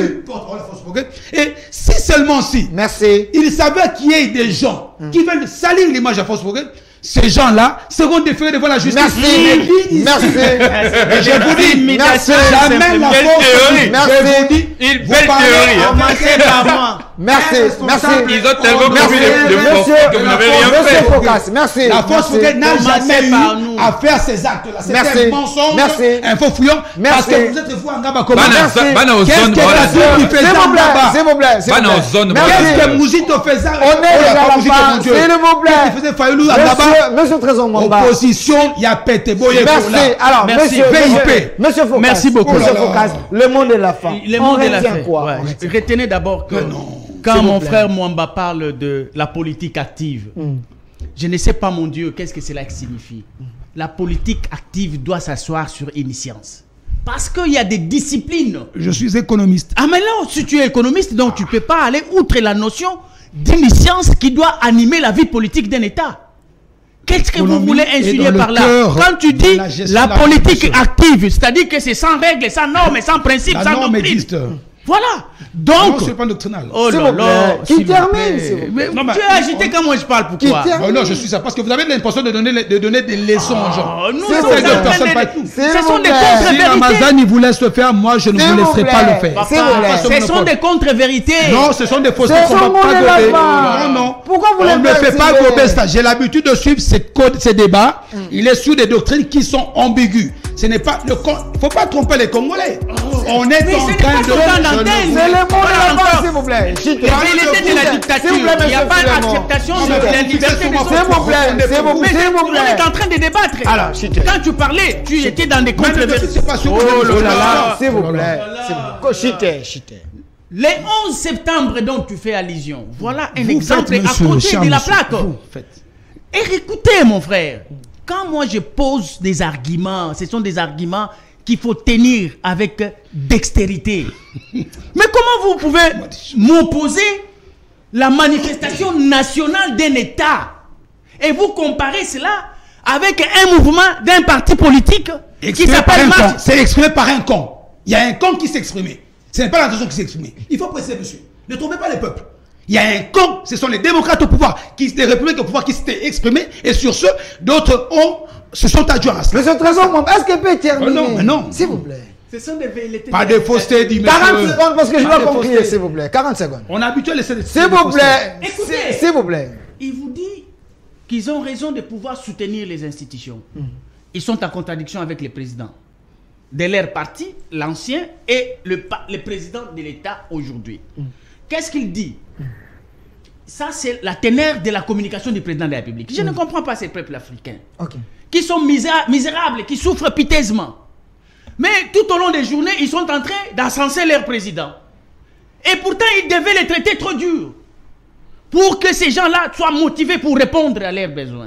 Et si seulement si, merci, il savait qu'il y ait des gens qui veulent salir l'image de la force progrès, ces gens-là seront déférés devant la justice. Merci. Et je vous dis, merci. J'amène la force. Je vous dis, une belle théorie. Merci. Ils ont tellement compris de force que vous n'avez rien fait. Focas, merci. La force progrès n'a jamais eu à faire ces actes-là. C'est un mensonge, un faux fouillon. Parce que vous êtes fou en Gaba comme Qu'est-ce que Mouzito faisait? On est déjà là-bas, s'il vous plaît. Monsieur Trésor Mwamba. Opposition, il y a pété. Merci. Alors, monsieur Focas. Merci beaucoup. Monsieur Focas, le monde est la fin. Le monde est la fin. Retenez d'abord que quand mon frère Mwamba parle de la politique active, je ne sais pas, mon Dieu, qu'est-ce que cela signifie. La politique active doit s'asseoir sur une science. Parce qu'il y a des disciplines. Je suis économiste. Ah, mais là, si tu es économiste, donc tu ne peux pas aller outre la notion d'une science qui doit animer la vie politique d'un État. Qu'est-ce que vous voulez insinuer par là? Quand tu dis la politique active, c'est-à-dire que c'est sans règles, sans normes, sans principes, sans doctrine. Voilà. Donc, non, c'est pas doctrinal. Oh là là, qui termine. Mais tu es agité quand moi je parle, pourquoi? Non, je suis ça parce que vous avez l'impression de donner des leçons aux gens. Ce sont des contre-vérités. Si Ramazan il vous laisse le faire, moi je ne vous laisserai pas le faire. Ce sont des contre-vérités. Non, ce sont des faussetés qu'on ne va pas gober. Non. Pourquoi vous ne me fait pas gober ça? J'ai l'habitude de suivre ces débats. Il est sur des doctrines qui sont ambiguës. Ce n'est pas le faut pas tromper les Congolais. On est en train de. C'est le mot là-bas, s'il vous plaît. La réalité de la dictature. Il n'y a pas d'acceptation de la liberté des autres. S'il vous plaît. On est en train de débattre. Alors, quand tu parlais, tu étais dans des contre-vérités. Oh là là, s'il vous plaît. Chité. Les 11 septembre dont tu fais allusion, voilà un exemple à côté de la plaque. Et écoutez, mon frère, quand moi je pose des arguments, ce sont des arguments qu'il faut tenir avec dextérité. Mais comment vous pouvez m'opposer la manifestation nationale d'un État et vous comparez cela avec un mouvement d'un parti politique qui s'appelle Marche? C'est exprimé par un con. Il y a un con qui s'est exprimé. Ce n'est pas l'intention qui s'est exprimée. Il faut préciser, monsieur. Ne trompez pas les peuples. Il y a un camp, ce sont les démocrates au pouvoir, les républicains au pouvoir qui s'étaient exprimés, et sur ce, d'autres se sont adjoints à cela. Monsieur Trésor, est-ce qu'il peut terminer? Non, non. S'il vous plaît. Ce sont des velléités. Pas de fausseté, dit monsieur. 40 secondes parce que je Pas dois de conclure, fausseté. s'il vous plaît. 40 secondes. On a habitué les S'il vous plaît. Écoutez. S'il vous plaît. Il vous dit qu'ils ont raison de pouvoir soutenir les institutions. Ils sont en contradiction avec les présidents de leur parti, l'ancien, et le président de l'État aujourd'hui. Qu'est-ce qu'il dit? Ça, c'est la teneur de la communication du président de la République. Je ne comprends pas ces peuples africains qui sont misérables, qui souffrent piteusement. Mais tout au long des journées, ils sont en train d'encenser leur président. Et pourtant, ils devaient les traiter trop dur pour que ces gens-là soient motivés pour répondre à leurs besoins.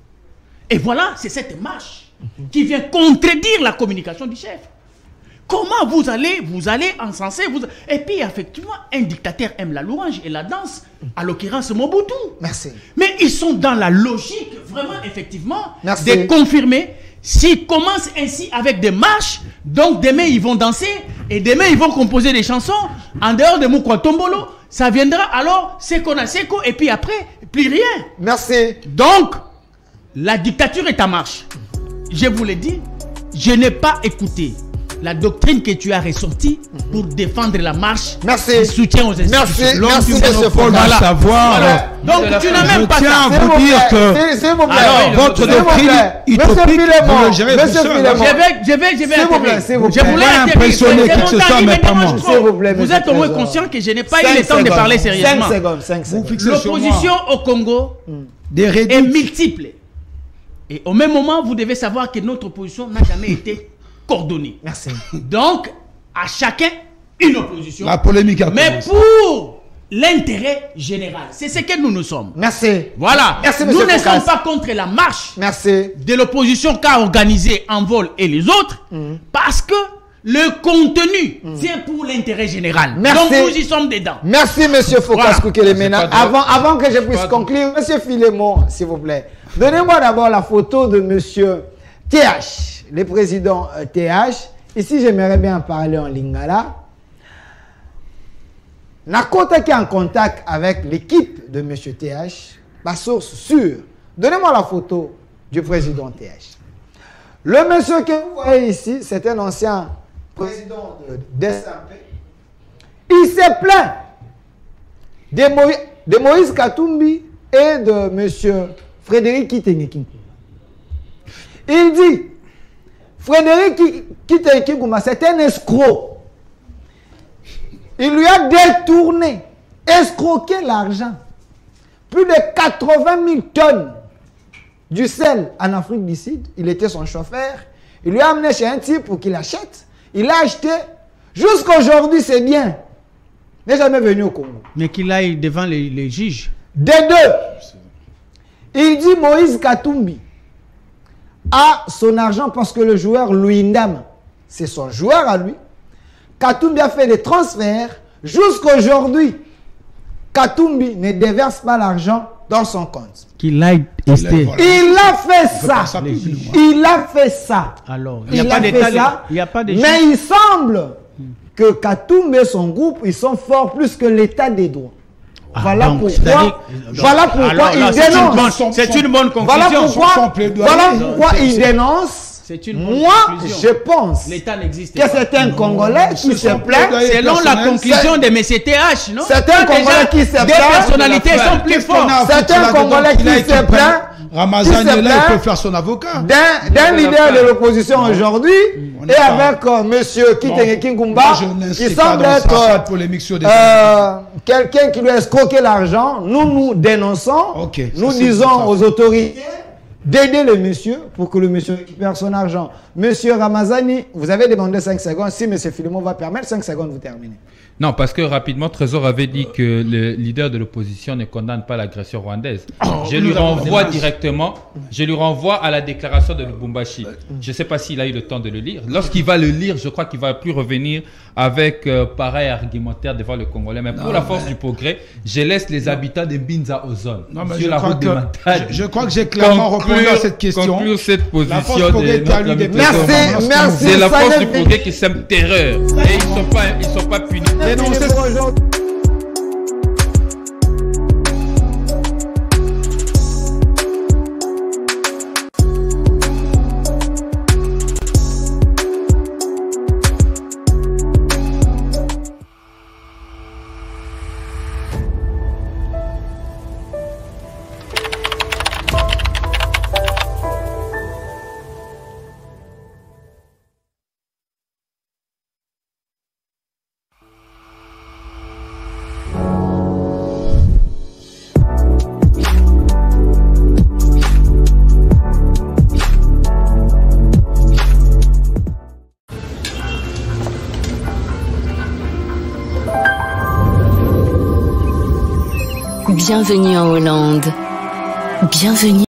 Et voilà, c'est cette marche qui vient contredire la communication du chef. Comment vous allez encenser Et puis, effectivement, un dictateur aime la louange et la danse, à l'occurrence Mobutu. Merci. Mais ils sont dans la logique, vraiment, effectivement, Merci. de confirmer. S'ils commencent ainsi avec des marches, donc demain ils vont danser, et demain ils vont composer des chansons, en dehors de Moukwa Tombolo, ça viendra alors Seko na Seko, et puis après, plus rien. Merci. Donc, la dictature est en marche. Je vous l'ai dit, je n'ai pas écouté la doctrine que tu as ressortie pour défendre la marche du soutien aux institutions. Merci, monsieur Paul va savoir. Voilà. Donc, tu n'as même pas tiens ça. à vous dire que S'il vous plaît. Alors, votre doctrine utopique, vous le gérez tout seul. Je vais S'il vous plaît, s'il vous plaît. Je voulais impressionner intervenir. qui que ce soit, mais pas moi. S'il vous plaît, Vous monsieur êtes au moins Trésor. conscient que je n'ai pas eu le temps de parler sérieusement. 5 secondes. Fixez sur moi. L'opposition au Congo Des est réduits. multiple. Et au même moment, vous devez savoir que notre opposition n'a jamais été coordonnée. Merci. Donc, à chacun, une opposition. La polémique a Mais commencé. pour l'intérêt général, c'est ce que nous sommes. Merci. Voilà. Merci, nous monsieur ne Foucault. sommes pas contre la marche Merci. de l'opposition qu'a organisé en vol et les autres, parce que le contenu, c'est pour l'intérêt général. Merci. Donc nous y sommes dedans. Merci, monsieur Foucault Voilà. Koukelemena. C'est pas Avant que je puisse conclure, monsieur Philémon, s'il vous plaît, donnez-moi d'abord la photo de monsieur TH, le président TH. Ici, j'aimerais bien parler en lingala. Nakota qui est en contact avec l'équipe de monsieur TH, ma source sûre. Donnez-moi la photo du président TH. Le monsieur que vous voyez ici, c'est un ancien président de SMP. Il s'est plaint de Moïse Katumbi et de monsieur Frédéric Kitengi. Il dit, Frédéric Kitengi, c'est un escroc. Il lui a détourné, escroqué l'argent. Plus de 80 000 tonnes du sel en Afrique du Sud. Il était son chauffeur. Il lui a amené chez un type pour qu'il achète. Il a acheté. Jusqu'à aujourd'hui, c'est bien. Il n'est jamais venu au Congo. Mais qu'il aille devant les juges. Des deux, il dit Moïse Katumbi a son argent parce que le joueur Louis Ndam, c'est son joueur à lui. Katumbi a fait des transferts. Jusqu'à aujourd'hui, Katumbi ne déverse pas l'argent dans son compte. Qu'il aille tester. Voilà. Il a fait ça. ça plus loin. Il a fait ça. Alors, Il a fait ça. Il n'y a pas de Mais il semble que Katumbi et son groupe, ils sont forts plus que l'état des droits. Voilà donc, pourquoi, c'est-à-dire- voilà pourquoi Alors, il là, c'est une bonne- dénonce. C'est une bonne Voilà conclusion. pourquoi, plaidoyer. voilà pourquoi il dénonce. C'est une bonne Moi, conclusion. je pense L'État n'existe que pas. c'est un Congolais qui se plaint. Selon la personnel, conclusion de M. TH, non? C'est un Congolais qui se Des plaint. personnalités sont plus fortes. C'est un Congolais qui se plaint. Ramazan Qui se est là, il plaint peut faire son avocat. D'un leader de l'opposition aujourd'hui On et n'est pas- avec monsieur Kitenge Kingumba Moi, je n'inscris qui pas semble dans ça, pas être de polémique sur des quelqu'un qui lui a escroqué l'argent. Nous dénonçons, Ok, nous ça, c'est disons ça. aux autorités d'aider le monsieur pour que le monsieur récupère son argent. Monsieur Ramazani, vous avez demandé 5 secondes. Si monsieur Philemon va permettre, 5 secondes, vous terminez. Non, parce que rapidement, Trésor avait dit que le leader de l'opposition ne condamne pas l'agression rwandaise. Je lui renvoie directement, je lui renvoie à la déclaration de Lubumbashi. Je ne sais pas s'il a eu le temps de le lire. Lorsqu'il va le lire, je crois qu'il ne va plus revenir avec pareil argumentaire devant le Congolais. Mais pour la force du progrès, je laisse les habitants de Binza aux zones. Non, mais sur je la crois route de que Matadi. je crois que j'ai clairement repris répondant à cette question. Conclure cette La force position progrès de qui a notre eu des ami Merci, Président. merci. C'est la force Salut. du progrès qui sème terreur. Et ils sont pas punis. Dénoncez pour aujourd'hui. Bienvenue en Hollande. Bienvenue.